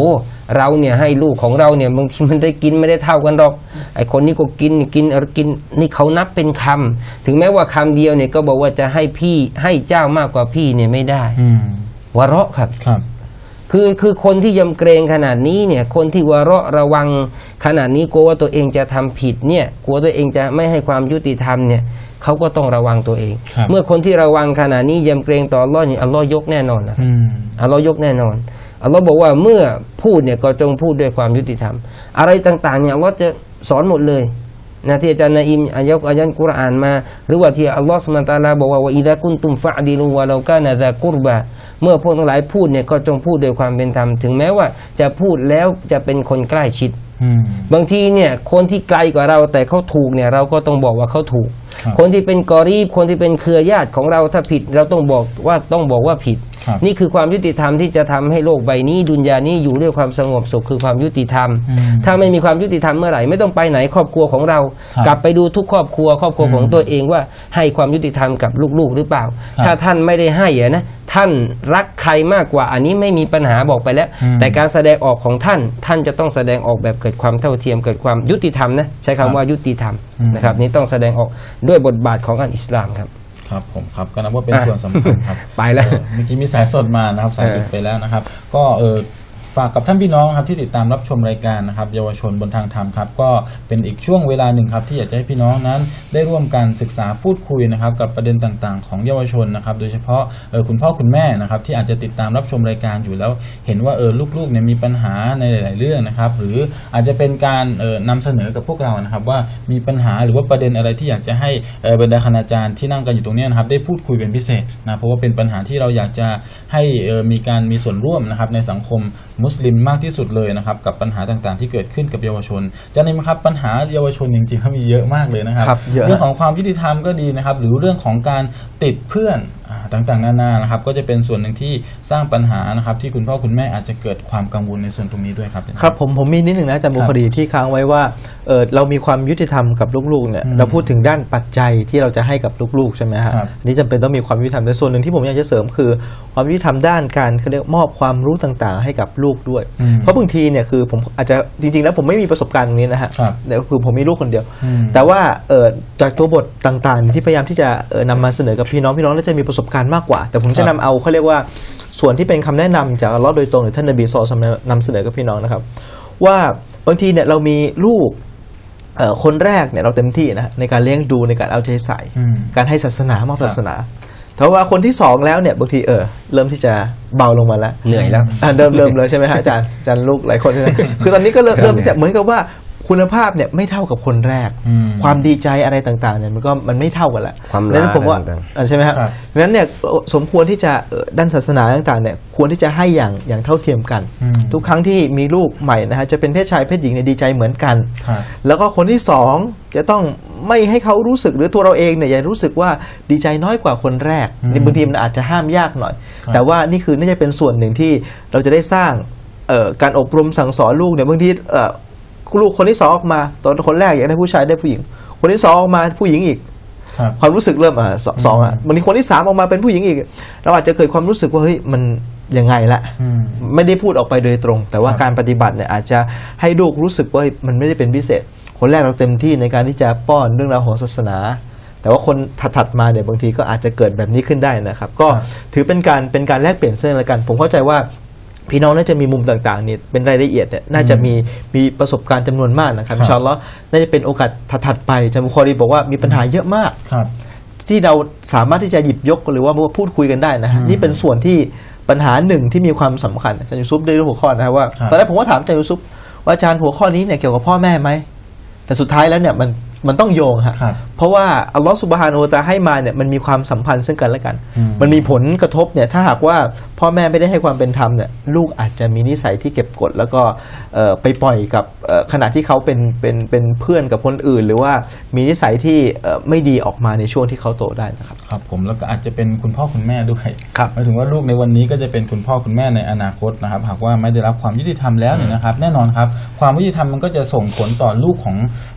เราเนี่ยให้ลูกของเราเนี่ยบางทีมันได้กินไม่ได้เท่ากันหรอกไอ้คนนี้ก็กินกินกินนี่เขานับเป็นคำถึงแม้ว่าคำเดียวเนี่ยก็บอกว่าจะให้พี่ให้เจ้ามากกว่าพี่เนี่ยไม่ได้วะเราะครับครับคือคือคนที่ยำเกรงขนาดนี้เนี่ยคนที่วะเราะระวังขนาดนี้กลัวว่าตัวเองจะทำผิดเนี่ยกลัวตัวเองจะไม่ให้ความยุติธรรมเนี่ยเขาก็ต้องระวังตัวเองเมื่อคนที่ระวังขนาดนี้ยำเกรงต่ออัลลอฮ์นี่อัลลอฮ์ยกแน่นอนนะอัลลอฮ์ยกแน่นอนอัลลอฮ์บอกว่าเมื่อพูดเนี่ยก็จงพูดด้วยความยุติธรรมอะไรต่างๆเนี่ยอัลลอฮ์จะสอนหมดเลยนะที่อาจารย์นาอิมอายะอายะกุรอานมาหรือว่าที่อัลลอฮ์ซุบฮานะฮูวะตะอาลาบอกว่าอิซากุนตุมฟะอดิลูวะลากานะซากุรบะเมื่อพวกทั้งหลายพูดเนี่ยก็จงพูดด้วยความเป็นธรรมถึงแม้ว่าจะพูดแล้วจะเป็นคนใกล้ชิดบางทีเนี่ยคนที่ไกลกว่าเราแต่เขาถูกเนี่ยเราก็ต้องบอกว่าเขาถูกคนที่เป็นกอรีบคนที่เป็นเครือญาติของเราถ้าผิดเราต้องบอกว่าต้องบอกว่าผิดนี่คือความยุติธรรมที่จะทำให้โลกใบนี้ดุนยานี้อยู่ด้วยความสงบสุขคือความยุติธรรมถ้าไม่มีความยุติธรรมเมื่อไหร่ไม่ต้องไปไหนครอบครัวของเรากลับไปดูทุกครอบครัวครอบครัวของตัวเองว่าให้ความยุติธรรมกับลูกๆหรือเปล่าถ้าท่านไม่ได้ให้อะนะท่านรักใครมากกว่าอันนี้ไม่มีปัญหาบอกไปแล้วแต่การแสดงออกของท่านท่านจะต้องแสดงออกแบบเกิดความเท่าเทียมเกิดความยุติธรรมนะใช้คำว่ายุติธรรมนะครับนี่ต้องแสดงออกด้วยบทบาทของอัลอิสลามครับครับผมครับก็นับว่าเป็นส่วนสำคัญครับไปแล้วเมื่อกี้มีสายสดมานะครับสายหลุดไปแล้วนะครับก็เออฝากกับท่านพี่น้องครับที่ติดตามรับชมรายการนะครับเยาวชนบนทางธรรมครับก็เป็นอีกช่วงเวลาหนึ่งครับที่อยากจะให้พี่น้องนั้นได้ร่วมกันศึกษาพูดคุยนะครับกับประเด็นต่างๆของเยาวชนนะครับโดยเฉพาะเออคุณพ่อคุณแม่นะครับที่อาจจะติดตามรับชมรายการอยู่แล้วเห็นว่าเออลูกๆเนี่ยมีปัญหาในหลายๆเรื่องนะครับหรืออาจจะเป็นการเออนำเสนอกับพวกเรานะครับว่ามีปัญหาหรือว่าประเด็นอะไรที่อยากจะให้เออบรรดาคณาจารย์ที่นั่งกันอยู่ตรงนี้นะครับได้พูดคุยเป็นพิเศษนะเพราะว่าเป็นปัญหาที่เราอยากจะให้เออมีการมีส่วนร่วมนะครับในสังคมมุสลิมมากที่สุดเลยนะครับกับปัญหาต่างๆที่เกิดขึ้นกับเยาวชนจะนี่ครับปัญหาเยาวชนจริงๆเขามีเยอะมากเลยนะครับเรื่องของความยุติธรรมก็ดีนะครับหรือเรื่องของการติดเพื่อนต่างๆนานานะครับก็จะเป็นส่วนหนึ่งที่สร้างปัญหานะครับที่คุณพ่อคุณแม่อาจจะเกิดความกังวลในส่วนตรงนี้ด้วยครับครับผมผมมีนิดหนึ่งนะอาจารย์บุคดีที่ค้างไว้ว่าเออเรามีความยุติธรรมกับลูกๆเนี่ยเราพูดถึงด้านปัจจัยที่เราจะให้กับลูกๆใช่ไหมฮะนี่จำเป็นต้องมีความยุติธรรมในส่วนหนึ่งที่ผมอยากจะเสริมคือความยุติธรรมด้านการเขาเรียกมอบความรู้ต่างๆให้กับลูกด้วยเพราะบางทีเนี่ยคือผมอาจจะจริงๆแล้วผมไม่มีประสบการณ์ตรงนี้นะฮะแต่คือผมมีลูกคนเดียวแต่ว่าเออจากตัวบทต่างๆที่พยายามที่จะเออนำมาเสนอกับพี่น้องพี่น้องน่าจะมีประสบการณ์มากกว่าแต่ผมจะนำเอาเขาเรียกว่าส่วนที่เป็นคำแนะนำจากอัลเลาะห์โดยตรงหรือท่านนบีศ็อลลัลลอฮุอะลัยฮิวะซัลลัมนำเสนอกับพี่น้องนะครับว่าบางทีเนี่ยเรามีลูกคนแรกเนี่ยเราเต็มที่นะในการเลี้ยงดูในการเอาใจใส่การให้ศาสนามอบศาสนาแต่ว่าคนที่สองแล้วเนี่ยบางทีเออเริ่มที่จะเบาลงมาแล้วเหนื่อยแล้วเริ่มเริ่มเลยใช่ไหมฮะอาจารย์อาจารย์ลูกหลายคนใช่ไหมคือตอนนี้ก็เริ่มเริ่มที่จะเหมือนกับว่าคุณภาพเนี่ยไม่เท่ากับคนแรกความดีใจอะไรต่างๆเนี่ยมันก็มันไม่เท่ากันแหละนั้นผมว่าใช่ไหมครับนั้นเนี่ยสมควรที่จะด้านศาสนาต่างๆเนี่ยควรที่จะให้อย่างอย่างเท่าเทียมกันทุกครั้งที่มีลูกใหม่นะฮะจะเป็นเพศชายเพศหญิงเนี่ยดีใจเหมือนกันแล้วก็คนที่สองจะต้องไม่ให้เขารู้สึกหรือตัวเราเองเนี่ยอย่ารู้สึกว่าดีใจน้อยกว่าคนแรกในบางทีมันอาจจะห้ามยากหน่อยแต่ว่านี่คือน่าจะเป็นส่วนหนึ่งที่เราจะได้สร้างการอบรมสั่งสอนลูกเนี่ยบางทีลูกคนที่สองออกมาตอนคนแรกอยากได้ผู้ชายได้ผู้หญิงคนที่สองออกมาผู้หญิงอีกความรู้สึกเริ่มอ่ะสองอ่ะวันนี้คนที่สามออกมาเป็นผู้หญิงอีกเราอาจจะเกิดความรู้สึกว่าเฮ้ยมันยังไงละไม่ได้พูดออกไปโดยตรงแต่ว่าการปฏิบัติเนี่ยอาจจะให้ลูกรู้สึกว่ามันไม่ได้เป็นพิเศษคนแรกเราเต็มที่ในการที่จะป้อนเรื่องราวของศาสนาแต่ว่าคนถัดๆมาเนี่ยบางทีก็อาจจะเกิดแบบนี้ขึ้นได้นะครับก็ถือเป็นการเป็นการแลกเปลี่ยนเส้นละกันผมเข้าใจว่าพี่น้องน่าจะมีมุมต่างๆนี่เป็นรายละเอียดเนี่ยน่าจะมีมีประสบการณ์จำนวนมากนะครับอินชาอัลเลาะห์น่าจะเป็นโอกาสถัดๆไปอาจารย์บุคอรีบอกว่ามีปัญหาเยอะมากที่เราสามารถที่จะหยิบยกหรือว่าพูดคุยกันได้นะฮะนี่เป็นส่วนที่ปัญหาหนึ่งที่มีความสำคัญอาจารย์ยูซุปได้รู้หัวข้อนะครับว่าตอนแรกผมก็ถามอาจารย์ยูซุปว่าอาจารย์หัวข้อนี้เนี่ยเกี่ยวกับพ่อแม่ไหมแต่สุดท้ายแล้วเนี่ยมันมันต้องโยงฮะเพราะว่าอัลลอฮฺซุบฮานะฮูวะตะอาลาให้มาเนี่ยมันมีความสัมพันธ์ซึ่งกันและกันมันมีผลกระทบเนี่ยถ้าหากว่าพ่อแม่ไม่ได้ให้ความเป็นธรรมเนี่ยลูกอาจจะมีนิสัยที่เก็บกดแล้วก็ไปปล่อยกับขณะที่เขาเป็นเป็นเป็นเพื่อนกับคนอื่นหรือว่ามีนิสัยที่ไม่ดีออกมาในช่วงที่เขาโตได้นะครับครับผมแล้วก็อาจจะเป็นคุณพ่อคุณแม่ด้วยหมายถึงว่าลูกในวันนี้ก็จะเป็นคุณพ่อคุณแม่ในอนาคตนะครับหากว่าไม่ได้รับความยุติธรรมแล้วเนี่ยนะครับแน่นอนครับความยุติธรรมมันก็จะส่งผลต่อลูกของ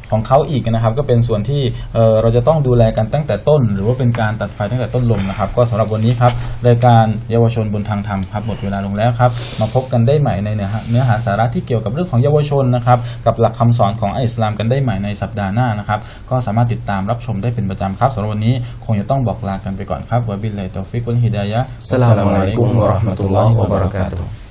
ของเขาอีกนะครับก็เป็นส่วนที่เอ่อเราจะต้องดูแลกันตั้งแต่ต้นหรือว่าเป็นการตัดไฟตั้งแต่ต้นลมนะครับก็สำหรับวันนี้ครับรายการเยาวชนบนทางธรรมครับหมดเวลาลงแล้วครับมาพบกันได้ใหม่ในเนื้อหาเนื้อหาสาระที่เกี่ยวกับเรื่องของเยาวชนนะครับกับหลักคำสอนของอัลอิสลามกันได้ใหม่ในสัปดาห์หน้านะครับก็สามารถติดตามรับชมได้เป็นประจำครับสำหรับวันนี้คงจะต้องบอกลากันไปก่อนครับวะบิลลาฮิตตอฟิกวัลฮิดายะฮ์อัสสลามุอะลัยกุมวะเราะห์มะตุลลอฮิวะบะเราะกาตุฮ์